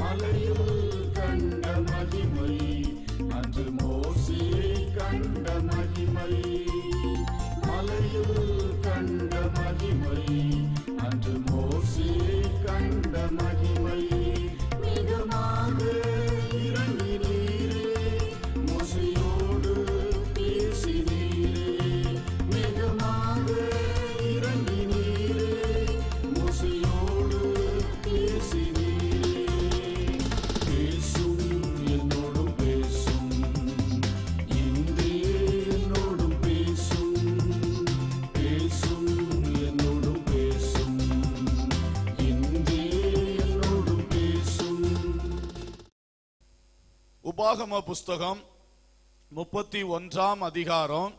மலையில் கண்ட மகிமை அன்று மோசே கண்ட மகிமை மலையில் கண்ட மகிமை அன்று மோசே கண்ட மகிமை மிகமாக இறங்கினீரே மோசேயோடு பேசினீரே மிகமாக இறங்கினீரே மோசேயோடு பேசினீரே பேசும் என்னோடும் பேசும் இன்றே என்னோடும் பேசும் பேசும் என்னோடும் பேசும் இன்றே என்னோடும் பேசும். உபாகம புஸ்தகம் 31ஆம் அதிகாரம்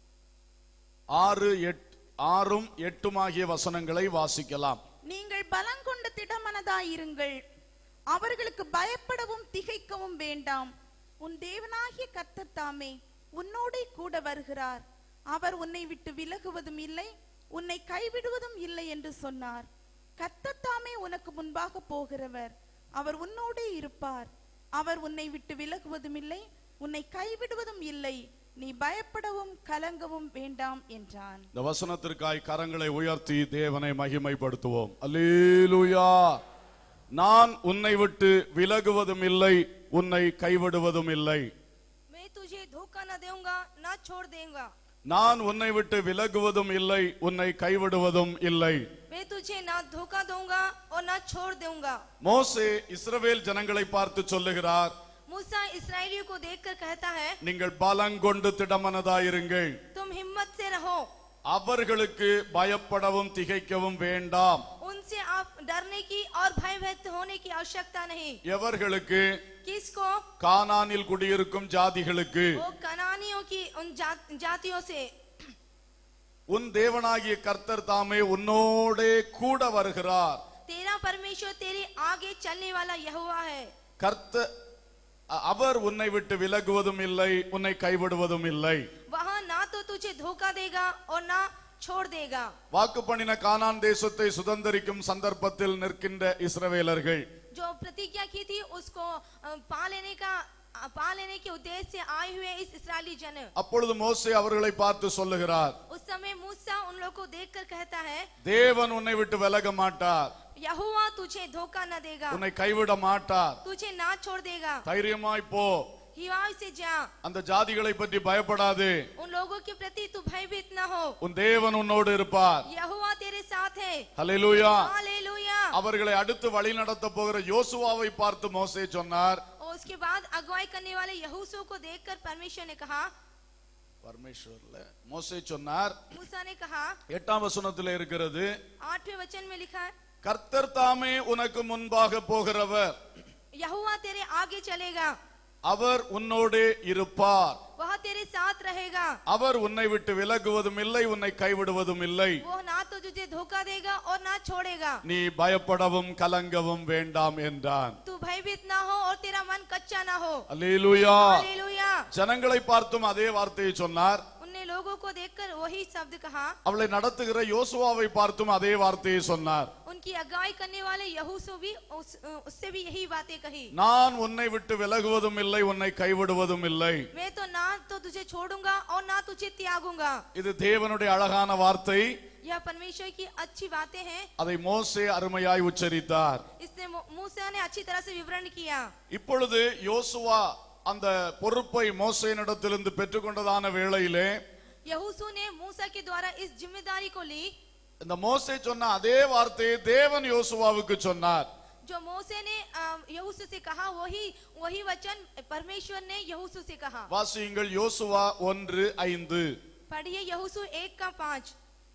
6, 8 ஆகிய வசனங்களை வாசிக்கலாம். நீங்கள் பலங்கொண்டு திடமனதாயிருங்கள், அவர்களுக்கு பயப்படவும் திகைக்கவும் வேண்டாம். உன் தேவனாகிய கர்த்தர் தாமே உன்னோடே கூட வருகிறார். அவர் உன்னை விட்டு விலகுவதும் இல்லை, உன்னை கைவிடுவதும் இல்லை என்று சொன்னார். கர்த்தர் தாமே உனக்கு முன்பாக போகிறவர், அவர் உன்னோடே இருப்பார். அவர் உன்னை விட்டு விலகுவதும் இல்லை, உன்னை கைவிடுவதும் இல்லை. நீ பயப்படவும் கலங்கவும் வேண்டாம் என்றான். இந்த வசனத்திற்காய் கரங்களை உயர்த்தி தேவனை மகிமைப்படுத்துவோம். அல்லேலூயா. நான் உன்னை விட்டு விலகுவதும் இல்லை, உன்னை கைவிடுவதும் இல்லை. मैं तुझे धोखा न दूंगा न छोड़ देऊंगा. நான் உன்னை விட்டு விலகுவதும் இல்லை, உன்னை கைவிடுவதும் இல்லை. मैं तुझे ना धोखा दूंगा और ना छोड़ दूंगा. மோசே இஸ்ரவேல் ஜனங்களை பார்த்து சொல்லுகிறார், मूसा इस्राएलियों को देखकर कहता है, நீங்கள் பலங்கொண்டு திடமனதாயிருங்கள், तुम हिम्मत से रहो, அவர்களுக்கு பயப்படவும் திகைக்கவும் வேண்டாம். उनसे आप डरने की और भयभीत होने की आवश्यकता नहीं. எவர்களுக்கு? किसको? கானானில் குடியிருக்கும் ஜாதிகளுக்கு. वो कनानियों की उन जातियों से. உன் தேவனாகிய கர்த்தர் தாமே உன்னோடே கூட வருகிறார். तेरा परमेश्वर तेरे आगे चलने वाला यहोवा है. அவர் உன்னை விட்டு விலகுவதும் இல்லை, உன்னை கைவிடுவதும் இல்லை. वहाँ ना तो तुझे धोखा देगा और ना छोड़ देगा. வாக்கு பண்ணின கானான் தேசத்தை சுதந்தரிக்கும் சந்தர்ப்பத்தில் நிற்கின்ற இஸ்ரவேலர்கள், जो प्रतिज्ञा की थी उसको पा लेने के उद्देश्य से आए हुए इस इस्राएली जन, அப்பொழுது மோசே அவர்களை பார்த்து சொல்லுகிறார், उस समय मूसा उन लोगों को देखकर कहता है, தேவன் உன்னை விட்டு விலக மாட்டார், यहोवा तुझे धोखा न देगा, உன்னை கைவிட மாட்டார். तुझे ना छोड़ देगा. தைரியமாய் போ, हिवाव से जा, அந்த ஜாதிகளை பற்றி பயப்படாது, उन लोगों के प्रति तू भयभीत न हो, உன் தேவன் உன்னோடு இருப்பார். यहोवा तेरे साथ है. ஹல்லேலூயா. हालेलुया. அவர்களை அடுத்து வழி நடத்த போகிற யோசுவாவை பார்த்து மோசே சொன்னார், और उसके बाद अगुवाई करने वाले यहोशू को देखकर परमेश्वर ने कहा, பரமேஸ்வர்ல மோசே சொன்னார், मूसा ने कहा, 8ஆம் வசனத்தில் இருக்கிறது, 8वें वचन में लिखा है, கர்த்தர் தாமே உனக்கு முன்பாக போகிறவர், यहोवा तेरे आगे चलेगा, அவர் உன்னோடே இருப்பார், वह तेरे साथ रहेगा, அவர் உன்னை விட்டு விலகுவதும் இல்லை, உன்னை கைவிடுவதும் இல்லை. वो ना तो तुझे धोखा देगा और ना छोड़ेगा. நீ பயப்படவும் கலங்கவும் வேண்டாம் என்றான். तू भयभीत ना हो और तेरा मन कच्चा ना हो. அல்லேலூயா. हालेलुया. ஜனங்களை பார்த்தும் அதே வார்த்தையை சொன்னார். उनने लोगों को देखकर वही शब्द कहा. அவளை நடத்துகிற யோசுவாவை பார்த்தும் அதே வார்த்தையை சொன்னார். उनकी अगुवाई करने वाले यहोशू भी उससे भी यही बातें कही. நான் உன்னை விட்டு விலகுவதும் இல்லை, உன்னை கைவிடுவதும் இல்லை. मैं तो ना तो तुझे छोड़ूंगा और ना तुझे त्यागूंगा. இது தேவனுடைய அழகான வார்த்தை. यह परमेश्वर की अच्छी बातें हैं. அதை மோசே அருமையாய் உச்சரித்தார். इसने मूसा ने अच्छी तरह से विवरण किया. இப்பொழுது யோசுவா அந்த பொறுப்பை மோசேயினிடத்திலிருந்து பெற்றுக்கொண்டதான வேளையிலே यहोशू ने मूसा के द्वारा इस जिम्मेदारी को ली. இந்த மோசே சொன்ன அதே வார்த்தையை தேவன் யோசுவாவுக்கு சொன்னார். जो मूसा ने यहोशू से कहा वही वचन परमेश्वर ने यहोशू से कहा. வாசியுங்கள் யோசுவா 1:5. पढ़िए यहोशू 1:5.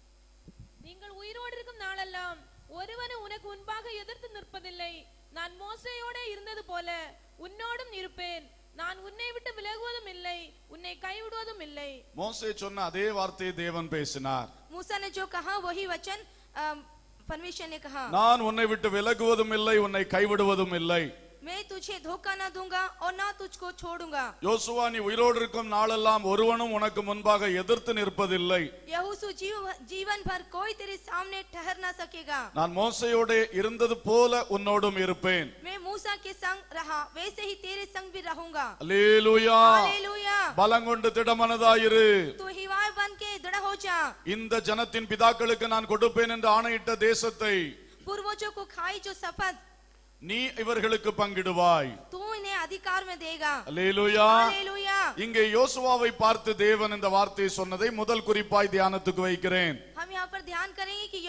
நீங்கள் உயிரோடு இருக்கும் நாளெல்லாம் ஒருவனும் உனக்கு முன்பாக எதிர்த்து நிற்பதில்லை. நான் மோசேயோட இருந்தது போல உன்னோடும் இருப்பேன். நான் உன்னை விட்டு விலகுவதும் இல்லை, உன்னை கைவிடுவதும் இல்லை. மோசே சொன்ன அதே வார்த்தையை தேவன் பேசினார். मूसा ने जो कहा वही वचन परमेश्वर ने कहा. நான் உன்னை விட்டு விலகுவதும் இல்லை, உன்னை கைவிடுவதும் இல்லை. मैं तुझे धोखा न दूंगा और ना तुझको छोड़ूंगा। யோசுவா, நீ உயிரோடு இருக்கும் நாளெல்லாம் ஒருவனும் உனக்கு முன்பாக எதிர்த்து நிற்பதில்லை. यहोशू जीवन भर कोई तेरे सामने ठहर ना सकेगा। நான் மோசேயோடு இருந்தது போல உன்னோடும் இருப்பேன். मैं मूसा के संग रहा वैसे ही तेरे संग भी रहूंगा। அல்லேலூயா. हालेलुया। பலம் கொண்டு திடமனதாயிரு. तू हिवाय बन के दृढ़ हो जा। இந்த ஜனத்தின் பிதாக்களுக்கு நான் கொடுப்பேன் என்று ஆணையிட்ட தேசத்தை पूर्वजों को खाई जो शपथ நீ இவர்களுக்கு பங்கிடுவாய். तू इन्हें अधिकार में देगा। அல்லேலூயா. हालेलुया। இங்கே யோசுவாவை பார்த்து தேவன் இந்த வார்த்தையை சொன்னதை முதல் குறிப்பாய் தியானத்துக்கு வைக்கிறேன். हम यहाँ पर ध्यान करेंगे कि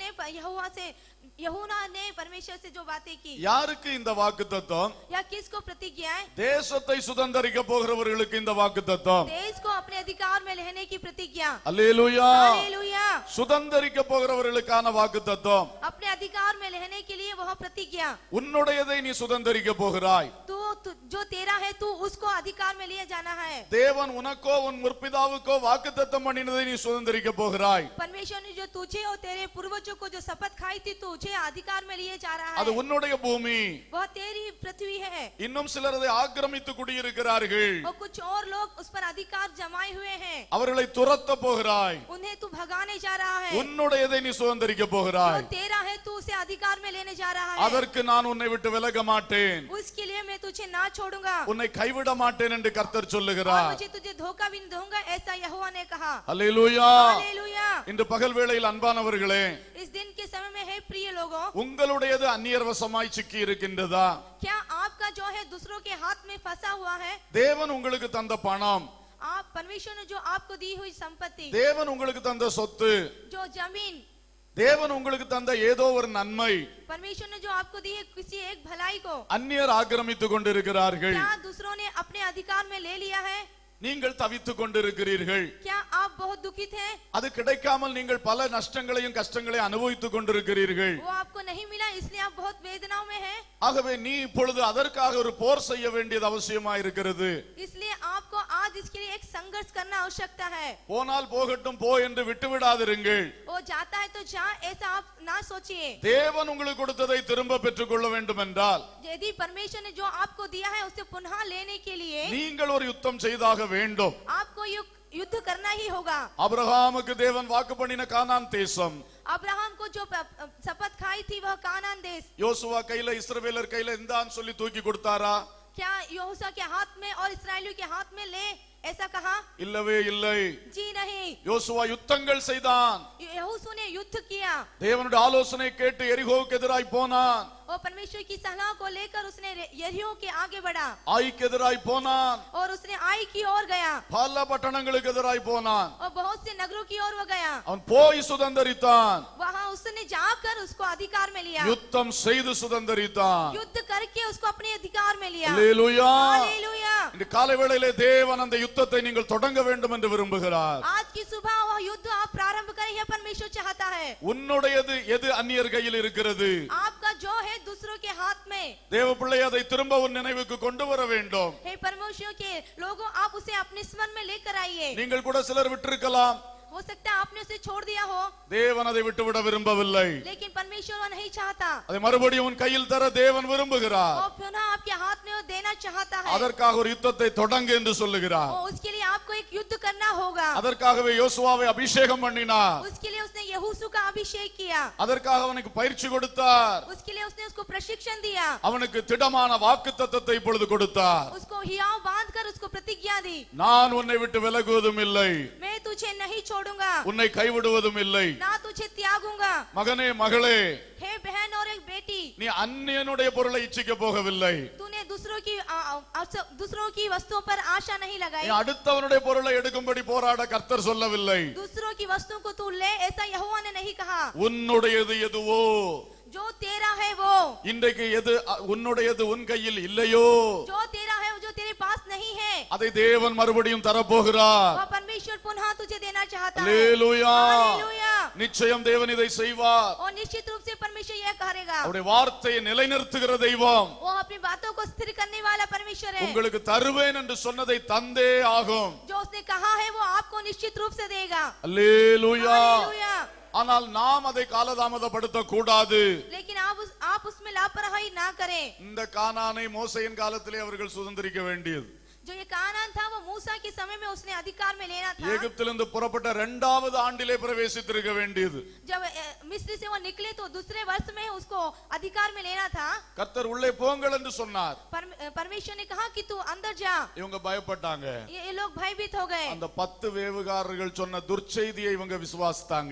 यहोवा ने परमेश्वर से जो बातें की, யாருக்கு இந்த வாக்குத்தத்தம்? या किसको प्रतिज्ञा है? தேசத்தை சுதந்தரிக்க போகிறவர்களுக்கு இந்த வாக்குத்தத்தம். देश को अपने अधिकार में लेने की प्रतिज्ञा। அல்லேலூயா. हालेलुया। சுதந்தரிக்க போகிறவர்களுக்கான வாக்குத்தத்தம். अपने अधिकार में लेने के लिए वह प्रतिज्ञा। உன்னுடையதை நீ சுதந்தரிக்க போகிறாய். तू जो तेरा है तू उसको अधिकार में लिए जाना है। தேவன் உனக்கோ உன் முற்பிதாவுக்கோ வாக்குத்தத்தம் பண்ணினதை நீ சுதந்தரிக்க போகிறாய். परमेश्वर ने जो तुझे और तेरे पूर्वजों को जो शपथ खाई थी तुझे अधिकार में लिए जा रहा அது है। உன்னுடைய பூமி. वह तेरी पृथ्वी है இன்னும் சிலர் அதை ஆக்கிரமித்து குடியிருக்கிறார்கள். और कुछ और लोग उस पर अधिकार जमाए हुए हैं। அவர்களை துரத்த போகிறாய். उन्हें तू भगाने जा रहा है। உன்னுடையதை நீ சுதந்தரிக்க जो போகிறாய். तेरा है तू उसे अधिकार में लेने जा रहा है। அதற்கு நான் உன்னை விட்டு விலக மாட்டேன், उसके लिए मैं तुझे ना छोड़ूंगा உன்னை கைவிட மாட்டேன் என்று கர்த்தர் और சொல்லுகிறார். मुझे तुझे धोखा भी नहीं दूंगा, ऐसा यहोवा ने कहा। அல்லேலூயா. हालेलुया। இன்று பகல் வேளையில் அன்பானவர்களே, इस दिन के समय में है प्रिय लोगों, உங்களுடையது அந்நியர் வசமாய் சிக்கி இருக்கின்றதா? क्या आपका जो है दूसरों के हाथ में फंसा हुआ है? தேவன் உங்களுக்கு தந்த பணம், आप परमेश्वर ने जो आपको दी हुई संपत्ति, தேவன் உங்களுக்கு தந்த சொத்து, जो जमीन, தேவன் உங்களுக்கு தந்த ஏதோ ஒரு நன்மை परमेश्वर ने जो आपको दी है किसी एक भलाई को அந்நியர் ஆக்கிரமித்துக் கொண்டிருக்கிறார்கள். क्या दूसरों ने अपने अधिकार में ले लिया है? நீங்கள் தவித்துக் கொண்டிருக்கிறீர்கள். क्या आप बहुत दुखित हैं? அது கிடைக்காமல் நீங்கள் பல நஷ்டங்களையும் கஷ்டங்களையும் அனுபவித்துக் கொண்டிருக்கிறீர்கள். वो आपको नहीं मिला इसलिए आप बहुत वेदनाओं में हैं। ஆகவே நீ இப்பொழுது அதற்காக ஒரு போர் செய்ய வேண்டியது அவசியமாக இருக்கிறது. इसलिए आपको आज इसके लिए एक संघर्ष करना आवश्यकता है। போனால் போகட்டும் போ என்று விட்டு விடாதிருங்கள். वो जाता है तो जा, ऐसा आप ना सोचिए। தேவன் உங்களுக்கு கொடுத்ததை திரும்ப பெற்றுக் கொள்ள வேண்டும் என்றால் यदि परमेश्वर ने जो आपको दिया है उसे पुनः लेने के लिए நீங்கள் ஒரு யுத்தம் செய்தாக வேண்டும். आपको युद्ध करना ही होगा। ஆபிரகாமுக்கு தேவன் வாக்கு பண்ணின கானான் தேசம், अब्राहम को जो शपथ खाई थी वह कानान देश, யோசுவா கையில இஸ்ரவேலர் கையில இந்தான்னு சொல்லி தூக்கி கொடுத்தாரா? क्या यहोशू के हाथ में और इस्राएलियों के हाथ में ले ऐसा कहा? இல்லவே இல்லை. जी नहीं। யோசுவா யுத்தங்கள் செய்தான். यहोशू ने युद्ध किया தேவனுடைய ஆலோசனை கேட்டு எரிகோவுக்கு எதிராய் போனான். और परमेश्वर की सलाह को लेकर उसने यरीहो के आगे बढ़ा ஆய்க்கு எதிராய் போனான். और उसने आई की ओर गया பல பட்டணங்களுக்கு எதிராய் போனான். और बहुत से नगरों की ओर वो गया। அவன் போய் சுதந்தரித்தான். वहां उसने जाकर उसको अधिकार में लिया, யுத்தம் செய்து சுதந்தரித்தான். युद्ध करके उसको अपने अधिकार में लिया। அல்லேலூயா. हालेलुया। இந்த காலை வேளையிலே தேவன் அந்த யுத்தத்தை நீங்கள் தொடங்க வேண்டும் என்று விரும்புகிறார். आज की सुबह वह युद्ध आप प्रारंभ करें, यह परमेश्वर चाहता है। உன்னுடையது எது அந்நியர் கையில் இருக்கிறது? आपका जो है दूसरों के हाथ में, தேவ பிள்ளை அதை திரும்ப உன் நினைவுக்கு கொண்டு வர வேண்டும். हे परमेश्वर के लोगों, आप उसे अपने स्मरण में लेकर आइए। நீங்கள் கூட சிலர் விட்டிருக்கலாம், हो सकता है आपने उसे छोड़ दिया हो, தேவன் அதை விட்டுவிட விரும்பவில்லை. लेकिन परमेश्वर वो नहीं चाहता அதை மறுபடியும் உன் கையில் தர தேவன் விரும்புகிறார். और पुनः आपके हाथ में वो देना चाहता है। அதற்காக ஒரு யுத்தத்தை தொடங்கு என்று சொல்லுகிறார். और उसके लिए आपको एक युद्ध करना होगा। அதற்காகவே யோசுவாவை அபிஷேகம் பண்ணினார். उसके लिए उसने यहोशू का अभिषेक किया, அதற்காக அவனுக்கு பயிற்சி கொடுத்தார். उसके लिए उसने उसको प्रशिक्षण दिया, அவனுக்கு திடமான வாக்குத்தத்தத்தை இப்பொழுது கொடுத்தார். उसको हियाव बांध कर उसको प्रतिज्ञा दी, நான் உன்னை விட்டு விலகுவதும் இல்லை, मैं तुझे नहीं छोड़ूंगा, உன்னை கைவிடுவதும் இல்லை. ना तुझे त्यागूंगा। மகனே மகளே, हे बहन और एक बेटी, நீ அந்நியனுடைய பொருளை இச்சிக்க போகவில்லை. तूने दूसरों की वस्तुओं पर आशा नहीं நீ लगाई, அடுத்தவனுடைய பொருளை எடுக்கும்படி போராட கர்த்தர் சொல்லவில்லை. दूसरों की वस्तुओं को तू ले ऐसा यहोवा ने नहीं कहा। உன்னுடையது எதுவோ, जो तेरा है वो, இன்றைக்கு எது உன்னுடையது உன் கையில் இல்லையோ, जो तेरा है जो तेरे पास नहीं है, அதை தேவன் மறுபடியும் தரப்போகிறார். वह परमेश्वर पुनः तुझे देना चाहता है। அல்லேலூயா. हालेलुया। நிச்சயம் தேவன் இதை செய்வார். और निश्चित रूप से परमेश्वर यह करेगा, அவருடைய வார்த்தையை நிலைநிறுத்துகிற தெய்வம். वो अपनी बातों को स्थिर करने वाला परमेश्वर है। உங்களுக்கு தருவேன் என்று சொன்னதை தந்தே ஆகும். जो उसने कहा है वो आपको निश्चित रूप से देगा। அல்லேலூயா. हालेलुया। ஆனால் நாம் அதை காலதாமதப்படுத்த கூடாது. लेकिन आप उसमें लापरवाही ना करें. இந்த கானானை மோசேயின் காலத்திலே அவர்கள் சுதந்திரிக்க வேண்டியது. जो ये कानान था वो मूसा के समय में उसने अधिकार में लेना था. எகிப்திலிருந்து புறப்பட்ட இரண்டாவது ஆண்டிலே பிரவேசித்திருக்க வேண்டியது. जब मिस्र से वो निकले तो दूसरे वर्ष में उसको अधिकार में लेना था. கர்த்தர் உள்ளே போங்கள் என்று சொன்னார். परमेश्वर ने कहा कि तू अंदर जा. இவங்க பயப்பட்டாங்க. ये लोग भयभीत हो गए. அந்த 10 வேவுகாரர்கள் சொன்ன துர்ச்செய்தியை இவங்க விசுவாசித்தாங்க.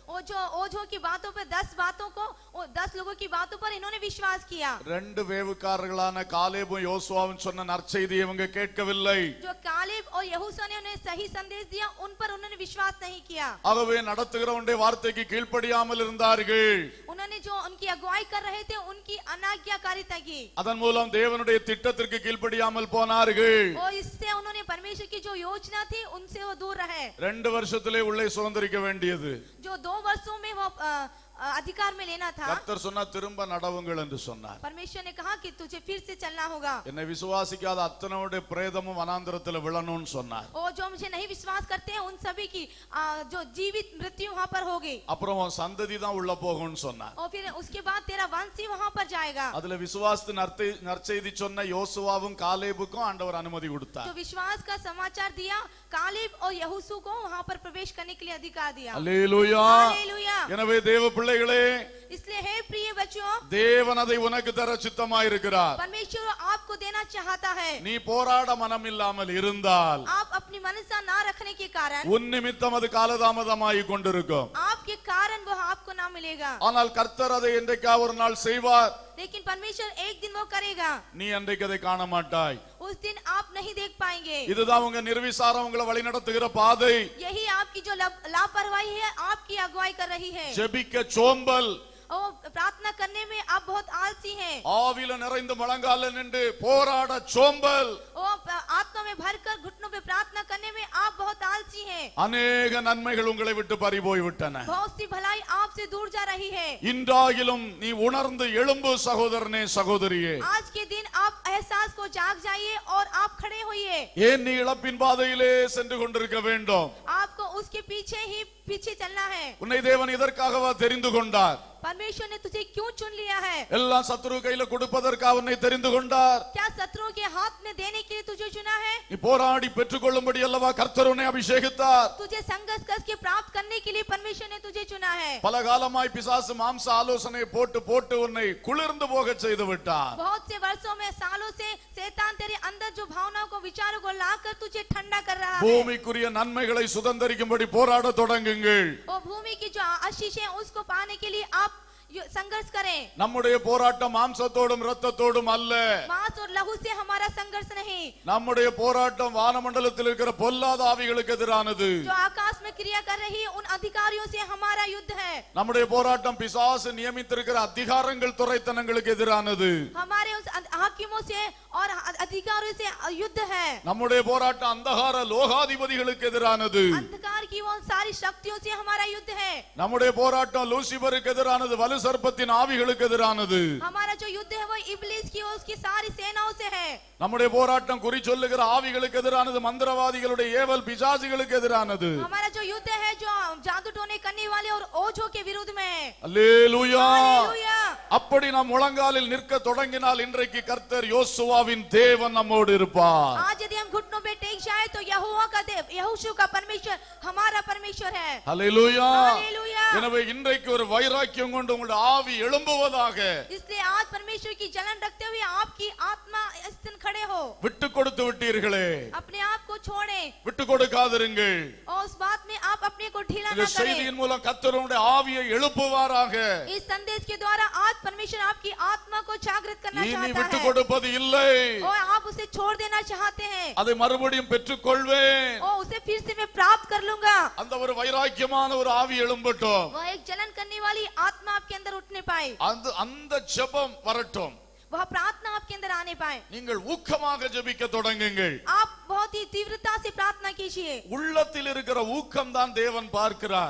ओझो की बातों पे 10 बातों को 10 लोगों की बातों पर इन्होंने विश्वास किया. ரெண்டு வேவுகாரர்களான காலேபும் யோசுவாவும் சொன்ன நற்செய்தியை இவங்க கேட்கவில்லை. जो कालेब और यहोशू ने उन्हें सही संदेश दिया उन पर उन्होंने विश्वास नहीं किया. ஆகவே நடத்துகிறவனுடைய வார்த்தைக்கு கீழ்ப்படியாமல் இருந்தார்கள். उन्होंने जो उनकी अगुवाई कर रहे थे उनकी अनाज्ञाकारिता की. அதன் மூலம் தேவனுடைய திட்டத்திற்கு கீழ்ப்படியாமல் போனார்கள். और इससे उन्होंने परमेश्वर की जो योजना थी उनसे वो दूर रहे. 2 வருஷத்திலே உள்ளே சுதந்திரிக்க வேண்டியது. जो 2 वर्षों में वो अधिकार में लेना था. கர்த்தர் சொன்னா திரும்ப நடவுங்கள் என்று சொன்னார். परमेश्वर ने कहा कि तुझे फिर से चलना होगा. என்னை விசுவாசிக்காத அத்தனையோட பிரேதமும் வனாந்தரத்துல விழணும்னு சொன்னார். और जो मुझे नहीं विश्वास करते हैं उन सभी की जो जीवित मृत्यु वहां पर होगी. அப்புறம் உன் சந்ததி தான் உள்ள போகும்னு சொன்னார். और फिर उसके बाद तेरा वंश ही वहां पर जाएगा. அதுல விசுவாசத்து நற்செய்தி சொன்ன யோசுவாவும் காலேபுக்கும் ஆண்டவர் அனுமதி கொடுத்தார். जो विश्वास का समाचार दिया कालेब और यहोशू को वहां पर प्रवेश करने के लिए अधिकार दिया. அல்லேலூயா. हालेलुया. எனவே தேவ பிள்ளைகளே, इसलिए हे प्रिय बच्चों, தேவன் அதை உனக்கு தர சித்தமாயிருக்கிறார். परमेश्वर आपको देना चाहता है. நீ போராட மனம் இல்லாமல் இருந்தால் आप अपनी मनसा ना रखने के कारण உன் நிமித்தம் அது காலதாமதமாகி கொண்டிருக்கும். आपके कारण वो आपको ना मिलेगा. ஆனால் கர்த்தர் அதை என்றைக்கா ஒரு நாள் செய்வார். लेकिन परमेश्वर एक दिन वो करेगा. நீ அன்றைக்கு அதை காண மாட்டாய். उस दिन आप नहीं देख पाएंगे. இதுதான் உங்க நிர்விசாரம் உங்களை வழி நடத்துகிற பாதை. यही आपकी जो लापरवाही है आपकी अगुवाई कर रही है. ஜெபிக்க சோம்பல், और प्रार्थना करने में आप बहुत आलसी हैं. ஆவில நிறைந்து முழங்கால நின்று போராட சோம்பல், और आत्मा में भरकर घुटनों पे प्रार्थना करने में आप बहुत आलसी हैं. அநேக நன்மைகள் உங்களை விட்டு பறி போய் விட்டன. बहुत सी भलाई आपसे दूर जा रही है. இன்றாகிலும் நீ உணர்ந்து எழும்பு சகோதரனே சகோதரியே. आज के दिन आप एहसास को जाग जाइए और आप खड़े होइए. ஏன் நீ இழப்பின் பாதையிலே சென்று கொண்டிருக்க வேண்டும்? आपको उसके पीछे चलना है. உன்னை தேவன் இதற்காகவா தெரிந்து கொண்டார்? परमेश्वर ने तुझे क्यों चुन लिया है? எல்லாம் சத்துரு கையில கொடுப்பதற்காக உன்னை தெரிந்து கொண்டார். क्या शत्रुओं के हाथ में देने के लिए तुझे चुना है? நீ போராடி பெற்றுக்கொள்ளும்படி அல்லவா கர்த்தர் உன்னை அபிஷேகித்தார். तुझे संघर्ष करके प्राप्त करने के लिए परमेश्वर ने तुझे चुना है. பல காலமாய் பிசாசு மாம்ச ஆலோசனை போட்டு உன்னை குளிர்ந்து போக செய்து விட்டார். बहुत से वर्षों में सालों से शैतान तेरे अंदर जो भावनाओं को विचारों को लाकर तुझे ठंडा कर रहा है. பூமிக்குரிய நன்மைகளை சுதந்தரிக்கும்படி போராட தொடங்குங்கள். और भूमि की जो आशीष है उसको पाने के लिए आप संघर्ष करें. நம்முடைய போராட்டம் மாம்சத்தோடும் இரத்தத்தோடும் அல்ல. मांस और लहू से हमारा संघर्ष नहीं. நம்முடைய போராட்டம் வானமண்டலத்தில் இருக்கிற பொல்லாத ஆவிகளுக்கு எதிரானது. जो आकाश में क्रिया कर रही है उन अधिकारियों से हमारा युद्ध है. நம்முடைய போராட்டம் பிசாசு நியமித்திருக்கிற அதிகாரங்கள் துரைத்தனங்களுக்கு எதிரானது. हमारे उस हाकिमों से और अधिकारियों से युद्ध है. நம்முடைய போராட்டம் அந்தகார லோகாதிபதிகளுக்கு எதிரானது. अंधकार की वो सारी शक्तियों से हमारा युद्ध है. நம்முடைய போராட்டம் லூசிபருக்கு எதிரானது, வலு சர்ப்பத்தின் ஆவிகளுக்கு எதிரானது. हमारा जो युद्ध है वो इब्लीस की और उसकी सारी सेनाओं से है. நம்முடைய போராட்டம் குறி சொல்லுகிற ஆவிகளுக்கு எதிரானது, மந்திரவாதிகளுடைய ஏவல் பிசாசுகளுக்கு எதிரானது. हमारा जो युद्ध है जो जादू टोने करने वाले और ओझों के विरुद्ध में है. அல்லேலூயா. हालेलुया. அப்படி நாம் முழங்காலில் நிற்க தொடங்கினால் இன்றைக்கு கர்த்தர் யோசுவாவின் தேவன் நம்மோடு இருப்பார். आज यदि हम घुटनों पे टेक जाए तो यहोवा का देव यहोशू का परमेश्वर हमारा परमेश्वर है. அல்லேலூயா. हालेलुया. எனவே இன்றைக்கு ஒரு வைராக்கியம் கொண்டு உங்களுடைய ஆவி எழும்புவதாக. इसलिए आज परमेश्वर की जलन रखते हुए आपकी आत्मा इस दिन खड़े हो. விட்டு கொடுத்து விட்டீர்களே, अपने आप को छोड़ें விட்டு கொடுக்காதிருங்கள். और उस बात में आप अपने को ढीला இந்த न करें. செய்தியின் மூலம் கர்த்தர் உங்களுடைய ஆவியை எழுப்புவாராக. इस संदेश के द्वारा आज परमेश्वर आपकी आत्मा को जागृत करना இனி चाहता விட்டு है கொடுப்பது இல்லை. और आप उसे छोड़ देना चाहते हैं அதை மறுபடியும் பெற்றுக்கொள்வேன். और उसे फिर से मैं प्राप्त कर लूंगा. அந்த ஒரு வைராக்கியமான ஒரு ஆவி எழும்பட்டும். वह एक जलन करने वाली आत्मा आपके अंदर उठने पाए. அந்த ஜெபம் வரட்டும். वह प्रार्थना आपके अंदर आने पाए. நீங்கள் ஊக்கமாக ஜெபிக்க தொடங்குங்கள். आप बहुत ही तीव्रता से प्रार्थना कीजिए. உள்ளத்தில் இருக்கிற ஊக்கம் தான் தேவன் பார்க்கிறார்.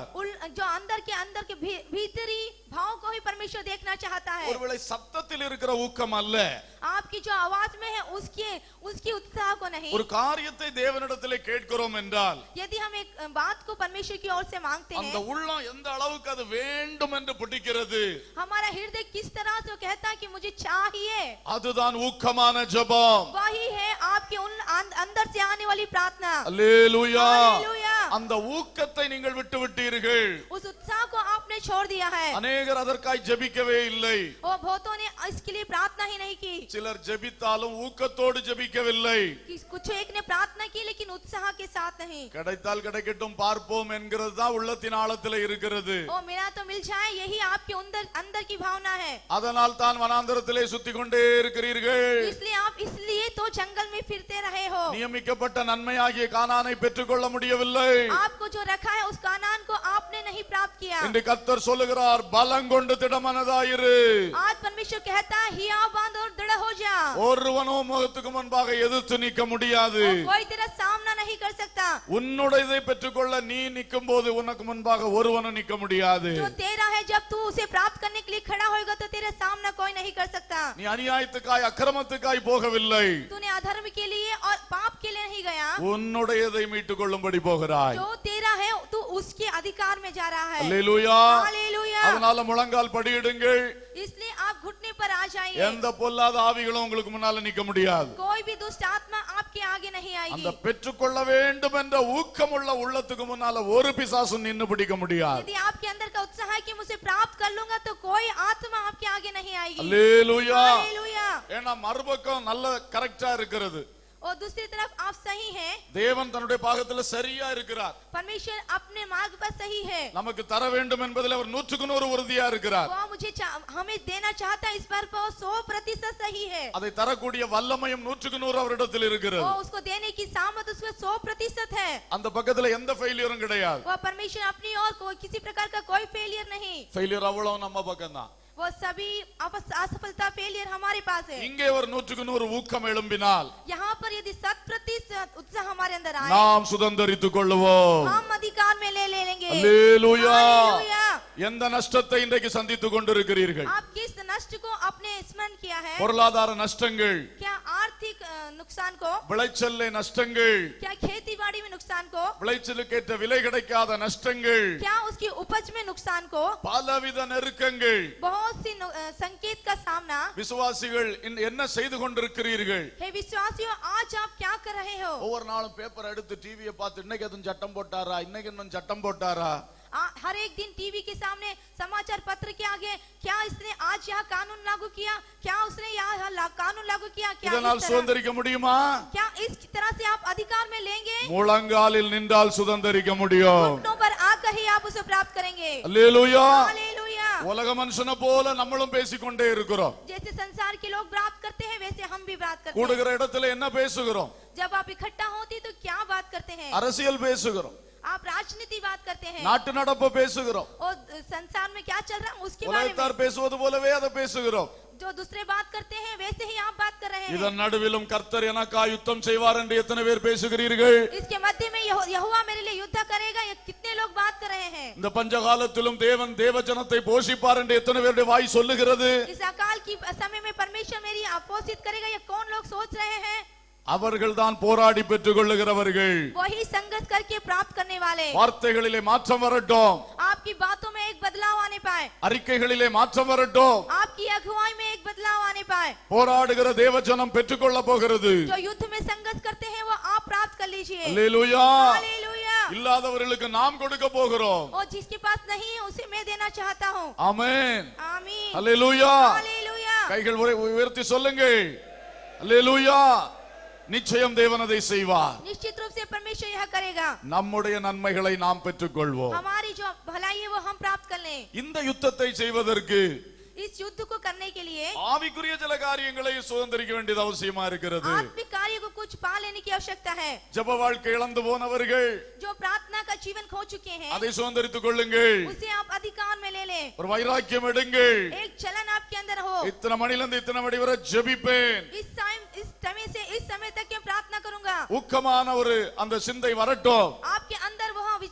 जो अंदर के भीतरी भाव को ही परमेश्वर देखना चाहता है। ஒருவேளை சத்தத்தில் இருக்கிற ஊக்கம் அல்ல, आपकी जो आवाज में है उसकी उत्साह को नहीं। ஒரு காரியத்தை தேவனிடத்திலே கேட்கிறோம் என்றால் यदि हम एक बात को परमेश्वर की ओर से मांगते அந்த हैं, உள்ளம் எந்த அளவுக்கு அது வேண்டும் என்று பிடிக்கிறது, हमारा हृदय किस तरह से कहता है कि मुझे चाहिए, அதுதான் ஊக்கமான ஜெபம். वही है आपके उन अंदर से आने वाली प्रार्थना। அல்லேலூயா. हालेलुया। அந்த ஊக்கத்தை நீங்கள் விட்டு விட்டீர்கள். उस उत्साह को आपने छोड़ दिया है। அநேகர் அதற்காய் ஜெபிக்கவே இல்லை. और बहुतों ने इसके लिए प्रार्थना ही नहीं की। சிலர் ஜெபித்தாலும் ஊக்கத்தோடு ஜெபிக்கவில்லை. कुछ एक ने प्रार्थना की लेकिन उत्साह के साथ नहीं। கிடைத்தால் கிடைக்கட்டும் பார்ப்போம் என்கிறது தான் உள்ளத்தின் ஆழத்திலே இருக்கிறது. ओ मेरा तो मिल जाए, यही आपके अंदर की भावना है। அதனால் தான் வனாந்தரத்திலே சுத்திக் கொண்டே இருக்கிறீர்கள். इसलिए तो जंगल में फिरते रहे हो। நியமிக்கப்பட்ட நன்மையாகிய கானானை பெற்றுக்கொள்ள முடியவில்லை. आपको जो रखा है उस कानान को आपने नहीं प्राप्त किया। இன்று கர்த்தர் சொல்லுகிறார், பலங்கொண்டு திடமனதாயிரு. आज परमेश्वर कहता है, हिया बांध और दृढ़ हो जा। ஒருவனும் முகத்துக்கு முன்பாக எதிர்த்து நிற்க முடியாது. कोई तेरा सामना नहीं कर सकता। உன்னுடையதை பெற்றுக்கொள்ள நீ நிற்கும் போது உனக்கு முன்பாக ஒருவனும் நிற்க முடியாது. जो तेरा है, जब तू उसे प्राप्त करने के लिए खड़ा होगा तो तेरा सामना कोई नहीं कर सकता। நீ அநியாயத்துக்காய் அக்கிரமத்துக்காய் போகவில்லை. तूने अधर्म के लिए और पाप के लिए नहीं गया। உன்னுடையதை மீட்டுக் கொள்ளும்படி போகிறாய். जो तेरा है तू उसके अधिकार में जा रहा है। அல்லேலூயா. हालेलुया। அதனால முழங்கால் படியிடுங்கள். इसलिए आप घुटने पर आ जाइए। எந்த பொல்லாத ஆவிகளும் உங்களுக்கு முன்னால நிக்க முடியாது. कोई भी दुष्ट आत्मा आपके आगे नहीं आएगी। அந்த பெற்றுக்கொள்ள வேண்டும் என்ற ஊக்கமுள்ள உள்ளத்துக்கு முன்னால ஒரு பிசாசும் நின்னு பிடிக்க முடியாது. यदि आपके अंदर का उत्साह है कि मुझे प्राप्त कर लूंगा तो कोई आत्मा आपके आगे नहीं आएगी। அல்லேலூயா. हालेलुया। ஏன்னா மறுபக்கம் நல்ல கரெக்டா இருக்கிறது. और दूसरी तरफ आप सही हैं। தேவன் தன்னுடைய பாகத்துல சரியா இருக்கிறார். परमेश्वर अपने मार्ग पर सही है। நமக்கு தர வேண்டும் என்பதில் அவர் 100% உறுதியா இருக்கிறார். वो मुझे हमें देना चाहता है, इस पर 100% सही है। அதை தரக்கூடிய வல்லமையும் 100% அவரிடத்தில் இருக்கிறது. वो उसको देने की सामर्थ उसमें 100% है। அந்த பக்கத்துல எந்த ஃபெயிலியரும் கிடையாது. वो परमेश्वर अपनी और कोई किसी प्रकार का कोई फेलियर नहीं। ஃபெயிலியர் அவ்வளவு நம்ம பக்கம் தான். वो सभी असफलता फेलियर हमारे पास है। இங்கே ஒரு 100% ஊக்கம் எழும்பினால் यहाँ पर यदि 100% उत्साह हमारे अंदर आए, நாம் சுதந்தரித்துக் கொள்வோம். हम अधिकार में ले लेंगे। அல்லேலூயா. हालेलुया। எந்த நஷ்டத்தை இன்றைக்கு சந்தித்துக் கொண்டிருக்கிறீர்கள்? आप किस नष्ट को आपने स्मरण किया है? பொருளாதார நஷ்டங்கள், क्या आर्थिक नुकसान को, விளைச்சல்ல நஷ்டங்கள், क्या खेती बाड़ी में नुकसान को, விளைச்சலுக்கேற்ற விலை கிடைக்காத நஷ்டங்கள், क्या उसकी उपज में नुकसान को, பலவித நெருக்கங்கள். बहुत सी संकेत का सामना। விசுவாசிகள் என்ன செய்து கொண்டிருக்கிறீர்கள்? हे विश्वासियों, आज आप क्या कर रहे हो? ஒவ்வொரு நாளும் பேப்பர் எடுத்து டிவியை பார்த்து இன்னைக்கு எதுவும் சட்டம் போட்டாரா, இன்னைக்கு இன்னும் சட்டம் போட்டாரா, हर एक दिन टीवी के सामने समाचार पत्र के आगे, क्या इसने आज यह कानून लागू किया, क्या उसने यह कानून लागू किया, क्या இதனால் சுதந்தரிக்க முடியுமா? क्या इस तरह से आप अधिकार में लेंगे? முழங்காலில் நின்றால் சுதந்தரிக்க முடியும். घुटनों पर आकर ही आप उसे प्राप्त करेंगे। அல்லேலூயா. हालेलुया। உலக மனுஷனை போல நம்மளும் பேசிக்கொண்டே இருக்கிறோம். जैसे संसार के लोग प्राप्त करते हैं वैसे हम भी बात करते हैं। கூடுகிற இடத்துல என்ன பேசுகிறோம்? जब आप इकट्ठा होती तो क्या बात करते हैं? அரசியல் பேசுகிறோம், आप राजनीति बात करते हैं। நாட்டு நடப்பு பேசுகிறோம், और संसार में क्या चल रहा है उसके बारे में। உலகத்தார் பேசுவது போலவே அதை பேசுகிறோம். जो दूसरे बात करते हैं वैसे ही आप बात कर रहे हैं। இதன் நடுவிலும் கர்த்தர் எனக்காய் யுத்தம் செய்வார் என்று எத்தனை பேர் பேசுகிறீர்கள்? इसके मध्य में यहोवा मेरे लिए युद्ध करेगा, ये कितने लोग बात कर रहे हैं? இந்த பஞ்சகாலத்திலும் தேவன் தேவஜனத்தை போஷிப்பார் என்று எத்தனை பேருடைய வாய் சொல்லுகிறது? इस अकाल की समय में परमेश्वर मेरी पोषित करेगा, ये कौन लोग सोच रहे हैं? அவர்கள்தான் போராடி பெற்றுக் கொள்ளுகிறவர்கள். वही संघर्ष करके प्राप्त करने वाले। வார்த்தைகளிலே மாற்றம் வரட்டும், आपकी बातों में एक बदलाव आने पाए, அறிக்கைகளிலே மாற்றம் வரட்டும். आपकी अगुवाई में एक बदलाव आने पाए। போராடுகிற தேவஜனம் பெற்றுக்கொள்ள போகிறது. जो युद्ध में संघर्ष करते हैं वो आप प्राप्त कर लीजिए। அல்லேலூயா. हालेलुया। இல்லாதவர்களுக்கு நாம் கொடுக்க போகிறோம். और जिसके पास नहीं है उसे मैं देना चाहता हूँ। ஆமென். आमीन। அல்லேலூயா. हालेलुया। கைகள் உயர்த்தி சொல்லுங்கள். அல்லேலூயா. நிச்சயம் தேவன் அதை செய்வார். निश्चित रूप से परमेश्वर यह करेगा। நம்முடைய நன்மைகளை நாம் பெற்றுக்கொள்வோம். हमारी जो भलाई है वो हम प्राप्त कर लें। இந்த யுத்தத்தை செய்வதற்கு इस युद्ध को करने के लिए ஆவிக்குரிய சில காரியங்களை சுதந்திரிக்க வேண்டியது அவசியமா இருக்கிறது. आत्मिक कार्य को कुछ पा लेने की आवश्यकता है। ஜெப வாழ்க்கை இழந்து போனவர்கள் जो प्रार्थना का जीवन खो चुके हैं அதை சுதந்திரித்துக் கொள்ளுங்கள். उसे आप अधिकार में ले लें। ஒரு வைராக்கியம் எடுங்கள். एक चलन आपके अंदर हो। இத்தனை மணில இருந்து இத்தனை மணி வரை ஜெபிப்பேன். इस समय से इस समय तक मैं प्रार्थना करूंगा। ஊக்கமான ஒரு அந்த சிந்தை வரட்டும். आपके अंदर वह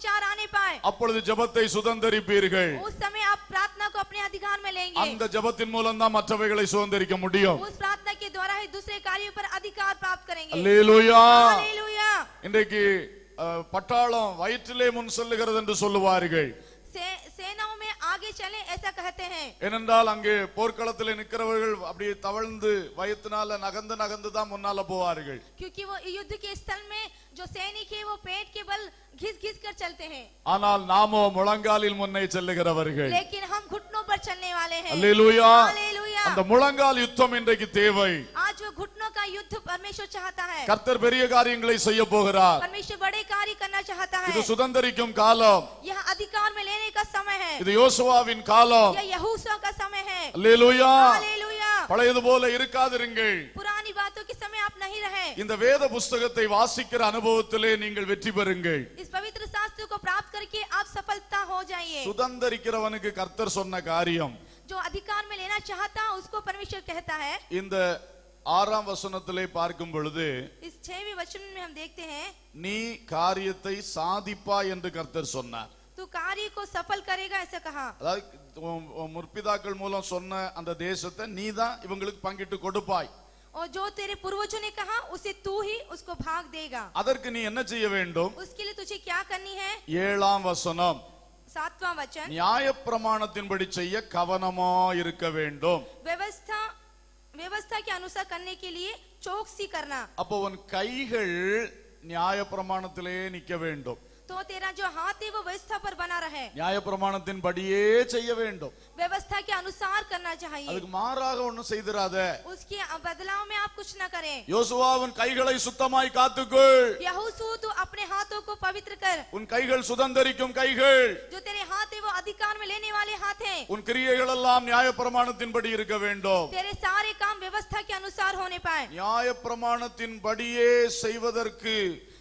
विचार आने पाए, அப்பொழுது ஜெபத்தை சுதந்தரிப்பீர்கள். उस समय आप प्रार्थना को अपने अधिकार में लेंगे। அந்த ஜெபத்தின் மூலம் தான் மற்றவைகளை சுதந்தரிக்க முடியும். उस प्रार्थना के द्वारा ही दूसरे कार्यों पर अधिकार प्राप्त करेंगे। அல்லேலூயா. हालेलुया। இன்றைக்கு பட்டாளம் வயிற்றிலே முன் செல்லுகிறது என்று சொல்லுவார்கள். सेनाओं में आगे चले ऐसा कहते हैं। ஏனென்றால் அங்கே போர்க்களத்தில் நிற்கிறவர்கள் அப்படியே தவழ்ந்து வயிற்றினால நகர்ந்து நகர்ந்து தான் முன்னால போவார்கள். क्योंकि वो युद्ध के स्थल में जो सैनिक है वो पेट के बल घिस घिस कर चलते हैं। ஆனால் நாமோ முழங்காலில் முன்னே செல்லுகிறவர்கள். लेकिन हम घुटनों पर चलने वाले हैं। அல்லேலூயா. हालेलुया। அந்த முழங்கால் யுத்தம் இன்றைக்கு தேவை. आज वो घुटनों का युद्ध परमेश्वर चाहता है। கர்த்தர் பெரிய காரியங்களை செய்ய போகிறார். परमेश्वर बड़े कार्य करना चाहता है। இது சுதந்தரிக்கும் காலம். यह अधिकार में लेने का समय है। இது யோசுவாவின் காலம். यह यहोशू का समय है। அல்லேலூயா. हालेलुया। பழையது போல இருக்காதிருங்கள். पुरानी बातों के समय आप नहीं रहे। இந்த வேத புஸ்தகத்தை வாசிக்கிற அனுபவத்திலே நீங்கள் வெற்றி பெறுங்கள். इस पवित्र शास्त्र को प्राप्त करके आप सफलता हो जाइए। சுதந்தரிக்கிறவனுக்கு கர்த்தர் சொன்ன காரியம் जो अधिकार में लेना चाहता उसको परमेश्वर कहता है। இந்த 6ஆம் வசனத்திலே பார்க்கும் பொழுது इस 6वें वचन में हम देखते हैं, நீ காரியத்தை சாதிப்பாய் என்று கர்த்தர் சொன்னார். तू कार्य को सफल करेगा ऐसा कहा। அதாவது முற்பிதாக்கள் மூலம் சொன்ன அந்த தேசத்தை நீ தான் இவங்களுக்கு பங்கிட்டு கொடுப்பாய். और जो तेरे पूर्वजों ने कहा उसे तू ही उसको भाग देगा। அதற்கு நீ என்ன செய்ய வேண்டும்? उसके लिए तुझे क्या करनी है? 7ஆம் வசனம் 7वां वचन, நியாயப்பிரமாணத்தின்படி செய்ய கவனமா இருக்க வேண்டும். व्यवस्था के अनुसार करने के लिए चौकसी करना। அப்போ உன் கைகள் நியாயப்பிரமாணத்திலே நிக்க வேண்டும். तो तेरा जो हाथ है वो व्यवस्था पर बना रहे। நியாயப்பிரமாணத்தின்படியே செய்ய வேண்டும். व्यवस्था के अनुसार करना चाहिए। அதுக்கு மாறாக ஒண்ணும் செய்திராத. उसके बदलाव में आप कुछ न करें। யோசுவா உன் கைகளை சுத்தமாய் காத்துக்கொள். यहोशू तू अपने हाथों को पवित्र कर। உன் கைகள் சுதந்தரிக்கும் கைகள். जो तेरे हाथ है वो अधिकार में लेने वाले हाथ हैं। உன் கிரியைகள் எல்லாம் நியாயப்பிரமாணத்தின்படி இருக்க வேண்டும். तेरे सारे काम व्यवस्था के अनुसार होने पाए। நியாயப்பிரமாணத்தின்படியே செய்வதற்கு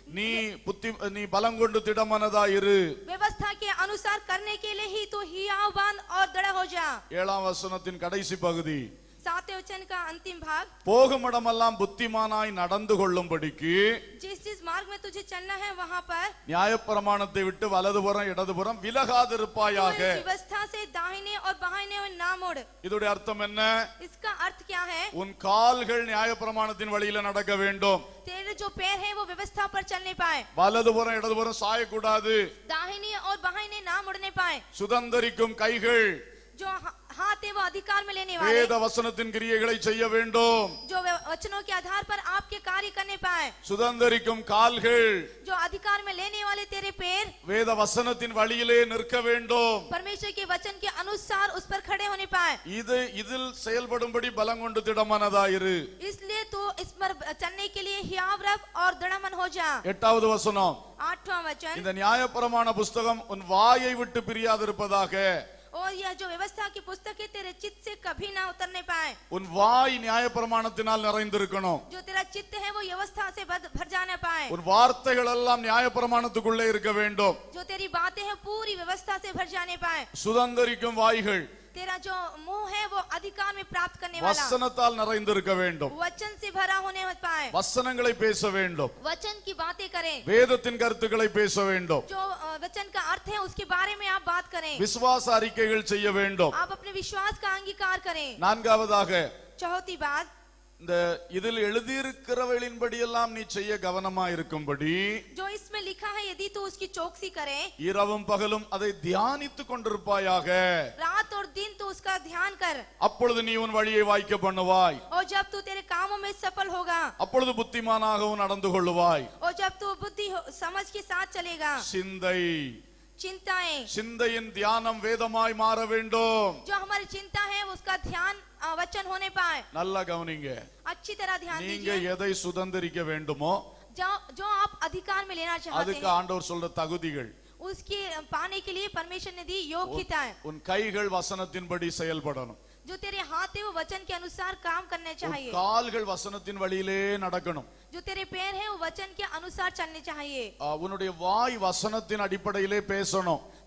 நீ பலம் கொண்டு திடமனதாயிரு. व्यवस्था के अनुसार करने के लिए ही तू हियावान और दृढ़ हो जा। 7ஆம் வசனத்தின் கடைசி பகுதி, 7वें वचन का अंतिम भाग, போகும் இடமெல்லாம் புத்திமானாய் நடந்து கொள்ளும்படிக்கு जिस मार्ग में तुझे चलना है वहां पर நியாயப்பிரமாணத்தை விட்டு வலதுபுறம் இடதுபுறம் விலகாதிருப்பாயாக. तू इस व्यवस्था से दाहिने और बाहिने ना मोड़। இதோட அர்த்தம் என்ன? इसका अर्थ क्या है? உன் கால்கள் நியாயப்பிரமாணத்தின் வழியில நடக்க வேண்டும். तेरे जो पैर है वो व्यवस्था पर चलने पाए। வலதுபுறம் இடதுபுறம் சாயக்கூடாது. दाहिने और बाहिने ना मुड़ने पाए। சுதந்தரிக்கும் கைகள் जो हाथ है वो अधिकार में लेने वाले, வேத வசனத்தின் கிரியைகளை செய்ய வேண்டும். जो वचनों के आधार पर आपके कार्य करने पाए। சுதந்தரிக்கும் கால்கள் जो अधिकार में लेने वाले तेरे पैर வேத வசனத்தின் வழியிலே நிற்க வேண்டும். परमेश्वर के वचन के अनुसार उस पर खड़े होने पाए। இதில் செயல்படும்படி பலம் கொண்டு திடமனதாயிரு. इसलिए तू इस पर चलने के लिए हियाव रख और दृढ़मन हो जा। 8வது வசனம், 8वां वचन, இந்த நியாயப்பிரமாண புஸ்தகம் உன் வாயை விட்டு பிரியாதிருப்பதாக. और यह जो व्यवस्था की पुस्तक है तेरे चित्त से कभी ना उतरने पाए। உன் வாய் நியாயப்பிரமாணத்தினால் நிறைந்திருக்கணும். जो तेरा चित्त है वो व्यवस्था से भर जाना पाए। உன் வார்த்தைகள் எல்லாம் நியாயப்பிரமாணத்துக்குள்ளே இருக்க வேண்டும். जो तेरी बातें हैं पूरी व्यवस्था से भर जाने पाए। சுதந்தரிக்கும் வாய்கள் तेरा जो मुंह है वो अधिकार में प्राप्त करने वाला வசனத்தால் நிறைந்திருக்க வேண்டும். वचन से भरा होने पाए। வசனங்களை பேச வேண்டும். वचन की बातें करें। வேதத்தின் கருத்துக்களை பேச வேண்டும். जो वचन का अर्थ है उसके बारे में आप बात करें। விசுவாச அறிக்கைகள் செய்ய வேண்டும். आप अपने विश्वास का अंगीकार करें। 4வது, चौथी बात, இந்த இதில் எழுதியிருக்கிறவளின்படி எல்லாம் நீ செய்ய கவனமா இருக்கும்படி जो इसमें लिखा है यदि तू उसकी चौकसी करे, இரவும் பகலும் அதை தியானித்துக் கொண்டிருப்பாயாக. रात और दिन तू उसका ध्यान कर। அப்பொழுது நீ உன் வழியை வாய்க்க பண்ணுவாய். और जब तू तेरे कामों में सफल होगा, அப்பொழுது புத்திமானாகவும் நடந்து கொள்ளுவாய். और जब तू बुद्धि समझ के साथ चलेगा। சிந்தை, चिंताएं, சிந்தையின் தியானம் வேதமாய் மாற வேண்டும். जो हमारी चिंता है उसका ध्यान वचन होने पाए। நல்லா கவனிங்க. अच्छी तरह ध्यान நீங்க दीजिए। எதை சுதந்தரிக்க வேண்டுமோ जो आप अधिकार में लेना चाहते அதுக்கு हैं ஆண்டவர் சொல்ற தகுதிகள், उसके पाने के लिए परमेश्वर ने दी योग्यताएं। உன் கைகள் வசனத்தின்படி செயல்படணும். जो तेरे हाथ है वो वचन के अनुसार काम करने உன் चाहिए। கால்கள் வசனத்தின் வழியிலே நடக்கணும். जो तेरे पैर है वो वचन के अनुसार चलने चाहिए। உன்னுடைய வாய் வசனத்தின் அடிப்படையிலே பேசணும்.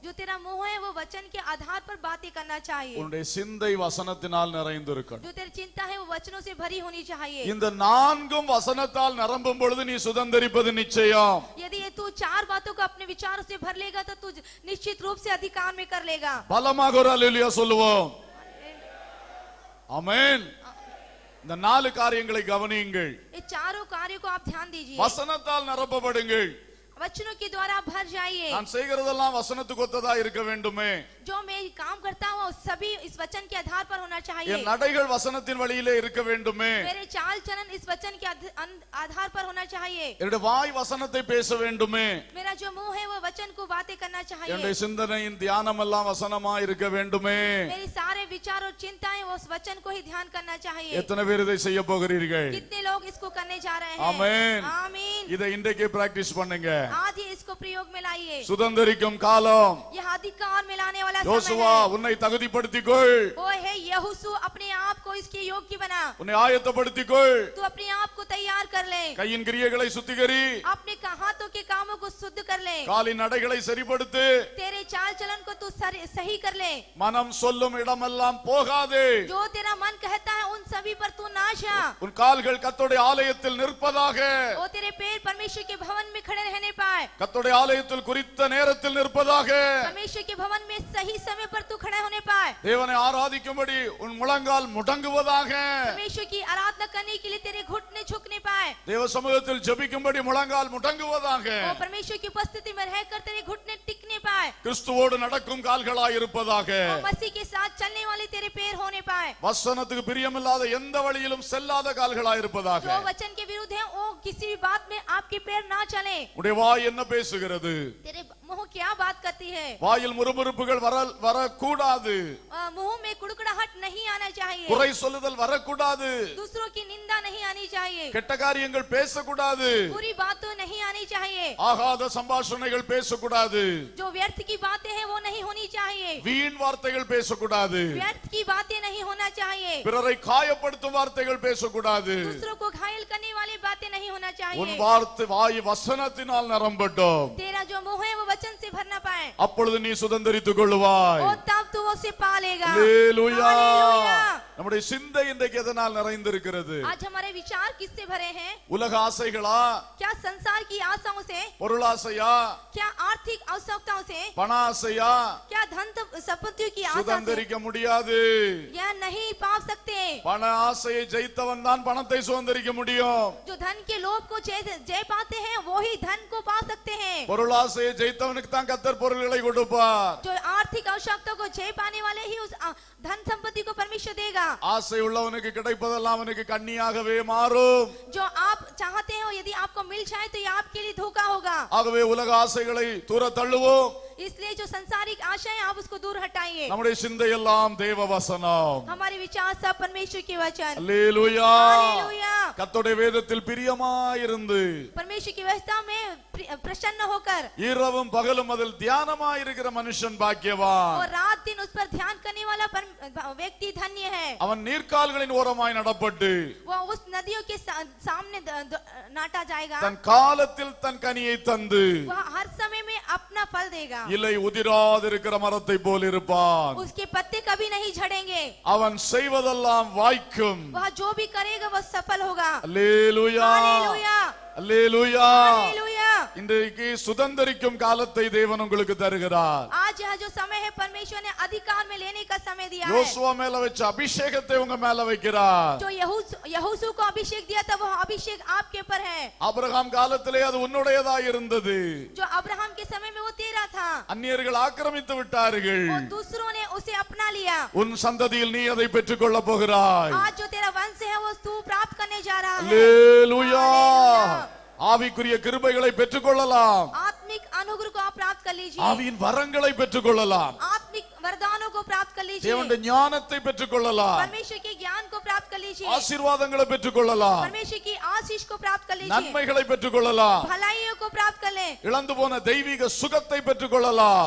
जो तेरा मुंह है वो वचन के आधार पर बातें करना चाहिए। உன்னுடைய சிந்தை வசனத்தினால் நிறைந்திருக்கணும். जो तेरी चिंता है वो वचनों से भरी होनी चाहिए। இந்த நான்கும் வசனத்தால் நிரம்பும் பொழுது நீ சுதந்தரிப்பது நிச்சயம். यदि ये तू 4 बातों को अपने विचारों से भर लेगा तो तू निश्चित रूप से अधिकार में कर लेगा। பலமாக ஒரு அல்லேலூயா சொல்லுவோம். ஆமென். இந்த 4 காரியங்களை கவனியுங்கள். ये चारों कार्यों को आप ध्यान दीजिए। வசனத்தால் நிரப்பப்படுங்கள். वचनों के द्वारा भर जाइए। நான் செய்கிறதெல்லாம் வசனத்துக்கு ஒத்ததா இருக்க வேண்டுமே. जो मैं काम करता हूँ सभी इस वचन के आधार पर होना चाहिए। என் நடைகள் வசனத்தின் வழியிலே இருக்க வேண்டுமே. मेरे चाल चलन इस वचन के आधार पर होना चाहिए। என்னுடைய வாய் வசனத்தை பேச வேண்டுமே. मेरा जो मुंह है वो वचन को बातें करना चाहिए। என்னுடைய சிந்தனையின் தியானம் எல்லாம் வசனமா இருக்க வேண்டுமே. मेरी सारे विचार और चिंताएं वो उस वचन को ही ध्यान करना चाहिए। எத்தனை பேர் இதை செய்ய போகிறீர்கள்? कितने लोग इसको करने जा रहे हैं? ஆமென். आमीन। இதை இன்றைக்கே பிராக்டிஸ் பண்ணுங்க. आज ही इसको प्रयोग में लाइए। சுதந்தரிக்கும் காலம். यह अधिकार में लाने वाला समय யோசுவா है। உன்னை தகுதிப்படுத்திக்கொள். ओ हे यहोशू अपने आप को इसके योग्य बना। உன்னை ஆயத்தப்படுத்திக்கொள். तू अपने आप को तैयार कर ले। கையின் கிரியைகளை சுத்திகரி. अपने हाथों के कामों को शुद्ध कर ले। காலின் நடைகளை சரிப்படுத்து. तेरे चाल चलन को तू सही कर ले। மனம் சொல்லும் இடமெல்லாம் போகாதே. जो तेरा मन कहता है उन सभी पर तू ना जा। உன் கால்கள் கர்த்தருடைய ஆலயத்தில் நிற்பதாக. ओ तेरे पैर परमेश्वर के भवन में खड़े रहने पाए। கர்த்தருடைய ஆலயத்தில் குறித்த நேரத்தில் நிற்பதாக. परमेश्वर के भवन में सही समय पर तू खड़े होने पाए। தேவனை ஆராதிக்கும்படி உன் முழங்கால் முடங்குவதாக. परमेश्वर की आराधना करने के लिए तेरे घुटने झुकने पाए। தேவ சமூகத்தில் ஜெபிக்கும்படி முழங்கால் முடங்குவதாக. ओ परमेश्वर की उपस्थिति में रहकर तेरे घुटने टिकने पाए। கிறிஸ்துவோடு நடக்கும் கால்களாய் இருப்பதாக. और मसीह के साथ चलने वाले तेरे पैर होने पाए। வசனத்துக்கு பிரியமில்லாத எந்த வழியிலும் செல்லாத கால்களாய் இருப்பதாக. जो वचन के विरुद्ध है वो किसी भी बात में आपके पैर ना चले। உடைய வாய் என்ன பேசுகிறது? तेरे मुंह क्या बात करती है? வாயில் முறுமுறுப்புகள் வரக்கூடாது. मुंह में कुड़कुड़ाहट नहीं आना चाहिए। குறை சொல்லுதல் வரக்கூடாது. दूसरों की निंदा नहीं आनी चाहिए। கெட்ட காரியங்கள் பேசக்கூடாது. बुरी बातें नहीं आनी चाहिए। ஆகாத சம்பாஷணைகள் பேசக்கூடாது. जो व्यर्थ की बातें हैं वो नहीं होनी चाहिए। வீண் வார்த்தைகள் பேசக்கூடாது. व्यर्थ की बातें नहीं होना चाहिए। பிறரை காயப்படுத்தும் வார்த்தைகள் பேசக்கூடாது. दूसरों को घायल करने वाली बातें नहीं होना உன் चाहिए। வார்த்தை வாய் வசனத்தினால் நிரம்பட்டும். तेरा जो मुंह है वो वचन से भरना पाए। அப்பொழுது நீ சுதந்தரித்துக் கொள்ளுவாய். और तब तू उसे पा लेगा। அல்லேலூயா. हालेलूया। நம்முடைய சிந்தை இன்றைக்கு எதனால் நிறைந்திருக்கிறது? आज हमारे विचार किससे भरे हैं? உலக ஆசைகளா? क्या संसार की आशाओं से? பொருளாசையா? क्या आर्थिक आवश्यकताओं से? பண ஆசையா? क्या धन संपत्तियों की आशा से? சுதந்தரிக்க முடியாது. यह नहीं पा सकते। பண ஆசையை ஜெயித்தவன் தான் பணத்தை சுதந்தரிக்க முடியும். जो धन के लोभ को जय पाते हैं वो ही धन को पा सकते हैं। பொருளாசையை ஜெயித்தவனுக்கு தான் கர்த்தர் பொருள்களை கொடுப்பார். जो आर्थिक आवश्यकता को जय पाने वाले ही उस धन संपत्ति को परमेश्वर देगा। ஆசை உள்ளவனுக்கு கிடைப்பதெல்லாம் அவனுக்கு கண்ணியாகவே மாறும். जो आप चाहते हो यदि आपको मिल जाए तो ये आपके लिए धोखा होगा। ஆகவே உலக ஆசைகளை தூர தள்ளுவோம். इसलिए जो संसारिक आशाएं आप उसको दूर हटाइए। நம்முடைய சிந்தை எல்லாம் தேவ வசனம். हमारे विचार सब परमेश्वर के वचन। அல்லேலூயா. हालेलूया। கர்த்தருடைய வேதத்தில் பிரியமாயிருந்து परमेश्वर की व्यवस्था में प्रसन्न होकर இரவும் பகலும் அதில் தியானமாயிருக்கிற மனுஷன் பாக்கியவான். और रात दिन उस पर ध्यान करने वाला व्यक्ति धन्य है। அவன் நீர்க்கால்களின் ஓரமாய் நடப்பட்டு वो उस नदियों के सामने नाटा जाएगा। தன் காலத்தில் தன் கனியை தந்து वह हर समय में अपना फल देगा। இலை உதிராதிருக்கிற மரத்தை போல் இருப்பான். उसके पत्ते कभी नहीं झड़ेंगे। அவன் செய்வதெல்லாம் வாய்க்கும். वह जो भी करेगा वह सफल होगा। அல்லேலூயா. हालेलूया। அல்லேலூயா. हालेलूया। இன்றைக்கு சுதந்தரிக்கும் காலத்தை தேவன் உங்களுக்கு தருகிறார். आज यह जो समय है परमेश्वर ने अधिकार में लेने का समय दिया है। யோசுவா மேல வச்ச அபிஷேகத்தை உங்க மேல வைக்கிறார். जो यहोशू को अभिषेक दिया था वह अभिषेक आपके ऊपर है। ஆபிரகாம் காலத்திலே அது உன்னுடையதா இருந்தது. जो अब्राहम के समय में वो तेरा था। அந்நியர்கள் ஆக்கிரமித்து விட்டார்கள். वो दूसरों ने उसे अपना लिया। உன் சந்ததியில் நீ அதை பெற்றுக் கொள்ள போகிறாய். आज जो तेरा वंश है वो तू प्राप्त करने जा रहा है। அல்லேலூயா. हालेलूया। ஆவிக்குரிய கிருபைகளை பெற்றுக் கொள்ளலாம். आत्मिक अनुग्रह को आप प्राप्त कर लीजिए। ஆவியின் வரங்களை பெற்றுக் கொள்ளலாம். आत्मिक वरदानों को प्राप्त कर लीजिए। தேவனுடைய ஞானத்தை பெற்றுக் கொள்ளலாம். परमेश्वर के ज्ञान को प्राप्त कर लीजिए। ஆசீர்வாதங்களை பெற்றுக் கொள்ளலாம். परमेश्वर की आशीष को प्राप्त कर लीजिए। நன்மைகளை பெற்றுக் கொள்ளலாம். भलाइयों को प्राप्त कर ले। இழந்து போன தெய்வீக சுகத்தை பெற்றுக் கொள்ளலாம். जो आपने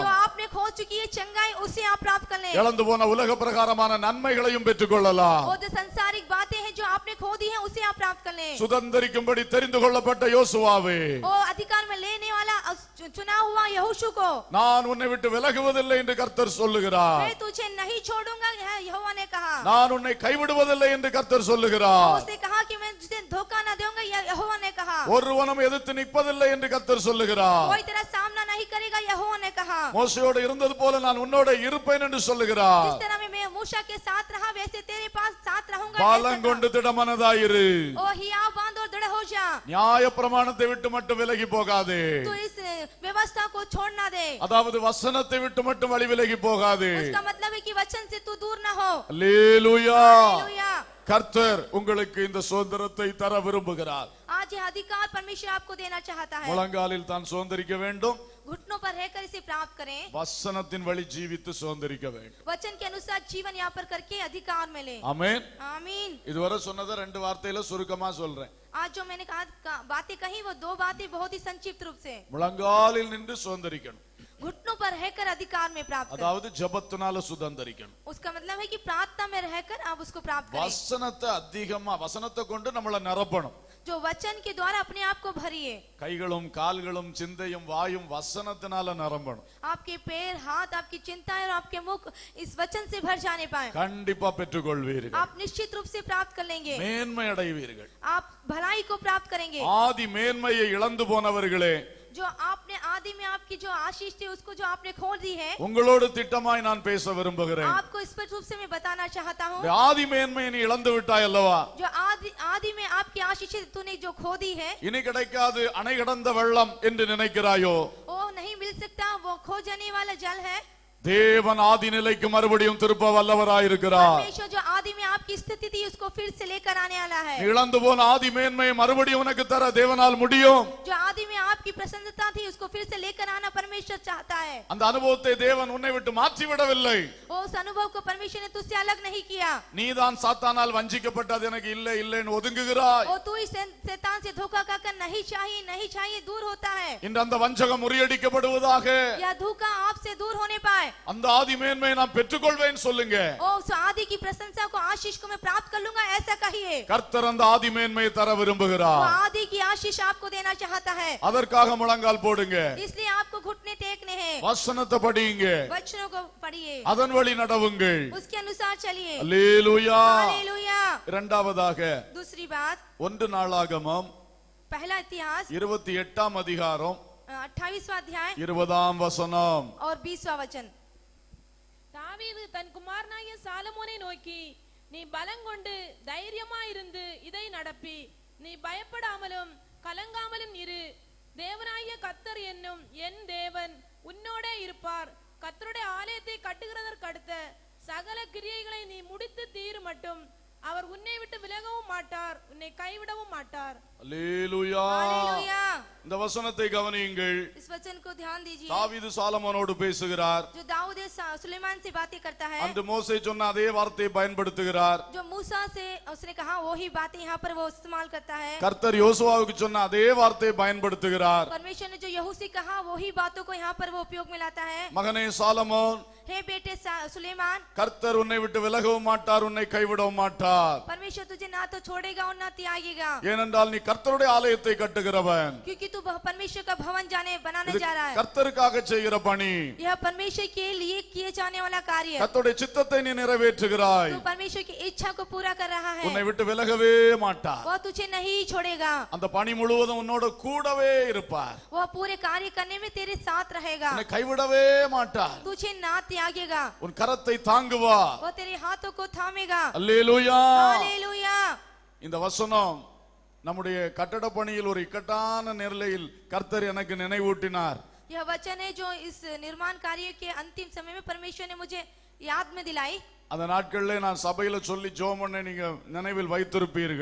खो चुकी है चंगाई, उसे आप प्राप्त कर लें। இழந்து போன உலக பிரகாரமான நன்மைகளையும் பெற்றுக்கொள்ளலாம். वो जो सांसारिक बातें हैं जो आपने खो दी हैं, उसे आप प्राप्त कर लें। சுதந்தரிக்கும்படி தெரிந்து கொள்ளப்பட்ட யோசுவாவே, वो अधिकार में लेने वाला चुना हुआ यहोशू को, நான் உன்னை விட்டு விலகுவதில்லை என்று கர்த்தர் சொல்லுகிறார். मैं तुझे नहीं छोड़ूंगा, यहोवा ने कहा। நான் உன்னை கைவிடுவதில்லை என்று கர்த்தர் சொல்லுகிறார். उसने कहा कि मैं तुझे धोखा न दूंगा, यहोवा ने कहा। ஒருவனும் எதிர்த்து நிற்பதில்லை என்று கர்த்தர் சொல்லுகிறார். कोई तेरा सामना नहीं करेगा, यहोवा ने कहा। மோசேயோடு இருந்தது போல நான் உன்னோட இருப்பேன் என்று சொல்லுகிறார். जिस तरह मैं मूसा के साथ रहा, वैसे तेरे पास साथ रहूंगा। பாலம் கொண்டு திடமனதாயிரு. ओ हियाव बांध और दृढ़ हो जा। நியாய பிரமாணத்தை விட்டு மட்டும் விலகி போகாதே. तू इस व्यवस्था को छोड़ ना दे। அதாவது வசனத்தை விட்டு மட்டும் வழி விலகி போகாதே. उसका मतलब है कि वचन से तू दूर ना हो। அல்லேலூயா. हालेलुया। கர்த்தர் உங்களுக்கு இந்த சுதந்திரத்தை தர விரும்புகிறார். आज ये अधिकार परमेश्वर आपको देना चाहता है। முழங்காலில் தான் சுதந்திரிக்க வேண்டும். घुटनों पर रहकर इसे प्राप्त करें। வசனத்தின் வழி ஜீவித்து சுதந்திரிக்க வேண்டும். वचन के अनुसार जीवन यापन करके अधिकार में ले। ஆமென். आमीन। இதுவரை சொன்னதை 2 வார்த்தையில சுருக்கமா சொல்றேன். आज जो मैंने कहा बातें कही, वो 2 बातें बहुत ही संक्षिप्त रूप से। முழங்காலில் நின்று சுதந்திரிக்கணும். घुटनों पर रहकर अधिकार में प्राप्त करें। அதாவது ஜெபத்தினால சுதந்திரிக்கணும். उसका मतलब है कि प्रार्थना में रहकर आप उसको प्राप्त करें। வசனத்தை அதிகமா வசனத்தை கொண்டு நம்மள நிரப்பணும். जो वचन के द्वारा अपने आप को भरिए। கைகளும் கால்களும் சிந்தையும் வாயும் வசனத்தினால நிரம்பணும். आपके पैर, हाथ, आपकी चिंताएं और आपके मुख इस वचन से भर जाने पाए। கண்டிப்பா பெற்றுக்கொள்வீர்கள். आप निश्चित रूप से प्राप्त कर लेंगे। மேன்மை அடைவீர்கள். आप भलाई को प्राप्त करेंगे। ஆதி மேன்மையை இழந்து போனவர்களே, जो आपने आदि में आपकी जो आशीष थी, उसको जो आपने खो दी है, உங்களோடு திட்டமாய் நான் பேச விரும்புகிறேன். आपको स्पष्ट रूप से मैं बताना चाहता हूँ। இந்த ஆதி மேன்மையை நீ இழந்து விட்டாய் அல்லவா? जो आदि में आपकी आशीष तूने जो खो दी है, இனி கிடைக்காது அணை கடந்த வெள்ளம் என்று நினைக்கிறாயோ? वो नहीं मिल सकता, वो खो जाने वाला जल है। தேவன் ஆதி நிலைக்கு மறுபடியும் திருப்ப வல்லவராயிருக்கிறார். परमेश्वर जो आदि में आपकी स्थिति थी, उसको फिर से लेकर आने वाला है। இழந்து போன ஆதி மேன்மையை மறுபடியும் உனக்கு தர தேவனால் முடியும். जो आदि में आपकी प्रसन्नता थी, उसको फिर से लेकर आना परमेश्वर चाहता है। அந்த अनुभवத்தை தேவன் உன்னை விட்டு மாற்றி விடவில்லை. उस अनुभव को परमेश्वर ने तुझसे अलग नहीं किया। நீதான் சாத்தானால் வஞ்சிக்கப்பட்டது எனக்கு இல்லை இல்லைன்னு ஒதுங்குகிறாய். और तू इस शैतान से धोखा खाकर नहीं चाहिए दूर होता है। இன்று அந்த வஞ்சகம் முறியடிக்கப்படுவதாக. यह धोखा आपसे दूर होने पाए। அந்த ஆதி மேன்மையை நான் பெற்றுக்கொள்வேன் சொல்லுங்க. ओ उस आदि की प्रशंसा को, आशीष को मैं प्राप्त कर लूंगा, ऐसा कहिए। கர்த்தர் அந்த ஆதி மேன்மையை தர वो விரும்புகிறார். आदि की आशीष आपको देना चाहता है। அதற்காக முழங்கால் போடுங்க. इसलिए आपको घुटने टेकने हैं। வசனத்தை படியுங்க. वचनों को पढ़िए, அதன் வழி நடவுங்கள். उसके अनुसार चलिए। அல்லேலூயா. हालेलुया। இரண்டாவதாக दूसरी बात, 1 நாளாகமம் पहला इतिहास 28ஆம் அதிகாரம் 28वां अध्याय 20ஆம் வசனம். और 20वां वचन। தாவீது தன் குமாரனாகிய சாலமோனை நோக்கி, நீ பலங்கொண்டு தைரியமாயிருந்து இதை நடப்பி, நீ பயப்படாமலும் கலங்காமலும் இரு. தேவனாகிய கர்த்தர் என்னும் என் தேவன் உன்னோடே இருப்பார். கர்த்தருடைய ஆலயத்தை கட்டுகிறதற்கு அடுத்த சகல கிரியைகளை நீ முடித்து தீரு மட்டும் அவர் உன்னை விட்டு விலகவும் மாட்டார், உன்னை கைவிடவும் மாட்டார். அல்லேலூயா. हालेलुया। இந்த வசனத்தை கவனியுங்கள். इस वचन को ध्यान दीजिए। தாவீது சாலமோனோடு பேசுகிறார். जो दाऊद सुलेमान से बातें करता है, அன்று மோசே சொன்ன அதே வார்த்தையை பயன்படுத்துகிறார். जो मूसा से उसने कहा वही बातें यहाँ पर वो इस्तेमाल करता है। கர்த்தர் யோசுவாவுக்கு சொன்ன அதே வார்த்தையை பயன்படுத்துகிறார். परमेश्वर ने जो यहू से कहा वही बातों को यहाँ पर वो उपयोग में लाता है। மகனே சாலமோன், हे बेटे सुलेमान, கர்த்தர் உன்னை விட்டு விலகவும் மாட்டார், உன்னை கைவிடவும் மாட்டார். परमेश्वर तुझे ना तो छोड़ेगा और ना त्यागेगा, ஏனென்றால் நீ கர்த்தருடைய ஆலயத்தை கட்டுகிறவன். क्योंकि तू परमेश्वर का भवन बनाने இது जा रहा है। கர்த்தருக்காக செய்கிற பணி. यह परमेश्वर के लिए किए जाने वाला कार्य। கர்த்தருடைய சித்தத்தை நீ நிறைவேற்றுகிறாய். तू परमेश्वर की इच्छा को पूरा कर रहा है। உன்னை விட்டு விலகவே மாட்டார். वो तुझे नहीं छोड़ेगा। அந்த பணி முழுவதும் உன்னோட கூடவே இருப்பார். वो पूरे कार्य करने में तेरे साथ रहेगा। உன்னை கைவிடவே மாட்டார். तुझे ना त्यागेगा। உன் கரத்தை தாங்குவா. वो तेरे हाथों को थामेगा। அல்லேலூயா. हालेलुया। இந்த வசனம் நம்முடைய கட்டட பணியில் ஒரு இக்கட்டான நிலையில் கர்த்தர் எனக்கு நினைவூட்டினார். यह वचन है जो इस निर्माण कार्य के अंतिम समय में परमेश्वर ने मुझे याद में दिलाई। அந்த நாட்களிலே நான் சபையில சொல்லி ஜெபம் பண்ண நீங்க நினைவில் வைத்திருப்பீர்கள்.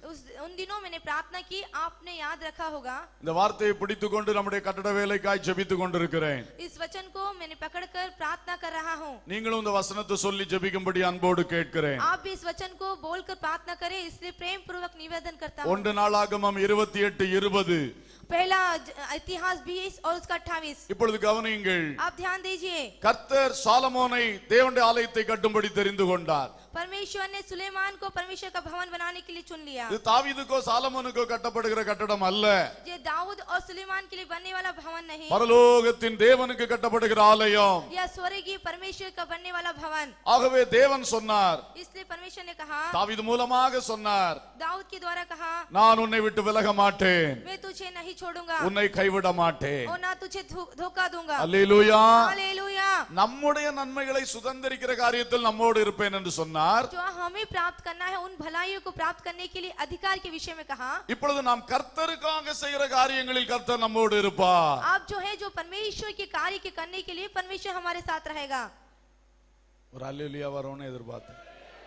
उन दिनों मैंने प्रार्थना की, आपने याद रखा होगा। இந்த வார்த்தையை பிடித்துக்கொண்டு நம்முடைய கட்டட வேலைக்காய் ஜெபித்துக் கொண்டிருக்கிறேன். इस वचन को मैंने पकड़कर प्रार्थना कर रहा हूँ। நீங்களும் இந்த வசனத்தை சொல்லி ஜெபிக்கும்படி அன்போடு கேட்கிறேன். आप भी इस वचन को बोलकर प्रार्थना करें, इसलिए प्रेम पूर्वक निवेदन करता हूँ। 1 நாளாகமம் 28:20. पहला इतिहास 20 और उसका 28। இப்பொழுது கவனியுங்கள். आप ध्यान दीजिए। கர்த்தர் சாலமோனை தேவனுடைய ஆலயத்தை கட்டும்படி தெரிந்து கொண்டார். परमेश्वर ने सुलेमान को परमेश्वर का भवन बनाने के लिए चुन लिया। இது தாவீதுக்கோ சாலமோனுக்கோ கட்டப்படுகிற கட்டடம் அல்ல. ये दाऊद और सुलेमान के लिए बनने वाला भवन नहीं, பரலோகத்தின் தேவனுக்கு கட்டப்படுகிற ஆலயம். यह स्वर्गीय परमेश्वर का बनने वाला भवन। ஆகவே தேவன் சொன்னார், इसलिए परमेश्वर ने कहा, தாவீது மூலமாக சொன்னார், दाऊद के द्वारा कहा, நான் உன்னை விட்டு விலக மாட்டேன், मैं तुझे नहीं छोड़ूंगा உன்னை கைவிட மாட்டேன். और ना तुझे धोखा दूंगा। அல்லேலூயா. हालेलुया। நம்முடைய நன்மைகளை சுதந்தரிக்கிற காரியத்தில் நம்மோடு இருப்பேன் என்று சொன்னார். जो हमें प्राप्त करना है, उन भलाइयों को प्राप्त करने के लिए अधिकार के विषय में कहा। இப்பொழுது நாம் கர்த்தருக்காக செய்கிற காரியங்களில் கர்த்தர் நம்மோடு இருப்பார். आप जो है जो परमेश्वर के कार्य के करने के लिए परमेश्वर हमारे साथ रहेगा। ஒரு அல்லேலூயா வரும்னு எதிர்பார்த்தேன்.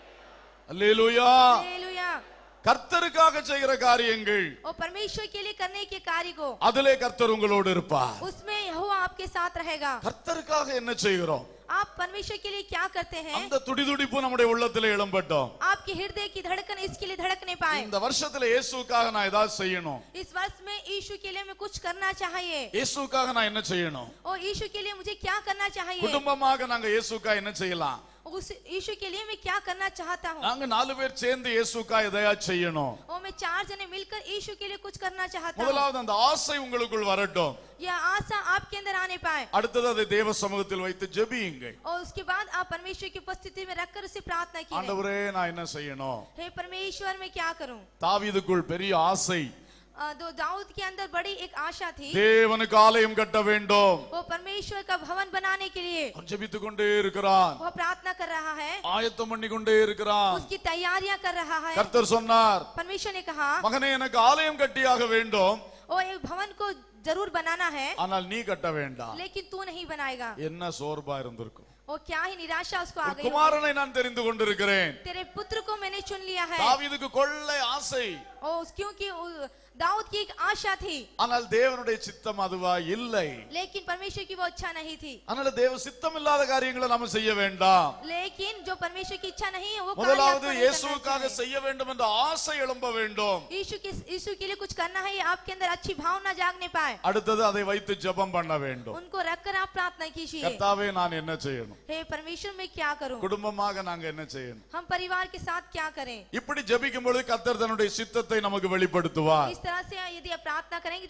அல்லேலூயா. हालेलुया। கர்த்தருக்காக செய்கிற காரியங்கள் और परमेश्वर के लिए करने के कार्य को, அதிலே கர்த்தர் உங்களோடு இருப்பார். उसमें यहोवा आपके साथ रहेगा। கர்த்தருக்காக என்ன செய்கிறோம்? आप परमेश्वर के लिए क्या करते हैं? அந்த துடிதுடிப்பு நம்முடைய உள்ளத்திலே எழும்பட்டும். आपके हृदय की धड़कन इसके लिए धड़कने पाए। இந்த வருஷத்துல இயேசுவுக்காக நான் ஏதாவது செய்யணும். इस वर्ष में यीशु के लिए मैं कुछ करना चाहिए। இயேசுவுக்காக நான் என்ன செய்யணும்? और यीशु के लिए मुझे क्या करना चाहिए? குடும்பமாக நாங்க இயேசுக்காக என்ன செய்யலாம்? उस यीशु के लिए मैं क्या करना चाहता हूँ? நாங்க 4 பேர் சேர்ந்து இயேசுக்காக எதையா செய்யணும். और मैं 4 जने मिलकर यीशु के लिए कुछ करना चाहता हूँ। முதலாவது அந்த ஆசை உங்களுக்குள் வரட்டும். यह आशा आपके अंदर आने पाए। அடுத்தது அதை தேவ சமூகத்தில் வைத்து ஜெபியுங்கள். और उसके बाद आप परमेश्वर की उपस्थिति में रखकर उसे प्रार्थना कीजिए। ஆண்டவரே நான் என்ன செய்யணும்? हे परमेश्वर मैं क्या करूं? தாவீதுக்குள் பெரிய ஆசை, दो दाऊद के अंदर बड़ी एक आशा थी, தேவனுக்கு ஆலயம் கட்ட வேண்டும். वो परमेश्वर का भवन बनाने के लिए அவன் ஜெபித்துக் கொண்டே இருக்கிறான், वो प्रार्थना कर रहा है, ஆயத்தம் பண்ணி கொண்டே இருக்கிறான். उसकी तैयारियां कर रहा है। கர்த்தர் சொன்னார், परमेश्वर ने कहा, மகனே எனக்கு ஆலயம் கட்டியாக வேண்டும், वो एक भवन को जरूर बनाना है, ஆனால் நீ கட்ட வேண்டாம். लेकिन तू नहीं बनाएगा। என்ன சோர்வா இருந்திருக்கும். वो क्या ही निराशा उसको आ ஒரு गई होगी। குமாரனை நான் தெரிந்து கொண்டிருக்கிறேன். तेरे पुत्र को मैंने चुन लिया है। தாவீதுக்கு கொள்ளை ஆசை, और क्योंकि दाऊद की एक आशा थी, ஆனால் தேவனுடைய சித்தம் அதுவா இல்லை. लेकिन परमेश्वर की वो इच्छा नहीं थी। அதனால தேவ சித்தம் இல்லாத காரியங்களை நாம செய்ய வேண்டாம். लेकिन जो परमेश्वर की इच्छा नहीं है वो कार्य முதலாவது आपको नहीं இயேசுவுக்காக करना चाहिए। செய்ய வேண்டும் என்ற ஆசை எழும்ப வேண்டும். यीशु के लिए कुछ करना है, ये आपके अंदर अच्छी भावना जागने पाए। அடுத்தது அதை வைத்து ஜெபம் பண்ண வேண்டும். उनको रखकर आप प्रार्थना कीजिए, கர்த்தாவே நான் என்ன செய்யணும்? हे परमेश्वर मैं क्या करूं? குடும்பமாக நாங்க என்ன செய்யணும்? हम परिवार के साथ क्या करें? இப்படி ஜெபிக்கும் பொழுது கர்த்தர் தன்னுடைய சித்தத்தை நமக்கு வெளிப்படுத்துவார். इस तरह से यदि आप प्रार्थना करेंगे तो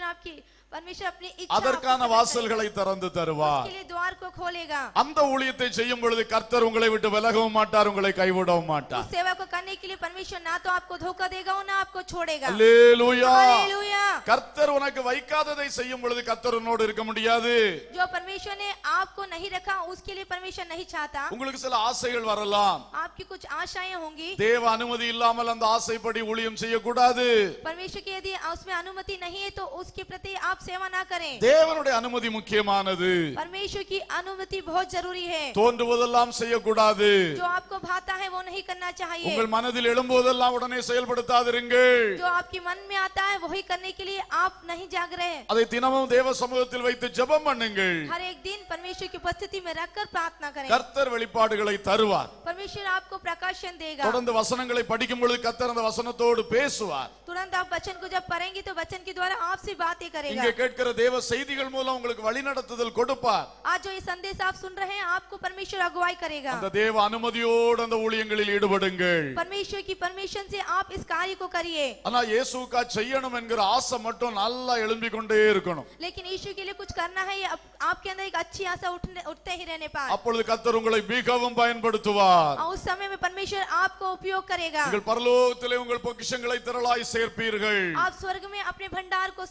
परमेश्वर अपनी इच्छा அதற்கான आपको வாசல்களை திறந்து தருவார். उसके लिए द्वार को खोलेगा। அந்த ஊழியத்தை செய்யும் பொழுது கர்த்தர் உங்களை விட்டு விலகவும் மாட்டார், உங்களை கைவிடவும் மாட்டார். उस सेवा को करने के लिए परमेश्वर ना तो आपको धोखा देगा और ना आपको छोड़ेगा। அல்லேலூயா. हालेलुया। கர்த்தர் உனக்கு வைக்காததை செய்யும் பொழுது கர்த்தர் உன்னோடு இருக்க முடியாது. जो परमेश्वर ने आपको नहीं रखा उसके लिए परमेश्वर नहीं चाहता। உங்களுக்கு சில ஆசைகள் வரலாம். आपकी कुछ आशाएं होंगी, தேவ அனுமதி இல்லாமல் அந்த ஆசைப்படி ஊழியம் செய்யக்கூடாது. परमेश्वर की यदि उसमें अनुमति नहीं है तो उसके प्रति आप सेवा ना करें। தேவனுடைய அனுமதி முக்கியமானது. परमेश्वर की अनुमति बहुत जरूरी है। தோன்றுவதெல்லாம் செய்யக்கூடாது. जो आपको भाता है वो नहीं करना चाहिए। உங்கள் மனதில் எழும்புவதெல்லாம் உடனே செயல்படுத்தாதிருங்கள். जो आपके मन में आता है वही करने के लिए आप नहीं जाग रहे। அதை தினமும் தேவ சமூகத்தில் வைத்து ஜெபம் பண்ணுங்கள். हर एक दिन परमेश्वर की उपस्थिति में रखकर प्रार्थना करें। கர்த்தர் வெளிப்பாடுகளை தருவார். परमेश्वर आपको प्रकाशन देगा। தொடர்ந்து வசனங்களை படிக்கும் பொழுது கர்த்தர் அந்த வசனத்தோடு பேசுவார். तुरंत आप वचन को जब पढ़ेंगे तो वचन के द्वारा आपसे बातें करेगा। இங்கே கேட்கிற தேவ செய்திகள் மூலம் உங்களுக்கு வழிநடத்துதல் கொடுப்பார். आज जो ये संदेश आप सुन रहे हैं आपको परमेश्वर अगुवाई करेगा। அந்த தேவ அனுமதியோடு அந்த ஊழியங்களில் ஈடுபடுங்கள். परमेश्वर की परमिशन से आप इस कार्य को करिए। ஆனா இயேசுவுக்கா செய்யணும் என்கிற ஆசை மட்டும் நல்லா எழும்பிக் கொண்டே இருக்கணும். लेकिन यीशु के लिए कुछ करना है, ये आपके अंदर एक अच्छी आशा उठते ही रहने पाए। அப்பொழுது கர்த்தர் உங்களை மிகவும் பயன்படுத்துவார். और उस समय में परमेश्वर आपको उपयोग करेगा। நீங்கள் பரலோகத்திலே உங்கள் பொக்கிஷங்களை திரளாய் சேர்ப்பீர்கள். आप स्वर्ग में अपने भंडार को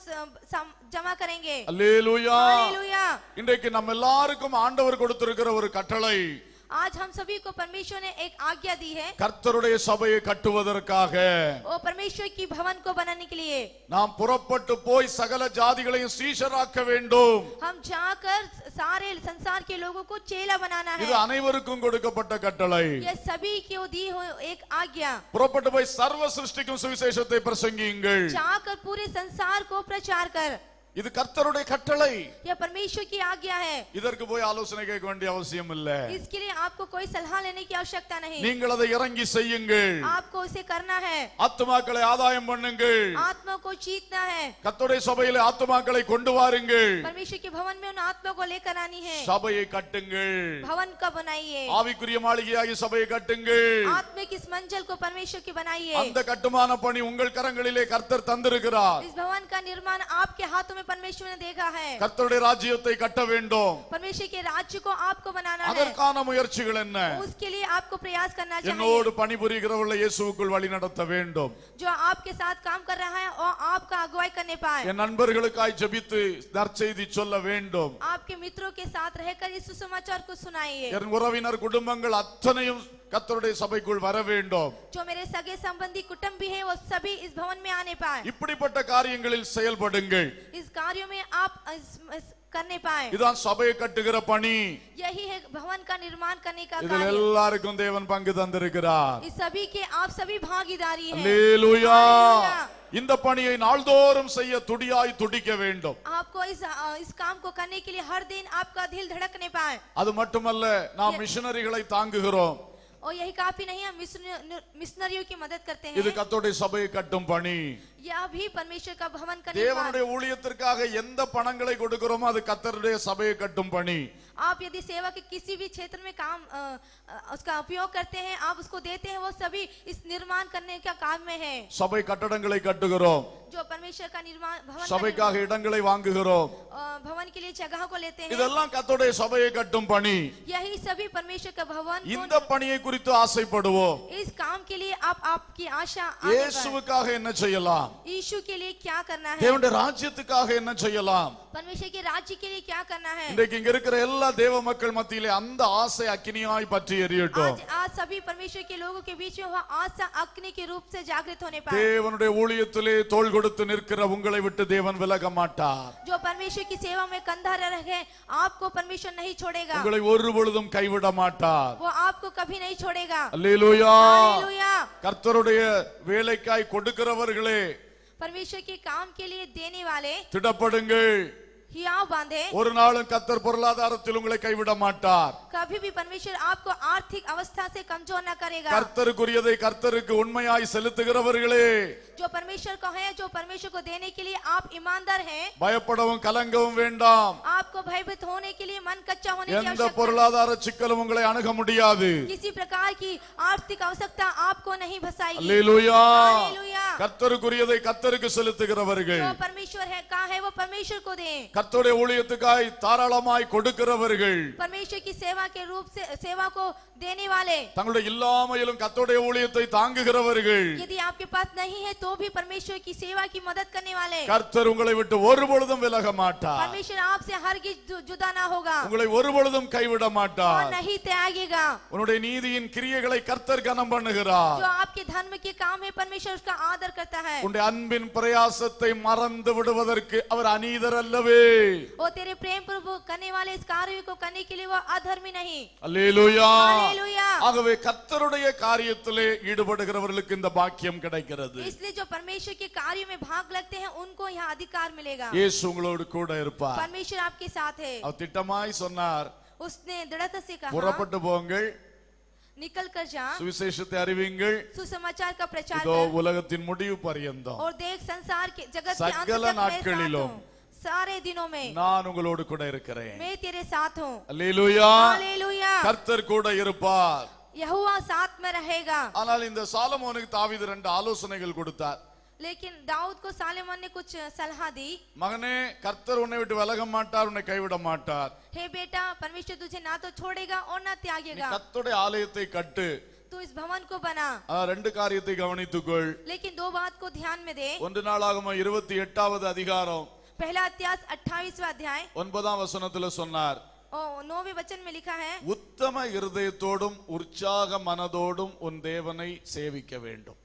जमा करेंगे। அல்லேலூயா. हालेलुया। இன்றைக்கு நம்ம எல்லாருக்கும் ஆண்டவர் கொடுத்திருக்கிற ஒரு கட்டளை, आज हम सभी को परमेश्वर ने एक आज्ञा दी है கர்த்தருடைய சபையை கட்டுவதற்காக और परमेश्वर की भवन को बनाने के लिए நாம் புறப்பட்டு போய் சகல ஜாதிகளையும் சீஷராக்க வேண்டும். हम जाकर सारे संसार के लोगों को चेला बनाना இது है। அனைவருக்கும் கொடுக்கப்பட்ட கட்டளை. ये सभी को दी हुई एक आज्ञा। புறப்பட்டு போய் சர்வ சிருஷ்டிக்கும் சுவிசேஷத்தை பிரசங்கியுங்கள். जाकर पूरे संसार को प्रचार कर। இது கர்த்தருடைய கட்டளை. यह परमेश्वर की आज्ञा है। இதற்கு போய் ஆலோசனை கேட்க வேண்டிய அவசியம் இல்லை. इसके लिए आपको कोई सलाह लेने की आवश्यकता नहीं। நீங்கள் அதை இறங்கி செய்யுங்கள். आपको इसे करना है। ஆத்துமாக்களை ஆதாயம் பண்ணுங்கள். आत्मा को जीतना है। கர்த்தருடைய சபையிலே ஆத்துமாக்களை கொண்டு வாருங்கள். परमेश्वर के भवन में उन आत्मा को लेकर आनी है। சபையை கட்டுங்கள். भवन का बनाइए। ஆவிக்குரிய மாளிகையாகிய சபையை கட்டுங்கள். आत्मिक इस मंजिल को परमेश्वर की बनाइए। அந்த கட்டுமான பணி உங்கள் கரங்களிலே கர்த்தர் தந்திருக்கிறார். इस भवन का निर्माण आपके हाथों में परमेश्वर ने देखा है। கர்த்தருடைய ராஜ்யத்தை கட்ட வேண்டும். परमेश्वर के राज्य को आपको बनाना है। அதற்கான முயற்சிகள் என்ன? उसके लिए आपको प्रयास करना என்னோடு चाहिए। பணிபுரிகிறவர்களை இயேசுவுக்குள் வழி நடத்த வேண்டும். जो आपके साथ काम कर रहा है और आपका अगुवाई करने पाए। என் நண்பர்களுக்காய் ஜெபித்து நற்செய்தி சொல்ல வேண்டும். आपके मित्रों के साथ रहकर इस सुसमाचार को सुनाइए। என் உறவினர் குடும்பங்கள் அத்தனையும் கர்த்தருடைய சபைக்குள் வர வேண்டும். जो मेरे सगे संबंधी कुटुंबी है वो सभी इस भवन में आने पाए। இப்படிப்பட்ட காரியங்களில் செயல்படுங்கள். इस कार्यों में आप करने पाए। இதுதான் சபையை கட்டுகிற பணி. यही है भवन का निर्माण करने का இதில் कार्य। எல்லாருக்கும் தேவன் பங்கு தந்திருக்கிறார். इस सभी के आप सभी भागीदारी है। அல்லேலூயா. हालेलुया। இந்த பணியை நாள்தோறும் செய்ய துடியாய் துடிக்க வேண்டும். आपको इस काम को करने के लिए हर दिन आपका दिल धड़कने पाए। அது மட்டுமல்ல, நாம் மிஷனரிகளை தாங்குகிறோம். और यही काफी नहीं, हम मिशनरियों की मदद करते இது हैं। கர்த்தருடைய சபையை கட்டும் பணி. यह भी परमेश्वर का भवन का निर्माण। தேவனுடைய ஊழியத்திற்காக எந்த பணங்களை கொடுக்கிறோமோ அது கர்த்தருடைய சபையை கட்டும் பணி. आप यदि सेवा के किसी भी क्षेत्र में काम उसका उपयोग करते हैं, आप उसको देते हैं, वो सभी इस निर्माण करने का काम में है। சபை கட்டடங்களை கட்டுகிறோம். जो परमेश्वर का निर्माण भवन சபைக்காக இடங்களை வாங்குகிறோம். भवन के लिए जगह को लेते हैं। இதெல்லாம் கர்த்தருடைய சபையை கட்டும் பணி. यही सभी परमेश्वर का भवन இந்த பணியை குறித்து ஆசைப்படுவோம். इस काम के लिए आपकी आशा आगे बढ़े। இயேசுவுக்காக என்ன செய்யலாம்? यीशु के लिए क्या करना है? தேவனுடைய ராஜ்யத்துக்காக என்ன செய்யலாம்? परमेश्वर के राज्य के लिए क्या करना है? இன்றைக்கு இங்க இருக்கிற எல்லா தேவ மக்கள் மத்தியிலே அந்த ஆசை அக்கினியாய் பற்றி எரியட்டும். आज सभी परमेश्वर के लोगों के बीच में वह आशा अग्नि के रूप से जागृत होने पाए। தேவனுடைய ஊழியத்திலே தோள் கொடுத்து நிற்கிற உங்களை விட்டு தேவன் விலக மாட்டார். जो परमेश्वर की सेवा में कंधा रहे, आपको परमेश्वर नहीं छोड़ेगा। உங்களை ஒரு பொழுதும் கைவிட மாட்டார். वो आपको कभी नहीं छोड़ेगा। அல்லேலூயா. हालेलुया। கர்த்தருடைய வேலைக்காய் கொடுக்கிறவர்களே, परमेश्वर के काम के लिए देने वाले திடப்படுங்கள். हियाव बांधे। ஒரு நாளும் கர்த்தர் பொருளாதாரத்தில் உங்களை கைவிட மாட்டார். कभी भी परमेश्वर आपको आर्थिक अवस्था से कमजोर न करेगा। கர்த்தருக்குரியதை கர்த்தருக்கு உண்மையாய் செலுத்துகிறவர்களே, जो परमेश्वर को है, जो परमेश्वर को देने के लिए आप ईमानदार हैं, பயப்படவும் கலங்கவும் வேண்டாம். आपको भयभीत होने के लिए मन कच्चा होने की எந்த आवश्यकता नहीं। பொருளாதார சிக்கலும் உங்களை அணுக முடியாது. किसी प्रकार की आर्थिक आवश्यकता आपको नहीं भसाएगी। அல்லேலூயா. हालेलुया। கர்த்தருக்குரியதை கர்த்தருக்கு செலுத்துகிறவர்கள், जो परमेश्वर है कहा है वो परमेश्वर को दें। கர்த்தருடைய ஊழியத்துக்காய் தாராளமாய் கொடுக்கிறவர்கள், परमेश्वर की सेवा के रूप से सेवा को देने वाले, தங்களுடைய இல்லாமையிலும் கர்த்தருடைய ஊழியத்தை தாங்குகிறவர்கள், यदि आपके पास नहीं है तो भी परमेश्वर की सेवा की मदद करने वाले। கர்த்தர் உங்களை விட்டு ஒரு பொழுதும் விலக மாட்டார். परमेश्वर आपसे हरगिज जुदा ना होगा உங்களை ஒரு பொழுதும் கைவிட और மாட்டார். नहीं त्यागेगा। உன்னுடைய நீதியின் கிரியைகளை கர்த்தர் கனம் பண்ணுகிறார். जो आपके धर्म के काम है परमेश्वर उसका आदर करता है। உன்னுடைய அன்பின் பிரயாசத்தை மறந்து விடுவதற்கு அவர் அநீதர் அல்லவே. वो तेरे प्रेम प्रभु करने वाले इस कार्य को करने के लिए वो अधर्मी नहीं। அல்லேலூயா. हालेलुया। ஆகவே கர்த்தருடைய காரியத்திலே ஈடுபடுகிறவர்களுக்கு இந்த பாக்கியம் கிடைக்கிறது. इसलिए जो परमेश्वर के कार्य में भाग लगते हैं उनको यहाँ अधिकार मिलेगा। இயேசு உங்களோடு கூட இருப்பார். परमेश्वर आपके साथ है। அவர் திட்டமாய் சொன்னார், उसने दृढ़ता से कहा, புறப்பட்டு போங்கள், निकल कर जा, சுவிசேஷத்தை அறிவிங்கள், सुसमाचार का प्रचार இதோ कर உலகத்தின் முடிவு பரியந்தம் और देख संसार के जगत के अंत சகல तक मैं साथ நாட்களிலும் हूँ। सारे दिनों में நான் உங்களோடு கூட இருக்கிறேன். मैं तेरे साथ हूँ। அல்லேலூயா. हालेलुया। கர்த்தர் கூட இருப்பார். यहोवा साथ में रहेगा। ஆனால் இந்த சாலமோனுக்கு தாவீது 2 ஆலோசனைகள் கொடுத்தார். लेकिन दाऊद को सालेमन ने कुछ सलाह दी। மகனே, கர்த்தர் உன்னை விட்டு விலக மாட்டார், உன்னை கைவிட மாட்டார். हे बेटा, परमेश्वर तुझे ना तो छोड़ेगा और ना நீ त्यागेगा। கர்த்தருடைய ஆலயத்தை கட்டு. तू इस भवन को बना, 2 காரியத்தை கவனித்துக்கொள். लेकिन 2 बात को ध्यान में दे। 1 நாளாகமம் 28வது அதிகாரம் पहला इतिहास 28वां अध्याय 9ஆம் வசனத்துல சொன்னார், और 9वें वचन में लिखा है, உத்தம இருதயத்தோடும் உற்சாக மனதோடும் உன் தேவனை சேவிக்க வேண்டும்.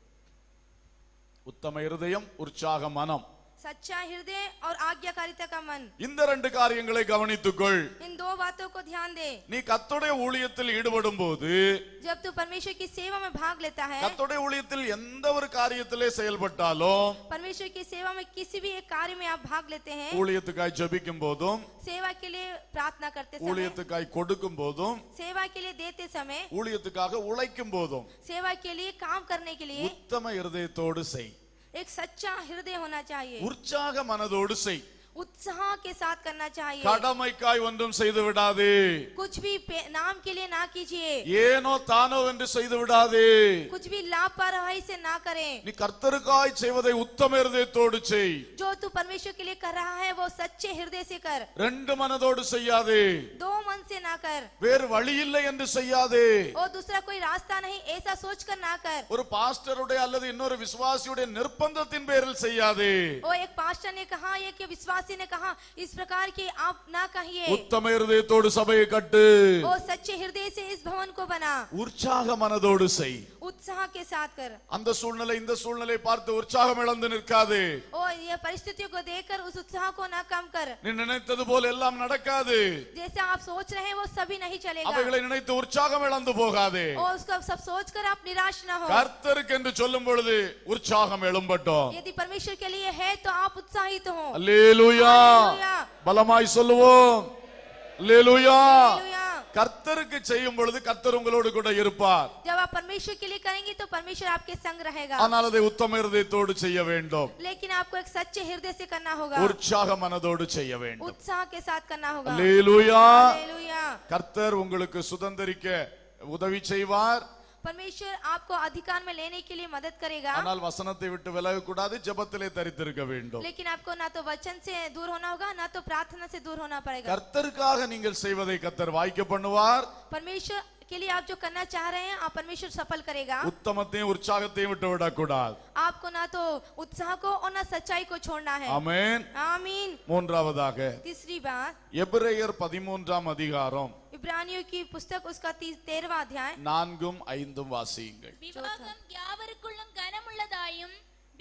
உத்தம இருதயம், உற்சாக மனம், सच्चा हृदय और आज्ञाकारिता का मन, இந்த ரெண்டு காரியங்களை கவனித்துக்கொள். इन 2 बातों को ध्यान दे. நீ கர்த்தருடைய ஊழியத்தில் ஈடுபடும் போது, जब तू परमेश्वर की सेवा में भाग लेता है, கர்த்தருடைய ஊழியத்தில் எந்த ஒரு காரியத்திலே செயல்பட்டாலும், परमेश्वर की सेवा में किसी भी एक कार्य में आप भाग लेते हैं, ஊழியத்துக்காய் ஜெபிக்கும் போதும், सेवा के लिए प्रार्थना करते समय, ஊழியத்துக்காய் கொடுக்கும் போதும், सेवा के लिए देते समय, ஊழியத்துக்காக உழைக்கும் போதும், सेवा के लिए काम करने के लिए உத்தம இருதயத்தோடு செய். एक सच्चा हृदय होना चाहिए, உற்சாக மனதோடு செய். उत्साह के साथ करना चाहिए. கடமைக்காய் ஒன்றும் செய்து விடாதே. कुछ भी नाम के लिए ना कीजिए, ஏனோ தானோ என்று செய்து விடாதே. कुछ भी लापरवाही से ना करें. நீ கர்த்தருக்காய் செய்வதை உத்தம இருதயத்தோடு செய். जो तू परमेश्वर के लिए कर रहा है वो सच्चे हृदय से कर, ரெண்டு மனதோடு செய்யாதே. 2 मन से ना कर, வேறு வழி இல்லை என்று செய்யாதே. और दूसरा कोई रास्ता नहीं ऐसा सोच कर ना कर. ஒரு பாஸ்டருடைய அல்லது இன்னொரு விசுவாசியுடைய நிர்பந்தத்தின் பேரில் செய்யாதே. और एक पास्टर ने कहा, एक विश्वासी ने कहा, इस प्रकार की आप ना कहिए. உத்தம இருதயத்தோடு சபையை கட்டு. और सच्चे हृदय से इस भवन को बना, உற்சாக மனதோடு செய். उत्साह के साथ कर. அந்த சூழ்நிலை இந்த சூழ்நிலை பார்த்து உற்சாகம் இழந்து நிற்காதே. और यह परिस्थितियों को देखकर उस उत्साह को ना कम कर. நீ நினைத்தது போல எல்லாம் நடக்காது. जैसे आप सोच रहे हैं वो सभी नहीं चलेगा, அவைகளை நினைத்து உற்சாகம் இழந்து போகாதே. और उसका सब सोचकर आप निराश ना हो. கர்த்தருக்கு என்று சொல்லும் பொழுது உற்சாகம் எழும்பட்டும். यदि परमेश्वर के लिए है तो आप उत्साहित हो. அல்லேலூயா. அல்லேலூயா. பலமாய் சொல்லுவோம். அல்லேலூயா. हालेलुया. கர்த்தருக்கு செய்யும் பொழுது கர்த்தர் உங்களோடு கூட இருப்பார். जब आप परमेश्वर के लिए करेंगे तो परमेश्वर आपके संग रहेगा, ஆனால் அதை உத்தம இருதயத்தோடு செய்ய வேண்டும். लेकिन आपको एक सच्चे हृदय से करना होगा, உற்சாக மனதோடு செய்ய வேண்டும். उत्साह के साथ करना होगा. அல்லேலூயா. हालेलुया. கர்த்தர் உங்களுக்கு சுதந்தரிக்க உதவி செய்வார். परमेश्वर आपको अधिकार में लेने के लिए मदद करेगा, ஆனால் வசனத்தை விட்டு விலக கூடாது. ஜெபத்திலே தரித்திருக்க வேண்டும். लेकिन आपको ना तो वचन से दूर होना होगा ना तो प्रार्थना से दूर होना पड़ेगा. கர்த்தருக்காக நீங்கள் செய்வதை கர்த்தர் வாய்க்க பண்ணுவார். परमेश्वर के लिए आप जो करना चाह रहे हैं आप परमेश्वर सफल करेगा. உத்தமத்தையும் உற்சாகத்தையும் விட்டு விடக்கூடாது. आपको ना तो उत्साह को और ना सच्चाई को छोड़ना है. ஆமென். आमीन. மூன்றாவதாக तीसरी बात, எபிரேயர் 13ஆம் அதிகாரம் इब्रानियों की पुस्तक उसका 13वां अध्याय 4ம் 5ம் வாசியுங்கள். விவாகம் யாவருக்குள்ளும் கனமுள்ளதாயும்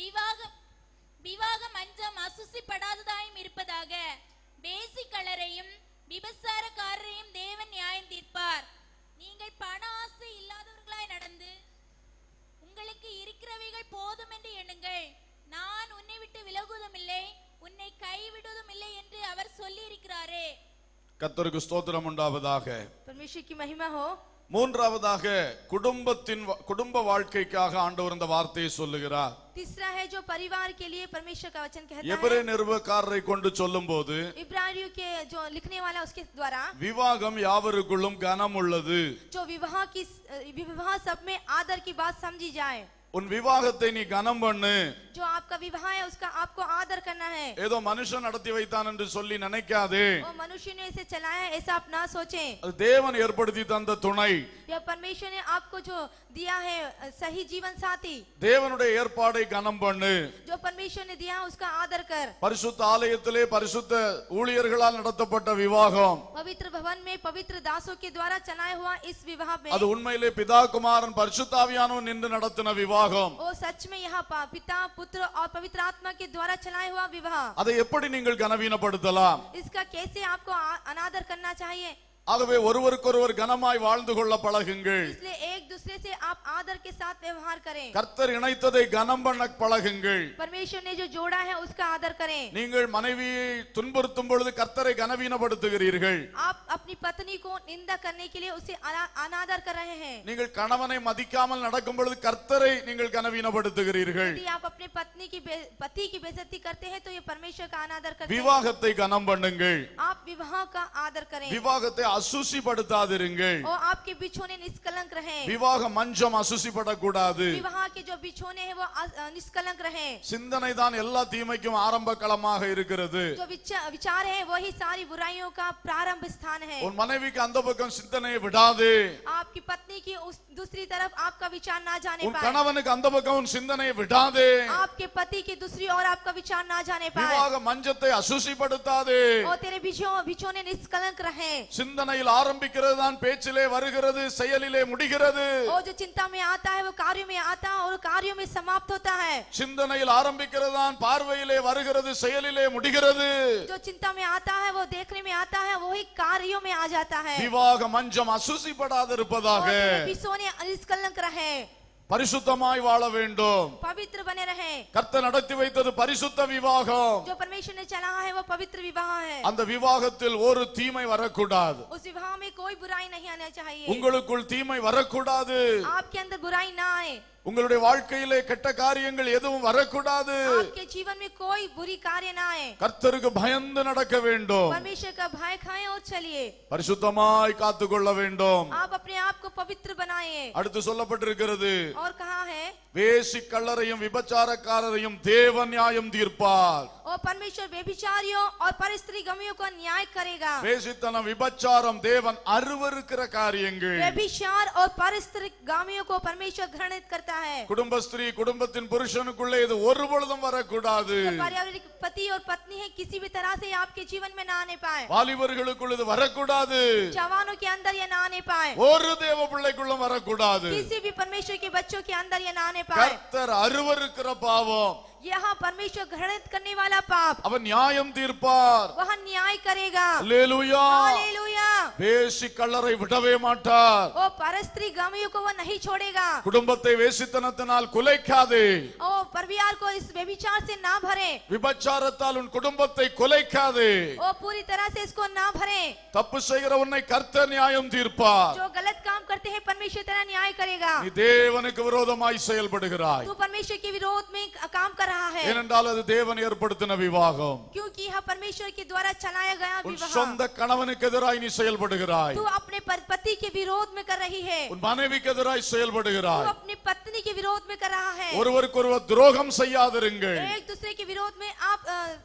விவாக மஞ்சம் அசுசிப்படாததாயும் இருப்பதாக. பேசிக்கலரையும் விபசாரக்காரரையும் தேவன் நியாயம் தீர்ப்பார். நீங்கள் பண ஆசை இல்லாதவர்களாய் நடந்து உங்களுக்கு இருக்கிறவைகள் போதும் என்று எண்ணுங்கள். நான் உன்னை விட்டு விலகுவதும் இல்லை, உன்னை கைவிடுவதும் இல்லை என்று அவர் சொல்லி இருக்கிறாரே. கர்த்தருக்கு ஸ்தோத்திரம் உண்டாவதாக. परमेश्वर की महिमा हो. மூன்றாவதாக குடும்ப வாழ்க்கைக்காக ஆண்டவர் இந்த வார்த்தையை சொல்லுகிறார். तीसरा है जो परिवार के लिए परमेश्वर का वचन कहता எபிரேய है. நிருபக்காரரை கொண்டு சொல்லும்போது इब्रानियों के जो लिखने वाला उसके द्वारा, விவாகம் யாவருக்குள்ளும் கனம் உள்ளது. जो विवाह सब में आदर की बात समझी जाए. உன் விவாகத்தை நீ கனம் பண்ணு. जो आपका विवाह है उसका आपको आदर करना है. ஏதோ மனுஷன் நடத்தி வைத்தான் என்று சொல்லி நினைக்காதே. वो मनुष्य ने इसे चलाया ऐसा आप ना सोचें. அது தேவன் ஏற்படுத்தி தந்த துணை. यह परमेश्वर ने आपको जो दिया है सही जीवन साथी, தேவனுடைய ஏற்பாடை கனம் பண்ணு. जो परमेश्वर ने दिया उसका आदर कर. பரிசுத்த ஆலயத்திலே பரிசுத்த ஊழியர்களால் நடத்தப்பட்ட விவாகம் पवित्र भवन में पवित्र दासों के द्वारा चलाया हुआ इस विवाह में, அது உண்மையிலே பிதா குமாரன் பரிசுத்தாவியானவர் நின்று நடத்தின விவாகம். वो सच में यहाँ पिता पुत्र और पवित्र आत्मा के द्वारा चलाया हुआ विवाह. அதை எப்படி நீங்கள் கனவீனப்படுத்தலாம்? इसका कैसे आपको अनादर करना चाहिए? ஆகவே ஒருவருக்கொருவர் கனமாய் வாழ்ந்து கொள்ள பழகுங்கள். इसलिए एक दूसरे से आप आदर के साथ व्यवहार करें. கர்த்தர் இணைத்ததை கனம் பண்ண பழகுங்கள். परमेश्वर ने जो जोड़ा है उसका आदर करें. நீங்கள் மனைவியை துன்புறுத்தும் பொழுது கர்த்தரை கனவீனப்படுத்துகிறீர்கள். आप अपनी पत्नी को निंदा करने के लिए उसे अनादर कर रहे हैं. நீங்கள் கணவனை மதிக்காமல் நடக்கும் பொழுது கர்த்தரை நீங்கள் கனவீனப்படுத்துகிறீர்கள். यदि आप अपने पति की बेइज्जती करते हैं तो ये परमेश्वर का अनादर करते हैं. விவாகத்தை கனம் பண்ணுங்கள். आप विवाह का आदर करें விவாகத்தை அசுசிப்படுத்தாதிருங்கள். और आपके बिछोने निष्कलंक रहें. விவாக மஞ்சம் அசுசிப்படக்கூடாது. विवाह के जो बिछोने हैं वो निष्कलंक रहें. சிந்தனை தான் எல்லா தீமைக்கும் ஆரம்ப களமாக இருக்கிறது. जो विचार है वही सारी बुराइयों का प्रारंभ स्थान है. உன் மனைவிக்கு அந்த பக்கம் சிந்தனையை விடாதே. आपके आपकी पत्नी की उस दूसरी तरफ आपका विचार ना जाने உன் पाए, கணவனுக்கு அந்த பக்கம் உன் சிந்தனையை விடாதே. आपके पति की दूसरी ओर आपका विचार ना जाने पाए, விவாக மஞ்சத்தை அசுசிப்படுத்தாதே. और तेरे बिछोने निष्कलंक रहे। சிந்தனையில் ஆரம்பிக்கிறது தான் பேச்சிலே வருகிறது, செயலிலே முடிகிறது. और जो चिंता में आता है वो कार्यों में आता है और कार्यों में समाप्त होता है। சிந்தனையில் ஆரம்பிக்கிறது தான் பார்வையிலே வருகிறது, செயலிலே முடிகிறது. जो चिंता में आता है वो देखने में आता है, वही कार्यों में आ जाता है। விவாக மஞ்சம் அசுசிப்படாதிருப்பதாக. और तेरे बिछोने निष्कलंक रहे, பரிசுத்தமாய் வாழ வேண்டும். पवित्र बने रहे। கர்த்தர் நடத்தி வைத்தது பரிசுத்த விவாகம். जो परमेश्वर ने चलाया है वो पवित्र विवाह है। அந்த விவாகத்தில் ஒரு தீமை வரக்கூடாது. उस विवाह में कोई बुराई नहीं आना चाहिए। உங்களுக்குள் தீமை வரக்கூடாது. आपके अंदर बुराई ना आए, உங்களுடைய வாழ்க்கையிலே கெட்ட காரியங்கள் எதுவும் வரக்கூடாது. आपके जीवन में कोई बुरी कार्य ना आए। கர்த்தருக்கு பயந்து நடக்க வேண்டும். परमेश्वर का भय खाएं और चलिए। பரிசுத்தமாய் காத்துக்கொள்ள வேண்டும். आप अपने आप को पवित्र बनाइए। அடுத்து சொல்லப்பட்டிருக்கிறது, और कहा है, வேசி கள்ளரையும் விபச்சாரக்காரரையும் தேவன் நியாயம் தீர்ப்பார். और परमेश्वर व्यभिचारियों और परस्त्री गमियों को न्याय करेगा। வேசித்தனம் விபச்சாரம் தேவன் அருவருக்கிற காரியங்கள். व्यभिचार और परस्त्री गामियों को परमेश्वर घृणित करता है। குடும்ப ஸ்திரீ குடும்பத்தின் புருஷனுக்குள்ளே இது ஒருபொழுதும் வரக்கூடாது. जो पारिवारिक पति और पत्नी है किसी भी तरह से आपके जीवन में ना आने पाए। வாலிபர்களுக்குள் இது வரக்கூடாது. जवानों के अंदर ये ना आने पाए। ஒரு தேவ பிள்ளைக்குள்ளும் வரக்கூடாது. किसी भी परमेश्वर के बच्चों के अंदर ये ना आने पाए। கர்த்தர் அருவருக்கிற பாவம், यहाँ परमेश्वर घृणित करने वाला पाप, அவர் நியாயம் தீர்ப்பார். वह न्याय करेगा। அல்லேலூயா. हालेलुया। வேசி கள்ளரை விடவே மாட்டார். ओ परस्त्री गामियों को वह नहीं छोड़ेगा। குடும்பத்தை வேசித்தனத்தினால் குலைக்காதே. ओ परिवार को इस व्यभिचार से ना भरे। விபச்சாரத்தால் உன் குடும்பத்தை குலைக்காதே. ओ पूरी तरह से इसको ना भरे। தப்பு செய்கிற உன்னை கர்த்தர் நியாயம் தீர்ப்பார். जो गलत काम करते हैं परमेश्वर तेरा न्याय करेगा। நீ தேவனுக்கு விரோதமாய் செயல்படுகிறாய். तू परमेश्वर के विरोध में काम कर रहा है, ஏனென்றால் அது தேவன் ஏற்படுத்தின விவாகம். क्योंकि यह परमेश्वर के द्वारा चलाया गया உன் विवाह। சொந்த கணவனுக்கு எதிராய் நீ செயல்படுகிறாய். तू अपने पति के विरोध में कर रही है, உன் மனைவிக்கு எதிராய் तू செயல்படுகிறாய். अपनी पत्नी के विरोध में कर रहा है। ஒருவருக்கொருவர் துரோகம் செய்யாதிருங்கள். एक दूसरे के विरोध में आप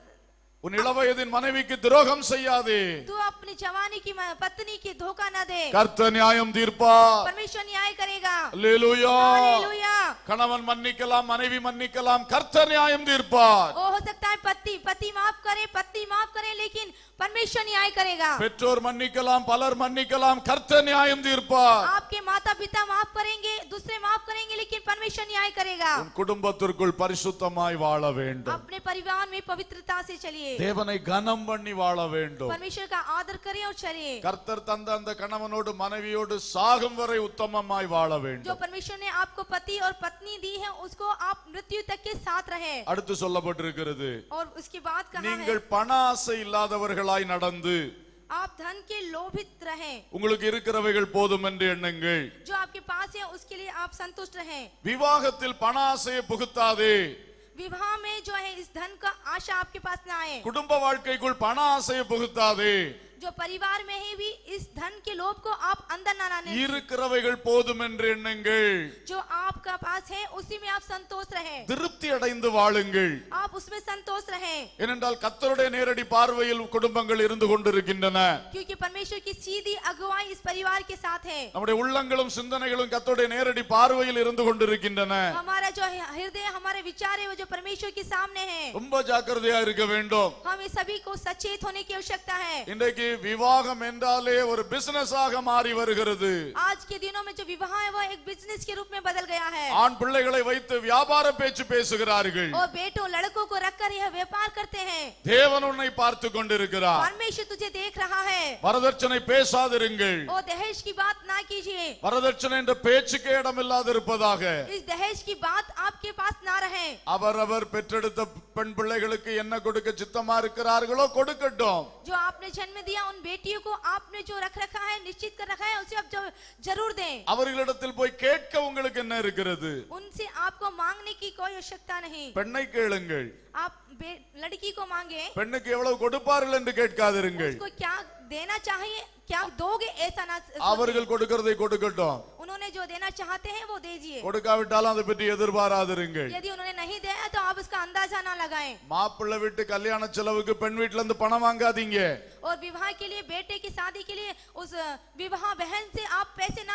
உன் இளவயதின் மனைவிக்கு துரோகம் செய்யாதே. तू अपनी जवानी की पत्नी की धोखा न दे। கர்த்தர் நியாயம் தீர்ப்பார். परमेश्वर न्याय करेगा। அல்லேலூயா. हालेलुया। கணவன் மன்னிக்கலாம், மனைவி மன்னிக்கலாம், கர்த்தர் நியாயம் தீர்ப்பார். वो हो सकता है पति माफ करे, पत्नी माफ करे, लेकिन परमेश्वर न्याय करेगा। பெற்றோர் மன்னிக்கலாம், பலர் மன்னிக்கலாம், கர்த்தர் நியாயம் தீர்ப்பார். आपके माता पिता माफ करेंगे, दूसरे माफ करेंगे, लेकिन परमेश्वर न्याय करेगा। உன் குடும்பத்திற்குள் பரிசுத்தமாய் வாழ வேண்டும். अपने परिवार में पवित्रता से चलिए, தேவனை கனம் பண்ணி வாழ வேண்டும். परमेश्वर का आदर करें और चलिए। கர்த்தர் தந்த அந்த கணவனோடு மனைவியோடு சாகும் வரை உத்தமமாய் வாழ जो வேண்டும். परमेश्वर ने आपको पति और पत्नी दी है उसको आप मृत्यु तक के साथ रहे। அடுத்து சொல்லப்பட்டிருக்கிறது, और उसके बाद कहा है, நீங்கள் பண ஆசை இல்லாதவர்களாய் நடந்து आप धन के लोभित रहें। உங்களுக்கு இருக்கிறவைகள் போதும் என்று எண்ணுங்கள். जो आपके पास है उसके लिए आप संतुष्ट रहें। விவாகத்தில் பண ஆசையை புகுத்தாதே. विवाह में जो है इस धन का आशा आपके पास ना आए। குடும்ப வாழ்க்கைக்குள் பண ஆசையை புகுத்தாதே. जो परिवार में ही भी इस धन के लोभ को आप अंदर ना लाने। இருக்கிறவைகள் போதும் என்று எண்ணுங்கள். जो आपका पास है उसी में आप संतोष रहे, திருப்தி அடைந்து வாழுங்கள். आप उसमें संतोष रहे। ஏனென்றால் கர்த்தருடைய நேரடி பார்வையில் குடும்பங்கள் இருந்து கொண்டிருக்கின்றன. क्योंकि परमेश्वर की सीधी अगुवाई इस परिवार के साथ है। நம்முடைய உள்ளங்களும் சிந்தனைகளும் கர்த்தருடைய நேரடி பார்வையில் இருந்து கொண்டிருக்கின்றன. हमारा जो हृदय, हमारे विचार है वो जो परमेश्वर के सामने है। ரொம்ப ஜாக்கிரதையா இருக்க வேண்டும். हमें सभी को सचेत होने की आवश्यकता है। இன்றைக்கு விவாகம் என்றாலே ஒரு பிசினஸாக மாறி வருகிறது. आज के दिनों में जो विवाह है वो एक बिजनेस के रूप में बदल गया है। ஆண் பிள்ளைகளை வைத்து வியாபார பேச்சு பேசுகிறார்கள். और बेटों लड़कों को रखकर यह व्यापार करते हैं। தேவன் உன்னை பார்த்து கொண்டிருக்கிறார். परमेश्वर तुझे देख रहा है। வரதட்சணை பேசாதிருங்கள். और दहेज की बात ना कीजिए। வரதட்சணை என்ற பேச்சுக்கே இடமில்லாதிருப்பதாக. इस दहेज की बात आपके पास ना रहे। அவரவர் பெற்றெடுத்த பெண் பிள்ளைகளுக்கு என்ன கொடுக்க சித்தமா இருக்கிறார்களோ கொடுக்கட்டும். जो आपने जन्म दिया उन बेटियों को आपने जो रख रखा है, निश्चित कर रखा है, उसे आप जरूर दें। அவர்களிடத்தில் போய் கேட்க உங்களுக்கு என்ன இருக்கிறது? उनसे आपको मांगने की कोई आवश्यकता नहीं। பெண்ணை கேளுங்கள். आप लड़की को मांगे, பெண்ணுக்கு எவ்வளவு கொடுப்பார்கள் என்று கேட்காதிருங்கள். उसको क्या देना चाहिए, क्या दोगे, ऐसा ना அவர்கள் கொடுக்கிறதை கொடுக்கட்டும். उन्होंने जो देना चाहते हैं वो दीजिए। கொடுக்காவிட்டாலும் அதை பற்றி எதிர்பாராதிருங்கள். यदि उन्होंने नहीं दिया तो आप उसका अंदाजा ना लगाएं। மாப்பிள்ளை வீட்டு கல்யாண செலவுக்கு பெண் வீட்டுல இருந்து பணம் வாங்காதீங்க. और विवाह के लिए, बेटे की शादी के लिए उस विवाह बहन से आप पैसे ना लीजिए।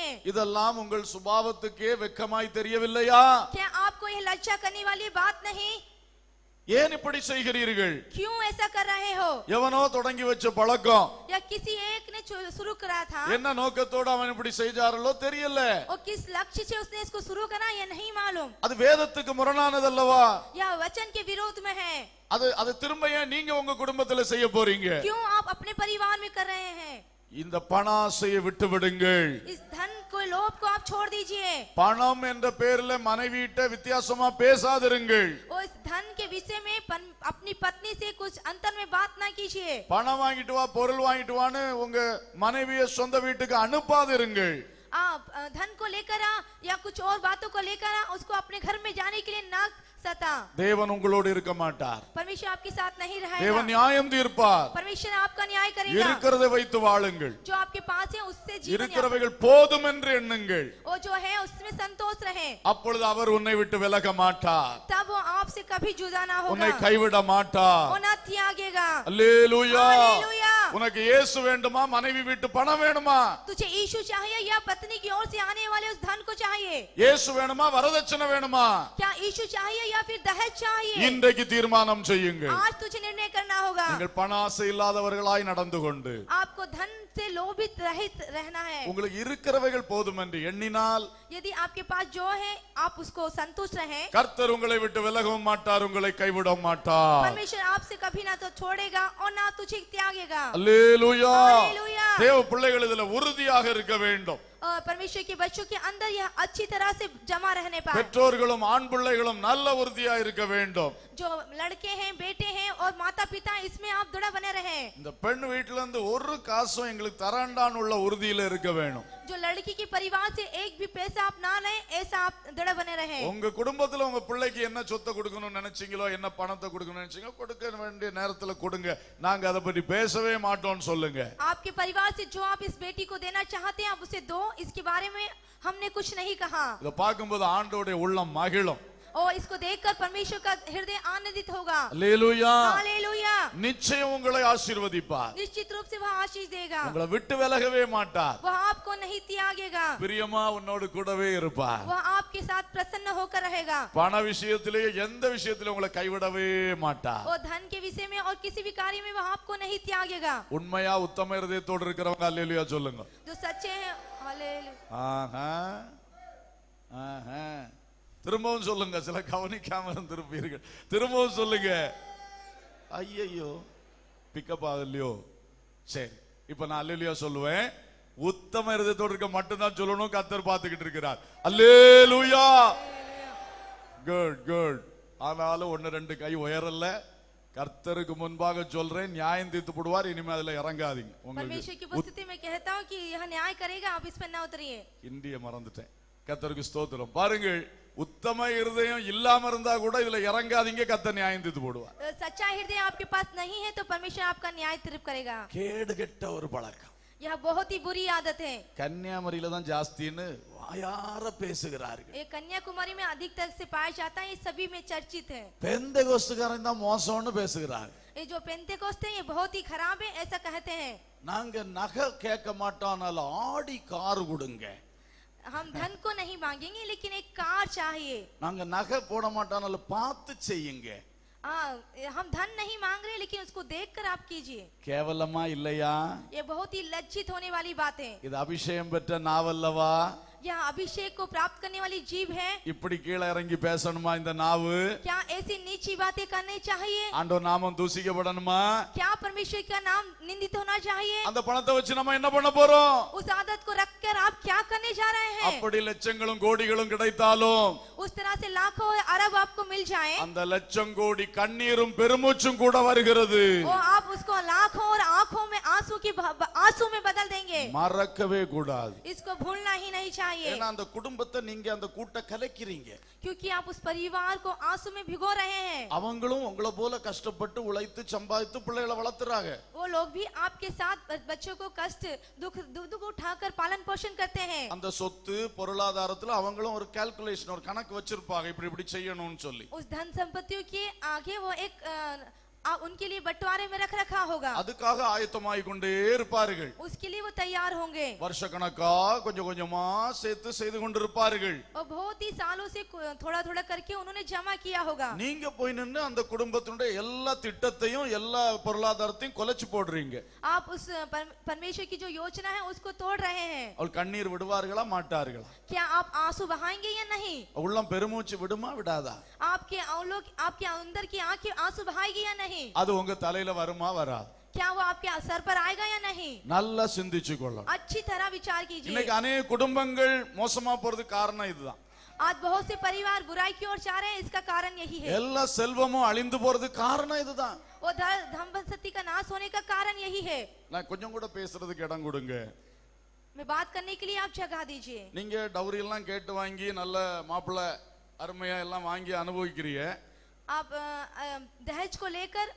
हैं। இதெல்லாம் உங்கள் சுபாவத்துக்கே வெட்கமாய் தெரியவில்லையா? क्या आपको यह लज्जा करने वाली बात नहीं? ஏன் இப்படி செய்கிறீர்கள்? क्यों ऐसा कर रहे हो? எவனோ தொடங்கி வச்ச பழக்கம். या किसी एक ने शुरू करा था? என்ன நோக்கத்தோட அவன் இப்படி செய்தாரோ தெரியல. और किस लक्ष्य से उसने इसको शुरू करा ये नहीं मालूम। அது வேதத்துக்கு முரணானதல்லவா? या वचन के विरोध में है। அது திரும்ப ஏன் நீங்க உங்க குடும்பத்துல செய்ய போறீங்க? क्यों आप अपने परिवार में कर रहे हैं? இந்த பணாசையை விட்டு விடுங்கள். इस धन को लोभ को आप छोड़ दीजिए। பணம் என்ற பேர்ல மனைவிட்ட வித்தியாசமா பேசாதிருங்கள். और इस धन के विषय में अपनी पत्नी से कुछ अंतर में बात ना कीजिए। பணம் வாங்கிட்டு வா பொருள் வாங்கிட்டு வான்னு உங்க மனைவியை சொந்த வீட்டுக்கு அனுப்பாதிருங்கள். आप धन को लेकर आ या कुछ और बातों को लेकर आ, उसको अपने घर में जाने के लिए ना सता। தேவன் உங்களோடு இருக்க மாட்டார். परमेश्वर आपके साथ नहीं रहेगा। தேவன் நியாயம் தீர்ப்பார். परमेश्वर आपका न्याय करेगा। இருக்கிறதை வைத்து வாழுங்கள். जो आपके पास है उससे जीवन இருக்கிறவைகள் போதும் என்று எண்ணுங்கள். और जो है उसमें संतोष रहे। அப்பொழுது அவர் உன்னை விட்டு விலக மாட்டார். तब वो आपसे कभी जुदा ना உன்னை होगा। கைவிட மாட்டார். वो ना त्यागेगा। அல்லேலூயா. हालेलुया। உனக்கு இயேசு வேண்டுமா? மனைவி விட்டு பணம் வேணுமா? तुझे यीशु चाहिए या पत्नी की ओर से आने वाले उस धन को चाहिए? இயேசு வேணுமா? வரதட்சணை வேணுமா? क्या यीशु चाहिए या फिर दहेज चाहिए? இன்றைக்கு தீர்மானம் செய்யுங்கள். आज तुझे निर्णय करना होगा। நீங்கள் பண ஆசை இல்லாதவர்களாய் நடந்து கொண்டு आपको धन से लोभित रहित रहना है। உங்களுக்கு இருக்கிறவைகள் போதும் என்று எண்ணினால் यदि आपके पास जो है आप उसको संतुष्ट रहे, கர்த்தர் உங்களை விட்டு விலகவும் மாட்டார், உங்களை கைவிடவும் மாட்டார். परमेश्वर आपसे कभी ना तो छोड़ेगा और ना तुझे त्यागेगा। அல்லேலூயா. हालेलुया। தேவ பிள்ளைகள் இதுல உறுதியாக இருக்க வேண்டும். और परमेश्वर के बच्चों के अंदर यह अच्छी तरह से जमा रहने पाए। பெற்றோர்களும் ஆண் பிள்ளைகளும் நல்ல உறுதியா இருக்க வேண்டும். जो लड़के हैं, बेटे हैं और माता पिता, इसमें आप दृढ़ बने रहे। இந்த பெண் வீட்டுல இருந்து ஒரு காசும் எங்களுக்கு தராண்டான்னு உள்ள உறுதியில இருக்க வேணும். जो लड़की के परिवार से एक भी पैसा आप ना लें, ऐसा आप दृढ़ बने रहे। உங்க குடும்பத்துல உங்க பிள்ளைக்கு என்ன சொத்தை கொடுக்கணும்னு நினைச்சீங்களோ, என்ன பணத்தை கொடுக்கணும்னு நினைச்சீங்களோ, கொடுக்க வேண்டிய நேரத்துல கொடுங்க. நாங்க அதை பத்தி பேசவே மாட்டோம்னு சொல்லுங்க. आपके परिवार से जो आप इस बेटी को देना चाहते हैं आप उसे दो, इसके बारे में हमने कुछ नहीं कहा। இத பார்க்கும்போது ஆண்டவருடைய உள்ளம் மகிழும். और इसको देखकर परमेश्वर का हृदय आनंदित होगा। அல்லேலூயா. हालेलुया। நிச்சயம் உங்களை ஆசீர்வதிப்பார். निश्चित रूप से वह आशीष देगा। உங்களை விட்டு விலகவே மாட்டார். वह आपको नहीं त्यागेगा। பிரியமா உன்னோடு கூடவே இருப்பார். वह आपके साथ प्रसन्न होकर रहेगा। பண விஷயத்திலேயே எந்த விஷயத்திலும் உங்களை கைவிடவே மாட்டார். और धन के विषय में और किसी भी कार्य में वह आपको नहीं त्यागेगा। உண்மையா உத்தம இருதயத்தோடு இருக்கிறவங்க அல்லேலூயா சொல்லுங்க. जो सच्चे हैं हालेलुया। ஆஹா ஆஹா. திரும்பவும் சொல்லுங்க. சில கவனிக்காம இருந்திருப்பீர்கள். திரும்பவும் சொல்லுங்க. ஐயோ பிக்கப் ஆகலையோ? சரி, இப்ப நான் அல்லேலூயா சொல்லுவேன். உத்தம இருதயத்தோடு இருக்க மட்டும்தான் சொல்லணும். கர்த்தர் பார்த்துக்கிட்டு இருக்கிறார். அல்லேலூயா. Good good. ஆனாலும் ஒன்னு ரெண்டு கை உயரல்ல. கர்த்தருக்கு முன்பாக சொல்றேன், நியாயம் தீர்த்து போடுவார். இனிமே அதுல இறங்காதீங்க. परमेश्वर की उपस्थिति में कहता हूँ कि यह न्याय करेगा, आप इस पर ना उतरिए। இந்திய மறந்துட்டேன். கர்த்தருக்கு ஸ்தோத்திரம். பாருங்கள், உத்தம இருதயம் இல்லாம இருந்தா கூட இதுல இறங்காதீங்க. கர்த்தர் நியாயம் தீர்த்து போடுவார். सच्चा हृदय आपके पास नहीं है तो परमेश्वर आपका न्याय तीर्थ करेगा। கேடு கெட்ட ஒரு பழக்கம். यह बहुत ही बुरी आदत है। கன்னியாகுமரியில தான் ஜாஸ்தின்னு வாயார பேசுகிறார்கள். ये कन्याकुमारी में अधिकतर से पाया जाता है, ये सभी में चर्चित है। பெந்தேகோஸ்துக்காரன் தான் மோசம்னு பேசுகிறாங்க. ये जो पेंतेकोस्त है ये बहुत ही खराब है, ऐसा कहते हैं। நாங்க நகை கேட்க மாட்டோம்னால ஆடி கார் கொடுங்க. हम धन को नहीं मांगेंगे लेकिन एक कार चाहिए। நாங்க நகை போட மாட்டோம்னால பார்த்து செய்யுங்க. हम धन नहीं मांग रहे लेकिन उसको देखकर आप कीजिए। கேவலமா இல்லையா? ये बहुत ही लज्जित होने वाली बात है। இது அபிஷேகம் பெற்ற நாவல்லவா? यह अभिषेक को प्राप्त करने वाली जीभ है। இப்படி கீழே இறங்கி பேசணுமா இந்த நாவு? क्या ऐसी नीची बातें करनी चाहिए? ஆண்டவர் நாமம் தூசிக்கப்படணுமா? क्या परमेश्वर का नाम निंदित होना चाहिए? அந்த பணத்தை வச்சு நம்ம என்ன பண்ண போறோம்? उस आदत को रखकर आप क्या करने जा रहे हैं? அப்படி லட்சங்களும் கோடிகளும் கிடைத்தாலும் उस तरह से लाखों और अरब आपको मिल जाए, அந்த லட்சம் கோடி கண்ணீரும் பெருமூச்சும் கூட வருகிறது. और आप उसको लाखों और आंखों में आंसू में बदल देंगे। மறக்கவே கூடாது. इसको भूलना ही नहीं चाहिए। ஏன்னா அந்த குடும்பத்தை நீங்க அந்த கூட்ட கலக்கிறீங்க. क्योंकि आप उस परिवार को आंसू में भिगो रहे हैं। அவங்களும் உங்களை போல கஷ்டப்பட்டு உழைத்து சம்பாதித்து பிள்ளைகளை வளர்த்துறாங்க. वो लोग भी आपके साथ बच्चों को कष्ट दुख उठाकर पालन पोषण करते हैं। அந்த சொத்து பொருளாதாரத்துல அவங்களும் ஒரு கால்குலேஷன், ஒரு கணக்கு வச்சிருப்பாங்க, இப்படி இப்படி செய்யணும்னு சொல்லி. उस धन संपत्तियों के आगे वो एक उनके लिए बंटवारे में रख रखा होगा, அதுக்காக ஆயத்தமாய் கொண்டே இருப்பார்கள். उसके लिए वो तैयार होंगे வருஷக்கணக்கா கொஞ்சம் கொஞ்சமா சேர்த்து செய்து கொண்டிருப்பார்கள். और बहुत ही सालों से थोड़ा थोड़ा करके उन्होंने जमा किया होगा. நீங்க போய் நின்னு அந்த குடும்பத்தினுடைய எல்லா திட்டத்தையும் எல்லா பொருளாதாரத்தையும் கொலைச்சு போடுறீங்க. आप उस परमेश्वर की जो योजना है उसको तोड़ रहे हैं. அவள் கண்ணீர் விடுவார்களா மாட்டார்களா? क्या आप आंसू बहाएंगे या नहीं? உள்ளம் பெருமூச்சு விடுமா விடாதா? आपके अंदर की आंखें आंसू बहाएगी या नहीं? அது உங்க தலையில வருமா வராது? क्या वो आपके सर पर आएगा या नहीं? நல்லா சிந்திச்சு கொள்ளணும். अच्छी तरह विचार कीजिए. இன்னைக்கு अनेक குடும்பங்கள் மோசமா போறதுக்கு காரணம் இதுதான். आज बहुत से परिवार बुराई की ओर जा रहे हैं, इसका कारण यही है. எல்லா செல்வமும் அழிந்து போறதுக்கு காரணம் இதுதான். वो धन संपत्ति का नाश होने का कारण यही है. நான் கொஞ்சம் கூட பேசுறதுக்கு இடம் கொடுங்க. मैं बात करने के लिए आप जगह दीजिए. நீங்க டவுரி எல்லாம் கேட்டு வாங்கி நல்ல மாப்பிள்ளை அருமையா எல்லாம் வாங்கி அனுபவிக்கிறீங்க. आप दहेज को लेकर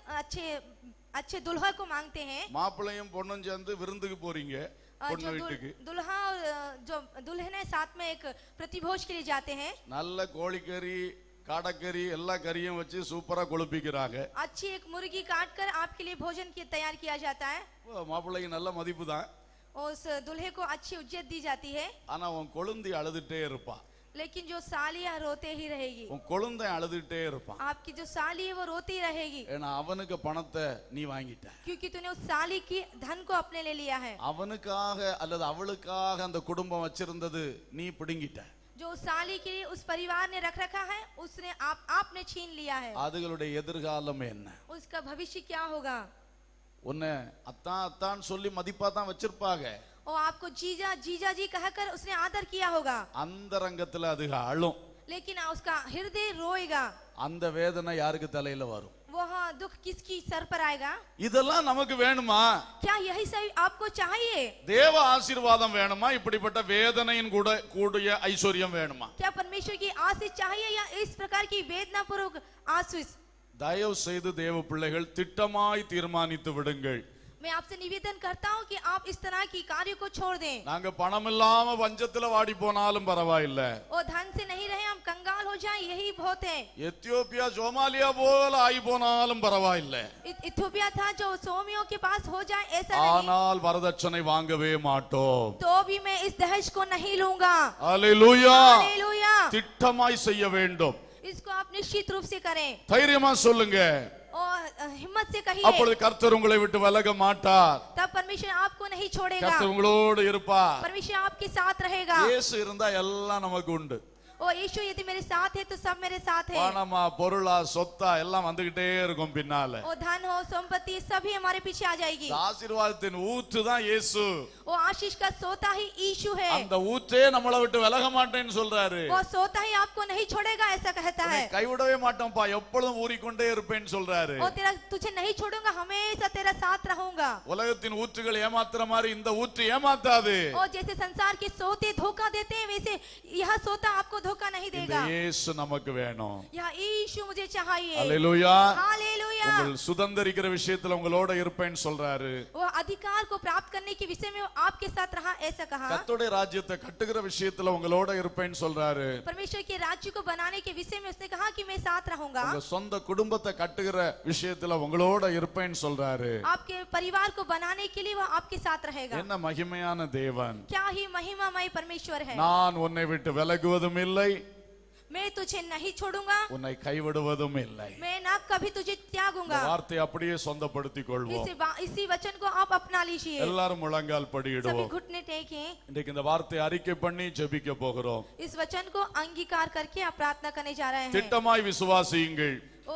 अच्छे दुल्हा को मांगते हैं. மாப்பிள்ளையும் பொண்ணும் சேர்ந்து விருந்துக்கு போறீங்க பொண்ணு வீட்டுக்கு. दुल्हा और जो दुल्हन है साथ में एक प्रतिभोज के लिए जाते हैं. நல்ல கோழிக்கறி காடக்கறி எல்லா கறியும் வச்சு சூப்பரா கொழுப்பிக்கிறாங்க. अच्छी एक मुर्गी काट कर आपके लिए भोजन की तैयार किया जाता है. மாப்பிள்ளைக்கு நல்ல மதிப்பு தான். उस दुल्हे को अच्छी इज्जत दी जाती है. ஆனா உன் கொழுந்தி அழுதுட்டே இருப்பா. लेकिन जो साली है रोते ही रहेगी. உன் கொழுந்தை அழுதுட்டே இருப்பான். आपकी जो साली है वो रोती रहेगी. ஏன்னா அவனுக்கு பணத்தை நீ வாங்கிட்ட. क्योंकि तूने उस साली की धन को अपने ले लिया है. அவனுக்காக அல்லது அவளுக்காக அந்த குடும்பம் வச்சிருந்தது நீ பிடுங்கிட்ட. जो उस साली के लिए उस परिवार ने रख रखा है उसने आपने छीन लिया है. அதுகளுடைய எதிர்காலம் என்ன? उसका भविष्य क्या होगा? உன்னை அத்தான் அத்தான் சொல்லி மதிப்பா தான் வச்சிருப்பாங்க. और आपको जीजा जीजा जी कहकर उसने आदर किया होगा. அந்த ரங்கத்துல அது அழும். लेकिन उसका हृदय रोएगा. அந்த வேதனை யாருக்கு தலையில வரும்? वह दुख किसकी सर पर आएगा? இதெல்லாம் நமக்கு வேணுமா? क्या यही सही आपको चाहिए? தேவ ஆசீர்வாதம் வேணுமா? இப்படிப்பட்ட வேதனையின் கூட கூடிய ஐஸ்வர்யம் வேணுமா? क्या परमेश्वर की आशीष चाहिए या इस प्रकार की वेदना पूर्वक आशीष? தயவு செய்து தேவ பிள்ளைகள் திட்டமாய் தீர்மானித்து விடுங்கள். मैं आपसे निवेदन करता हूँ कि आप इस तरह की कार्य को छोड़ दें. நாங்க பணம் இல்லாம பஞ்சத்துல வாடி போனாலும் பரவாயில்ல. और धन से नहीं रहे हम कंगाल हो जाएं यही बहुत है. எத்தியோப்பியா சோமாலியா போல ஆகி போனாலும் பரவாயில்ல. इथियोपिया था जो सोमियों के पास हो जाए ऐसा नहीं. ஆனால் வரதட்சணை வாங்கவே மாட்டோம். तो भी मैं इस दहेज को नहीं लूंगा. அல்லேலூயா. हालेलुया. திட்டமாய் செய்ய வேண்டும். इसको आप निश्चित रूप से करें தைரியமா சொல்லுங்க. और हिम्मत से कहिए. அப்பொழுது கர்த்தர் உங்களை விட்டு விலக மாட்டார். तब परमेश्वर आपको नहीं छोड़ेगा. கர்த்தர் உங்களோடு இருப்பார். परमेश्वर आपके साथ रहेगा. இயேசு இருந்தா எல்லாம் நமக்கு உண்டு. और यीशु यदि मेरे साथ है तो सब मेरे साथ है. பணமா பொருளா சொத்தா எல்லாம் வந்துகிட்டே இருக்கும் பின்னால. और धन हो संपत्ति सभी हमारे पीछे आ जाएगी. ஆசீர்வாதத்தின் ஊற்று தான் இயேசு. वो आशीष का सोता ही यीशु है. அந்த ஊற்றே நம்மளை விட்டு விலக மாட்டேன்னு சொல்றாரு. वो सोता ही आपको नहीं छोड़ेगा ऐसा कहता है. கைவிடவே மாட்டோம்ப்பா எப்பொழுதும் ஊறிக்கொண்டே இருப்பேன்னு சொல்றாரு. और तुझे नहीं छोड़ूंगा हमेशा तेरा साथ रहूंगा. உலகத்தின் ஊற்றுகள் ஏமாத்துற மாதிரி இந்த ஊற்று ஏமாத்தாது. और जैसे संसार के सोते धोखा देते हैं वैसे यह सोता आपको धोखा नहीं இந்த देगा. இயேசு நமக்கு வேணும். यह यीशु मुझे चाहिए. அல்லேலூயா. हालेलुया. உங்கள் சுதந்திரிக்கிற விஷயத்துல உங்களோட இருப்பேன்னு சொல்றாரு. वो अधिकार को प्राप्त करने के विषय में आपके साथ रहा ऐसा कहा. கர்த்தருடைய ராஜ்யத்தை கட்டுகிற விஷயத்துல உங்களோட இருப்பேன்னு சொல்றாரு. परमेश्वर के राज्य को बनाने के विषय में उसने कहा कि मैं साथ रहूंगा. உங்க சொந்த குடும்பத்தை கட்டுகிற விஷயத்துல உங்களோட இருப்பேன்னு சொல்றாரு. आपके परिवार को बनाने के लिए वो आपके साथ रहेगा. என்ன மகிமையான தேவன். क्या ही महिमामय परमेश्वर है. நான் உன்னை விட்டு விலகுவதும் இல்லை, मैं तुझे नहीं छोड़ूंगा, உன்னை கைவிடுவதும் இல்லை. मैं ना कभी तुझे இந்த त्यागूंगा. வார்த்தையை அப்படியே சொந்தப்படுத்திக் கொள்வோம். इसी वचन को आप अपना लीजिए. எல்லாரும் முழங்கால் सभी படியிடுவோம். घुटने टेकें. இன்னைக்கு இந்த வார்த்தையை அறிக்கை பண்ணி ஜெபிக்க போகிறோம். इस वचन को अंगीकार करके आप प्रार्थना करने जा रहे हैं. திட்டமாய் விசுவாசியுங்கள்.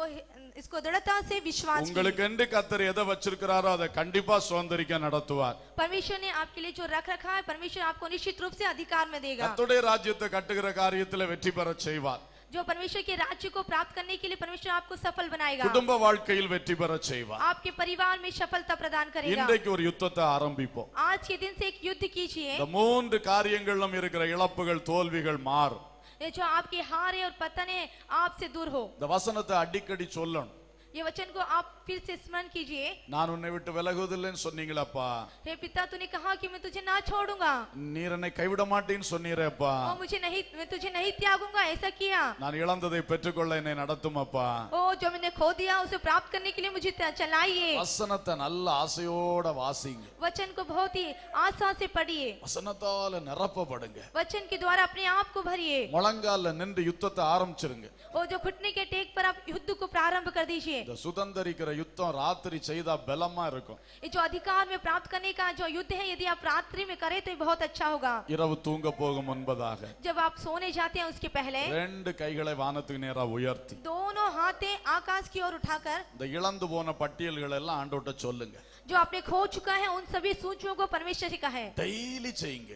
इसको दृढ़ता से विश्वास कीजिए. உங்களுக்கு என்று கர்த்தர் எதை வச்சிருக்கிறாரோ அதை கண்டிப்பா சுதந்திரிக்க நடத்துவார். परमेश्वर ने आपके लिए जो रख रखा है परमेश्वर आपको निश्चित रूप से अधिकार में देगा. கர்த்தருடைய ராஜ்யத்தை கட்டுகிற காரியத்துல வெற்றி பெறச் செய்வார். जो परमेश्वर के राज्य को प्राप्त करने के लिए परमेश्वर आपको सफल बनाएगा. குடும்ப வாழ்க்கையில் வெற்றி பெறச் செய்வார். आपके परिवार में सफलता प्रदान करेगा. இன்றைக்கு ஒரு யுத்தத்தை ஆரம்பிப்போம். आज के दिन से एक युद्ध कीजिए. இந்த மூன்று காரியங்களிலும் இருக்கிற இழப்புகள் தோல்விகள் மாறும். ये जो आपके हार है और पतन है आपसे दूर हो. இந்த வசனத்தை அடிக்கடி சொல்லணும். ये वचन को आप फिर से स्मरण कीजिए। நான் உன்னை விட்டு விலகுவதில்லைன்னு சொன்னீங்களப்பா, हे पिता, तूने कहा कि मैं तुझे ना छोड़ूंगा நீர் என்னை கைவிட மாட்டேன்னு சொன்னீரேப்பா, और मैं तुझे नहीं त्यागूंगा, ऐसा किया। நான் இழந்ததை பெற்றுக்கொள்ள என்னை நடத்தும் அப்பா। ओ जो मैंने खो दिया उसे प्राप्त करने के लिए मुझे चलाइए। வசனத்தை நல்ல ஆசையோட வாசிங்க, वचन को बहुत ही आशा से पढ़िए, வசனத்தால நிரப்பப்படுங்க, वचन के द्वारा अपने आप को भरिए। முழங்கால்ல நின்று யுத்தத்தை ஆரம்பிச்சிருங்க। और जो घुटने के टेक पर आप युद्ध को प्रारंभ कर दीजिए। இந்த சுதந்திரிக்கிற யுத்தம் ராத்திரி செய்தா பலமா இருக்கும்। ये जो अधिकार में प्राप्त करने का जो युद्ध है, यदि आप रात्रि में करें तो ये बहुत अच्छा होगा। இரவு தூங்க போகும் முன்பதாக जब आप सोने जाते हैं उसके पहले ரெண்டு கைகளை வானத்துக்கு நேரா உயர்த்தி दोनों हाथें आकाश की ओर उठाकर இந்த இழந்து போன பட்டியல்கள் எல்லாம் ஆண்டவர்ட்ட சொல்லுங்க। जो आपने खो चुका है उन सभी सूचियों को परमेश्वर का है। டெய்லி செய்யுங்க,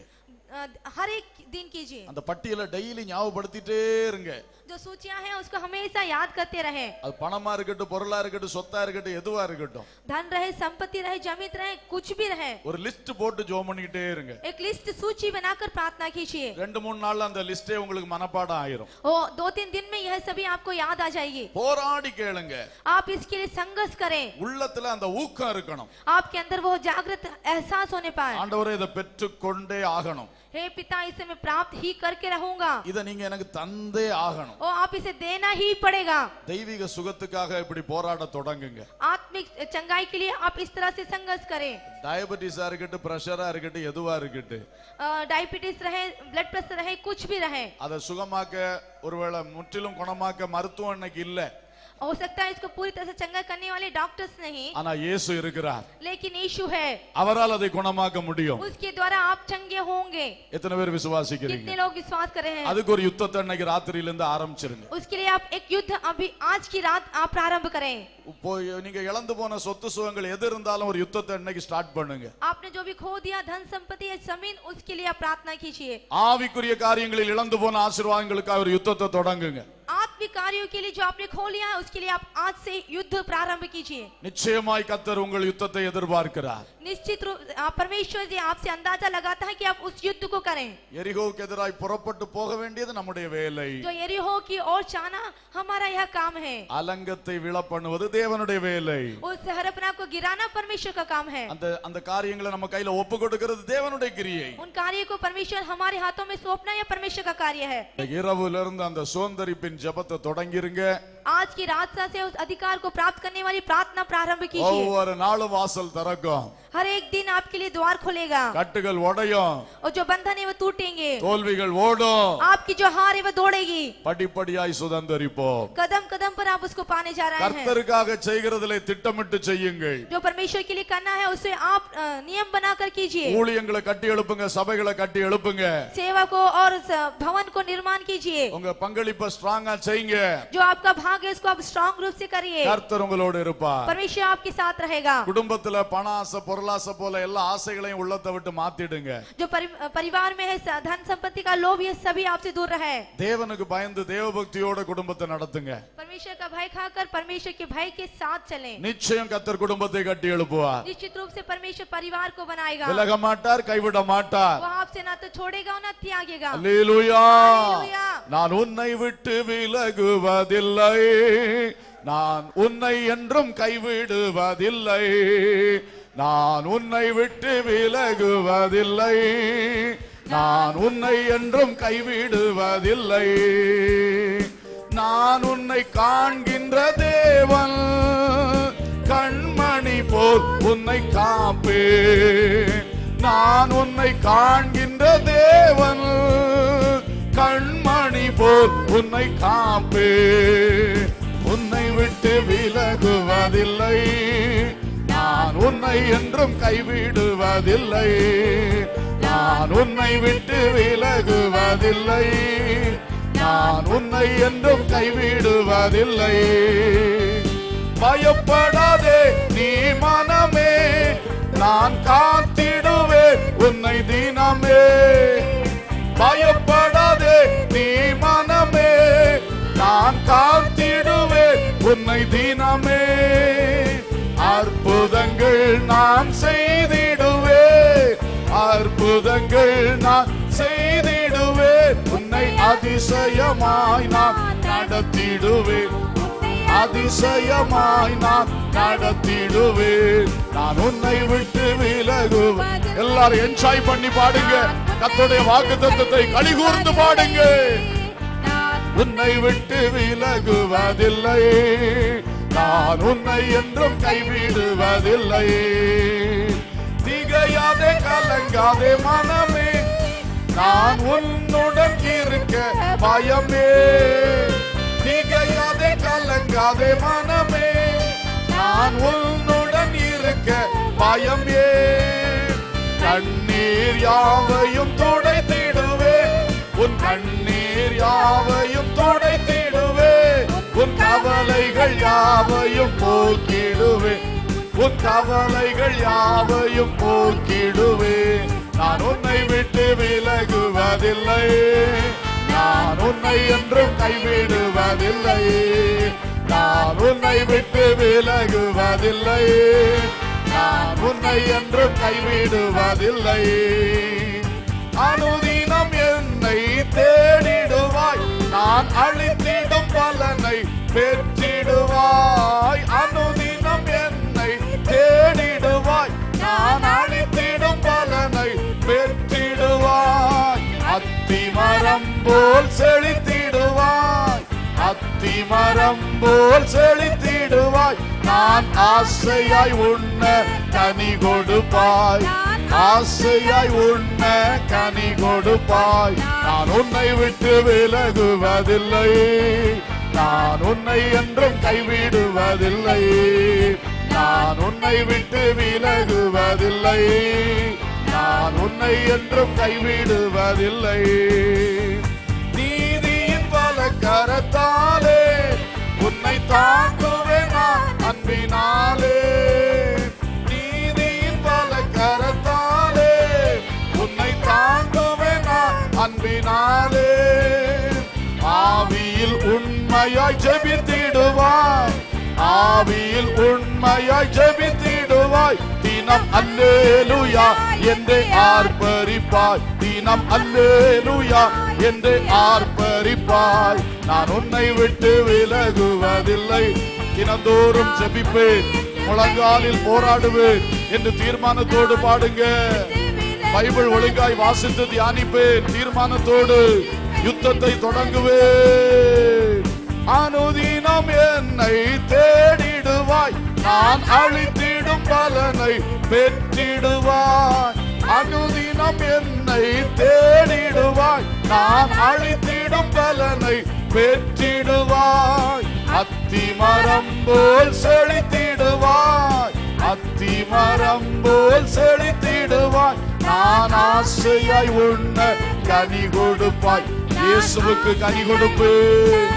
हर एक दिन कीजिए। அந்த பட்டியலை டெய்லி ஞாபகப்படுத்திட்டே இருங்க। जो सूचियां हैं उसको हमेशा याद करते रहे। அது பணமா இருக்கட்டும், பொருளா இருக்கட்டும், சொத்தா இருக்கட்டும், எதுவா இருக்கட்டும், धन रहे, संपत्ति रहे, जमीन रहे, कुछ भी रहे, ஒரு லிஸ்ட் போட்டு ஜெபம் பண்ணிக்கிட்டே இருங்க। एक लिस्ट सूची बनाकर प्रार्थना कीजिए। 2-3 நாள்ல அந்த லிஸ்டே உங்களுக்கு மனப்பாடம் ஆயிரும்। ओ 2-3 दिन में यह सभी आपको याद आ जाएगी। போராடி கேளுங்க, आप इसके लिए संघर्ष करें, உள்ளத்துல அந்த ஊக்கம் இருக்கணும்। आपके अंदर वो जागृत एहसास होने पाए। ஆண்டவரே இதை பெற்றுக்கொண்டே ஆகணும், हे पिता, इसे मैं प्राप्त ही करके रहूंगा, இதை நீங்க எனக்கு தந்தே ஆகணும்। और आप इसे देना ही पड़ेगा। தெய்வீக சுகத்துக்காக இப்படி போராட தொடங்குங்க। आत्मिक चंगाई के लिए आप इस तरह से संघर्ष करें। டயபெட்டிஸா இருக்கட்டும், பிரஷரா இருக்கட்டும், எதுவா இருக்கட்டும், डायबिटीज रहे, ब्लड प्रेशर रहे, कुछ भी रहे, அதை சுகமாக்க ஒருவேளை முற்றிலும் குணமாக்க மருத்துவம் இன்னைக்கு இல்ல, हो सकता है इसको पूरी तरह से चंगा करने वाले डॉक्टर्स नहीं, ஆனா இயேசு இருக்கிறார், लेकिन यीशु है, அவரால் அதை குணமாக்க முடியும்। उसके द्वारा आप चंगे होंगे। எத்தனை பேர் விசுவாசிக்கிறீங்க? कितने लोग विश्वास कर रहे हैं? அதுக்கு ஒரு யுத்தத்தை இன்னைக்கு ராத்திரியில இருந்து ஆரம்பிச்சிருங்க। उसके लिए आप एक युद्ध अभी आज की रात आप प्रारंभ करें। இப்போ நீங்க இழந்து போன சொத்து சுகங்கள் எது இருந்தாலும் ஒரு யுத்தத்தை இன்னைக்கு ஸ்டார்ட் பண்ணுங்க। आपने जो भी खो दिया, धन संपत्ति या जमीन, उसके लिए आप प्रार्थना कीजिए। ஆவிக்குரிய காரியங்களில் இழந்து போன ஆசீர்வாதங்களுக்காக ஒரு யுத்தத்தை தொடங்குங்க। आत्मिक कार्यों के लिए जो आपने खो लिया है उसके लिए आप आज से युद्ध प्रारंभ कीजिए। நிச்சயமாய் கர்த்தர் உங்கள் யுத்தத்தை எதிர்பார்க்கிறார்। निश्चित रूप परमेश्वर जी आपसे अंदाजा लगाता है कि आप उस युद्ध को करें। எரிகோவுக்கு எதிராய் புறப்பட்டு போக வேண்டியது நம்முடைய வேலை। जो यरीहो की ओर जाना हमारा यह काम है। அலங்கத்தை விழ பண்ணுவது தேவனுடைய வேலை। उस हरपना को गिराना परमेश्वर का काम है। அந்த காரியங்களை நம்ம கையில ஒப்பு கொடுக்கிறது தேவனுடைய கிரியை। उन कार्य को परमेश्वर हमारे हाथों में सौंपना यह परमेश्वर का कार्य है। இரவுல இருந்து அந்த சோந்தரிப்பின் ஜெபத்தை தொடங்கிருங்க। आज की रात से उस अधिकार को प्राप्त करने वाली प्रार्थना प्रारंभ कीजिए। ஒவ்வொரு நாளும் வாசல் திறக்கும், हर एक दिन आपके लिए द्वार खोलेगा, கட்டுகள் உடையும், और जो बंधन है वो टूटेंगे, தோல்விகள் ஓடும், आपकी जो हार है वो दौड़ेगी। படிப்படியாய் சுதந்தரிப்போம்। कदम कदम पर आप उसको पाने जा रहे हैं। கர்த்தருக்காக செய்கிறதிலே திட்டமிட்டு செய்யுங்கள்। जो परमेश्वर के लिए करना है उसे आप नियम बनाकर कीजिए। ஊழியங்களை கட்டி எழுப்புங்க, சபைகளை கட்டி எழுப்புங்க, सेवा को और भवन को निर्माण कीजिए। உங்க பங்களிப்பை ஸ்ட்ராங்கா செய்யுங்க। जो आपका भाग है उसको आप स्ट्रांग रूप से करिए। கர்த்தர் உங்களோடு இருப்பார்। परमेश्वर आपके साथ रहेगा। குடும்பத்துல பண ஆசை, பொருளாசை போல எல்லா ஆசைகளையும் உள்ளத்தை விட்டு மாத்திடுங்க। जो परिवार में है धन संपत्ति का लोभ, ये सभी आपसे दूर रहे। தேவனுக்கு பயந்து தேவபக்தியோட குடும்பத்தை நடத்துங்க। परमेश्वर का भय खाकर परमेश्वर के भय के साथ चलें। நிச்சயம் கர்த்தர் குடும்பத்தை கட்டி எழுப்புவார்। निश्चित रूप से परमेश्वर परिवार को बनाएगा। விலக மாட்டார், கைவிட மாட்டார்। वो आपसे ना तो छोड़ेगा और ना त्यागेगा। அல்லேலூயா। அல்லேலூயா। நான் உன்னை விட்டு விலகுவதில்லை, நான் உன்னை என்றும் கைவிடுவதில்லை, நான் உன்னை விட்டு விலகுவதில்லை, நான் உன்னை என்றும் கைவிடுவதில்லை, நான் உன்னை காண்கின்ற தேவன், கண்மணி போல் உன்னை காப்பேன், நான் உன்னை காண்கின்ற தேவன், கண்மணி போல் உன்னை காப்பேன், உன்னை விட்டு விலகுவதில்லை, நான் உன்னை என்றும் கைவிடுவதில்லை, நான் உன்னை விட்டு விலகுவதில்லை, நான் உன்னை என்றும் கைவிடுவதில்லை. பயப்படாதே நீ மனமே, நான் காத்திடுவேன் உன்னை தினமே. பயப்படாதே நீ மனமே, நான் காத்திடுவேன் உன்னை தினமே. அற்புதங்கள் நான் செய்திடுவேன், அற்புதங்கள் நான் செய்திடுவேன், உன்னை அதிசயமாய் நான் நடத்திடுவேன், அதிசயமாய் நான் நடத்திடுவேன். நான் உன்னை விட்டு விலகுவேன். எல்லாரும் என்ஜாய் பண்ணி பாடுங்க. கர்த்தருடைய வாக்குத்தத்தத்தை களிகூர்ந்து பாடுங்க. உன்னை விட்டு விலகுவதில்லை, நான் உன்னை என்றும் கைவிடுவதில்லை. திகையாதே கலங்காதே மனமே, நான் உன்னுடன் இருக்க பயமே. திகையாதே கலங்காதே மனமே, நான் உன்னுடன் இருக்க பயமே. கண்ணீர் யாவையும் துடைத்திடுவேன், உன் கண்ணீர் யாவையும் துடைத்திடுவேன். உன் கவலைகள் யாவையும் போக்கிடுவேன், உன் கவலைகள் யாவையும் போக்கிடுவேன். நான் உன்னை விட்டு விலகுவதில்லை, நான் உன்னை என்றும் கைவிடுவதில்லை. நான் உன்னை விட்டு விலகுவதில்லை, நான் உன்னை என்றும் கைவிடுவதில்லை. அனுதினம் என்னை தேடிடுவாய், நான் அழித்திடும் பலனை பெற்றிடுவாய். அனுதினம் என்னை தேடிடுவாய், நான் அழித்திடும் பலனை பெற்றிடுவாய். அத்திமரம் போல் செழித்திடுவாய், அத்திமரம் போல் செழித்திடுவாய். நான் ஆசையாய் உண்ண கனி கொடுப்பாய், ஆசையாய் உண்ண கனி கொடுப்பாய். நான் உன்னை விட்டு விலகுவதில்லை, நான் உன்னை என்றும் கைவிடுவதில்லை. நான் உன்னை விட்டு விலகுவதில்லை, நான் உன்னை என்றும் கைவிடுவதில்லை. நீதியின் பல கரத்தாலே உன்னை தாங்குவேன் நான் அன்பினாலே. நீதியின் பல கரத்தாலே உன்னை தாங்குவேன் நான் அன்பினாலே. ஆவியில் உண்மையாய் ஜெபித்திடுவாய், ஆவியில் உண்மையாய் ஜெபித்திடுவாய். தினம் அல்லேலூயா என்று ஆர்ப்பரிப்பாய், தினம் அல்லேலூயா என்று ஆர்ப்பரிப்பாய். நான் உன்னை விட்டு விலகுவதில்லை, தினந்தோறும் ஜெபிப்பேன், முழங்காலில் போராடுவேன் என்று தீர்மானத்தோடு பாடுங்க. பைபிள் ஒழுங்காய் வாசித்து தியானிப்பேன், தீர்மானத்தோடு யுத்தத்தை தொடங்குவேன். அனுதினம் என்னை தேடிடுவாய், நான் அழித்திடும் பலனை பெற்றிடுவாய். அனுதினம் என்னை தேடிடுவாய், நான் அழித்திடும் பலனை பெற்றிடுவாய். அத்திமரம் போல் செழித்திடுவாய், அத்திமரம் போல் செழித்திடுவாய். நான் ஆசையாய் உண்ண கனி கொடுப்பாய். இயேசுவுக்கு கனி கொடுப்பேன்,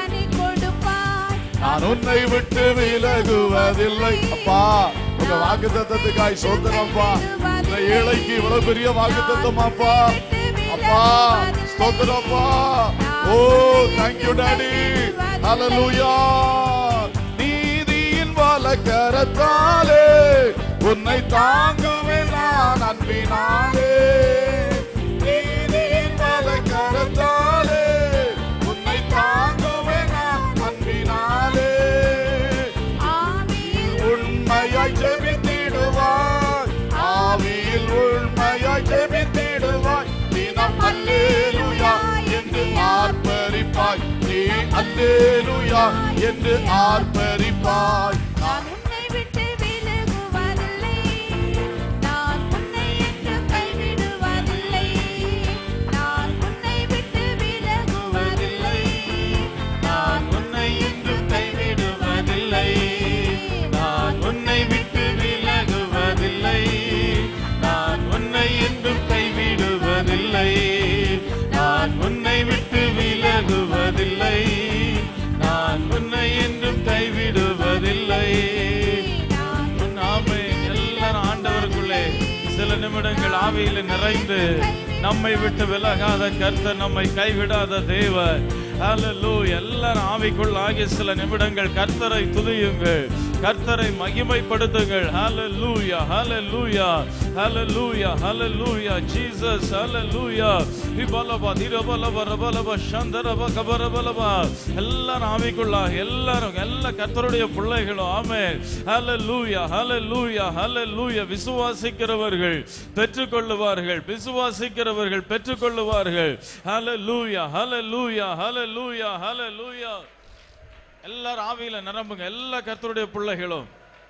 நான் உன்னை விட்டு விலகுவதில்லை. அப்பா உங்க வாக்குத்தத்தத்துக்காய் ஸ்தோத்திரம்ப்பா. இந்த ஏழைக்கு இவ்வளவு பெரிய வாக்குத்தத்தம் அப்பா, அப்பா ஸ்தோத்திரம்ப்பா. ஓ தேங்க்யூ டாடி, ஹல்லேலூயா. நீதியின் வலக்கரத்தாலே உன்னை தாங்குவேன் நான் அன்பினாலே. நீதியின் வலக்கரத்தாலே உன்னை தாங்குவேன் நான் அன்பினாலே. ஆவியில் உண்மையாய் ஜெபித்திடுவாய், ஆவியில் உண்மையாய் ஜெபித்திடுவாய். தினம் அல்லேலூயா என்று ஆர்ப்பரிப்பாய், நீ அல்லேலூயா என்று ஆர்ப்பரிப்பாய். நான் உன்னை விட்டு விலகுவதில்லை, நான் உன்னை என்று கைவிடுவதில்லை. நான் உன்னை விட்டு விலகுவதில்லை, நான் உன்னை என்றும் கைவிடுவதில்லை. நான் உன்னை விட்டு விலகுவதில்லை, நான் உன்னை என்றும் கைவிடுவதில்லை. நான் உன்னை விட்டு விலகுவதில்லை, நான் உன்னை என்றும் கைவிடுவதில்லை. நாமே எல்லாரும் ஆண்டவருக்குள்ளே சில நிமிடங்கள் ஆவியில நிறைந்து, நம்மை விட்டு விலகாத கர்த்தர், நம்மை கைவிடாத தேவன். ஹல்லேலூயா. எல்லாரும் ஆவிக்குள் ஆகிய சில நிமிடங்கள் கர்த்தரை துதியுங்கள். கர்த்தரை மகிமைப்படுத்துங்கள். ஹalleluya ஹalleluya ஹalleluya ஹalleluya ஜீசஸ் ஹalleluya ரிபலபா திரபலபா ரபலபா சந்தரபா கபரபலபா. எல்லாரும் ஆவிக்குள்ளாக எல்லாரும் எல்லா கர்த்தருடைய பிள்ளைகளும் ஆமென். ஹalleluya ஹalleluya ஹalleluya. விசுவாசிக்கிறவர்கள் பெற்றுக்கொள்ளுவார்கள், விசுவாசிக்கிறவர்கள் பெற்றுக்கொள்ளுவார்கள். ஹalleluya ஹalleluya ஹalleluya ஹalleluya. எல்லாரும் ஆவியில நிரம்புங்க, எல்லா கர்த்தருடைய பிள்ளைகளும்.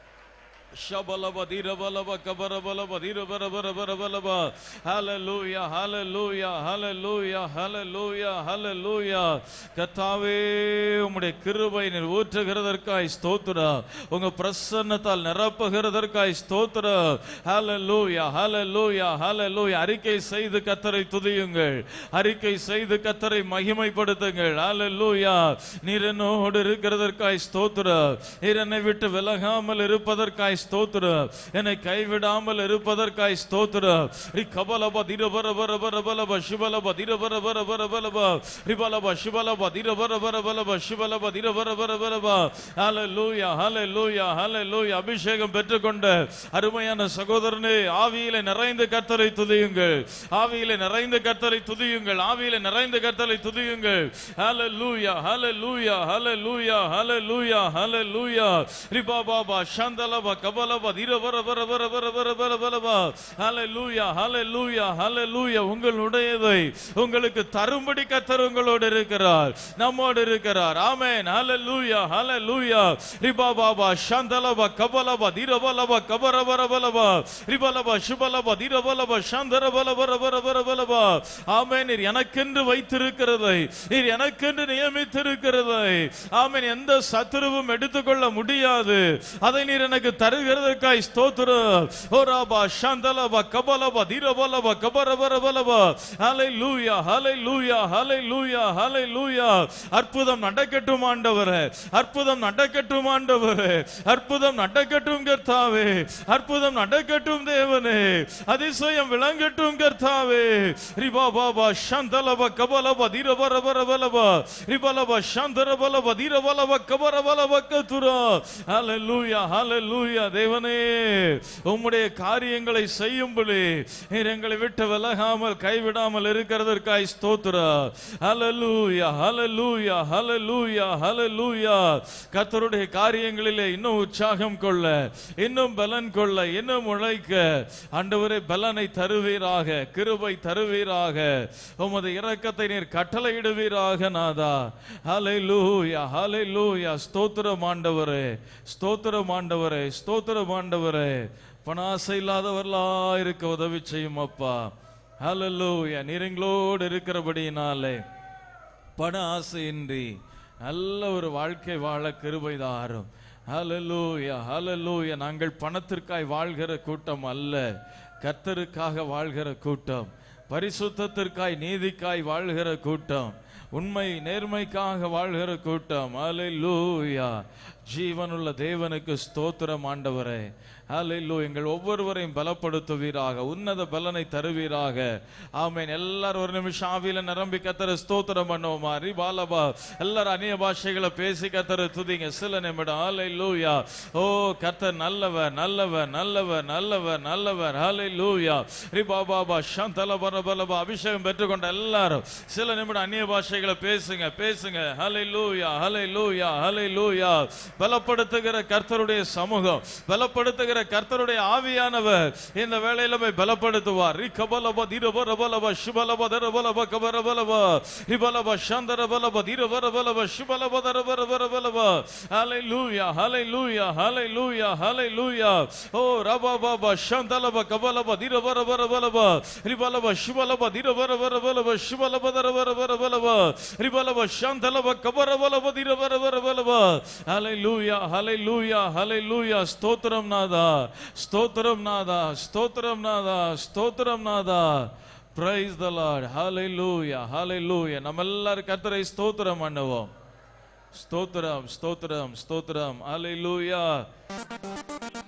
Shabalaba dirabalaba kabarabalaba dirabarabarabalaba. Hallelujah hallelujah hallelujah hallelujah hallelujah. கர்த்தாவே உம்முடைய கிருபை நீர் ஊற்றுகிறதற்காய் ஸ்தோத்திரம், உங்க பிரசன்னத்தால் நிரப்புகிறதற்காய் ஸ்தோத்திரம். Hallelujah hallelujah hallelujah. அறிக்கை செய்து கர்த்தரை துதியுங்கள், அறிக்கை செய்து கர்த்தரை மகிமைப்படுத்துங்கள். Hallelujah. நீர் என்னோடு இருக்கிறதற்காய் ஸ்தோத்திரம், நீர் என்னை விட்டு விலகாமல் இருப்பதற்காய் ஸ்தோத்திரம், என்னை கைவிடாமல் இருப்பதற்காய் ஸ்தோத்திரம். ரிகபலப திரபரபரபரபலப சிவலப திரபரபரபரபலப ரிபலப சிவலப திரபரபரபலப சிவலப திரபரபரபலப. ஹalleluya ஹalleluya ஹalleluya. அபிஷேகம் பெற்றுக்கொண்ட அருமையான சகோதரனே, ஆவியிலே நிறைந்த கர்த்தரை துதியுங்கள், ஆவியிலே நிறைந்த கர்த்தரை துதியுங்கள், ஆவியிலே நிறைந்த கர்த்தரை துதியுங்கள். ஹalleluya ஹalleluya ஹalleluya ஹalleluya ஹalleluya. ரிபாபாபா சந்தலப கபலப திரபரபரபரபரபரபரபரப. ஹalleluya ஹalleluya ஹalleluya. உங்களுடையதை உங்களுக்கு தரும்படி கர்த்தர் உங்களோடு இருக்கிறார், நம்மோடு இருக்கிறார். ஆமென். ஹalleluya ஹalleluya. ரிபாபாபா சந்தலப கபலப திரபலப கபரபரபலப ரிபலப சுபலப திரபலப சந்தரபலபரபரபரபலப. ஆமென். நீர் எனக்கென்று வைத்திருக்கிறதை, நீர் எனக்கென்று நியமித்திருக்கிறதை ஆமென் எந்த சத்துருவும் எடுத்துக்கொள்ள முடியாது. அதை நீர் எனக்கு தருகிறதற்காய் ஸ்தோத்திரம். ஓராபா சந்தலப கபலப திரபலப கபரபரபலப. ஹalleluya ஹalleluya ஹalleluya ஹalleluya. அற்புதம் நடக்கட்டும் ஆண்டவரே, அற்புதம் நடக்கட்டும் ஆண்டவரே, அற்புதம் நடக்கட்டும் கர்த்தாவே, அற்புதம் நடக்கட்டும் தேவனே, அதிசயம் விளங்கட்டும் கர்த்தாவே. ரிபாபாபா சந்தலப கபலப திரபரபரபலப ரிபலப சந்தரபலப திரபலப கபரபலப கதுரா. ஹalleluya ஹalleluya. தேவனே, உம்முடைய காரியங்களை செய்யும்படி நீர் எங்களை விட்டு விலகாமல் கைவிடாமல் இருக்கிறதற்காய் ஸ்தோத்திரம். ஹalleluya ஹalleluya ஹalleluya ஹalleluya. கர்த்தருடைய காரியங்களிலே இன்னும் உற்சாகம் கொள்ள, இன்னும் பலன் கொள்ள, இன்னும் உழைக்க ஆண்டவரே பலனை தருவீராக, கிருபை தருவீராக, உமது இரக்கத்தை நீர் கட்டளையிடுவீராக நாதா. ஹalleluya ஹalleluya. ஸ்தோத்திரம் ஆண்டவரே, ஸ்தோத்திரம் ஆண்டவரே, ஸ்தோத்திரம் ஆண்டவரே. பணாசை இல்லாதவர்களா இருக்க உதவி செய்யும் அப்பா. ஹalleluya. நீர் எங்களோடு இருக்கிறபடியினாலே பண ஆசையின்றி நல்ல ஒரு வாழ்க்கை வாழ கிருபை தாரும். ஹalleluya ஹalleluya. நாங்கள் பணத்திற்காய் வாழ்கிற கூட்டம் அல்ல, கர்த்தருக்காக வாழ்கிற கூட்டம், பரிசுத்தத்திற்காய் நீதிக்காய் வாழ்கிற கூட்டம், உண்மை நேர்மைக்காக வாழ்கிற கூட்டம். ஹalleluya. ஜீவனுள்ள தேவனுக்கு ஸ்தோத்திரம் ஆண்டவரே. ஹalleluya. எங்கள் ஒவ்வொருவரையும் பலப்படுத்துவீராக, உன்னத பலனை தருவீராக. ஆமென். எல்லாரும் ஒரு நிமிஷம் ஆவியில நிரம்பி கர்த்தரை ஸ்தோத்திரம் பண்ணுவோமா? ரிபாலபா. எல்லாரும் அந்நிய பாஷைகளை பேசி கர்த்தரை துதிங்க சில நிமிடம். ஹalleluya. ஓ கர்த்தர் நல்லவர் நல்லவர் நல்லவர் நல்லவர் நல்லவர். ஹalleluya. ரிபாபாபா சந்தலபரபலபா. அபிஷேகம் பெற்றுக்கொண்ட எல்லாரும் சில நிமிடம் அந்நிய பாஷைகளை பேசுங்க பேசுங்க. ஹalleluya ஹalleluya ஹalleluya. பலப்படுத்துகிற கர்த்தருடைய சமூகம், பலப்படுத்துகிற கர்த்தருடைய ஆவியானவர் இந்த வேளையில போய் பலப்படுத்துவார். ரிகபலப திரபரபலப சுபலப தரபலப கபரபலப ரிபலப சந்தரபலப திரபரபலப சுபலப தரபரபலப. ஹalleluya ஹalleluya ஹalleluya ஹalleluya. ஓ ரபபப சந்தலப கபலப திரபரபலப ரிபலப சுபலப திரபரபலப சுபலப தரபரபலப ரிபலப சந்தலப கபரபலப திரபரபலப. ஹalleluya ஹalleluya ஹalleluya. ஸ்தோத்திரம் நாதா, ஸ்தோத்திரம் நாதா, ஸ்தோத்திரம் நாதா, ஸ்தோத்திரம் நாதா. Praise the Lord. Hallelujah hallelujah. நம்ம எல்லாரும் கர்த்தரை ஸ்தோத்திரம் பண்ணுவோம். ஸ்தோத்திரம் ஸ்தோத்திரம் ஸ்தோத்திரம். Hallelujah.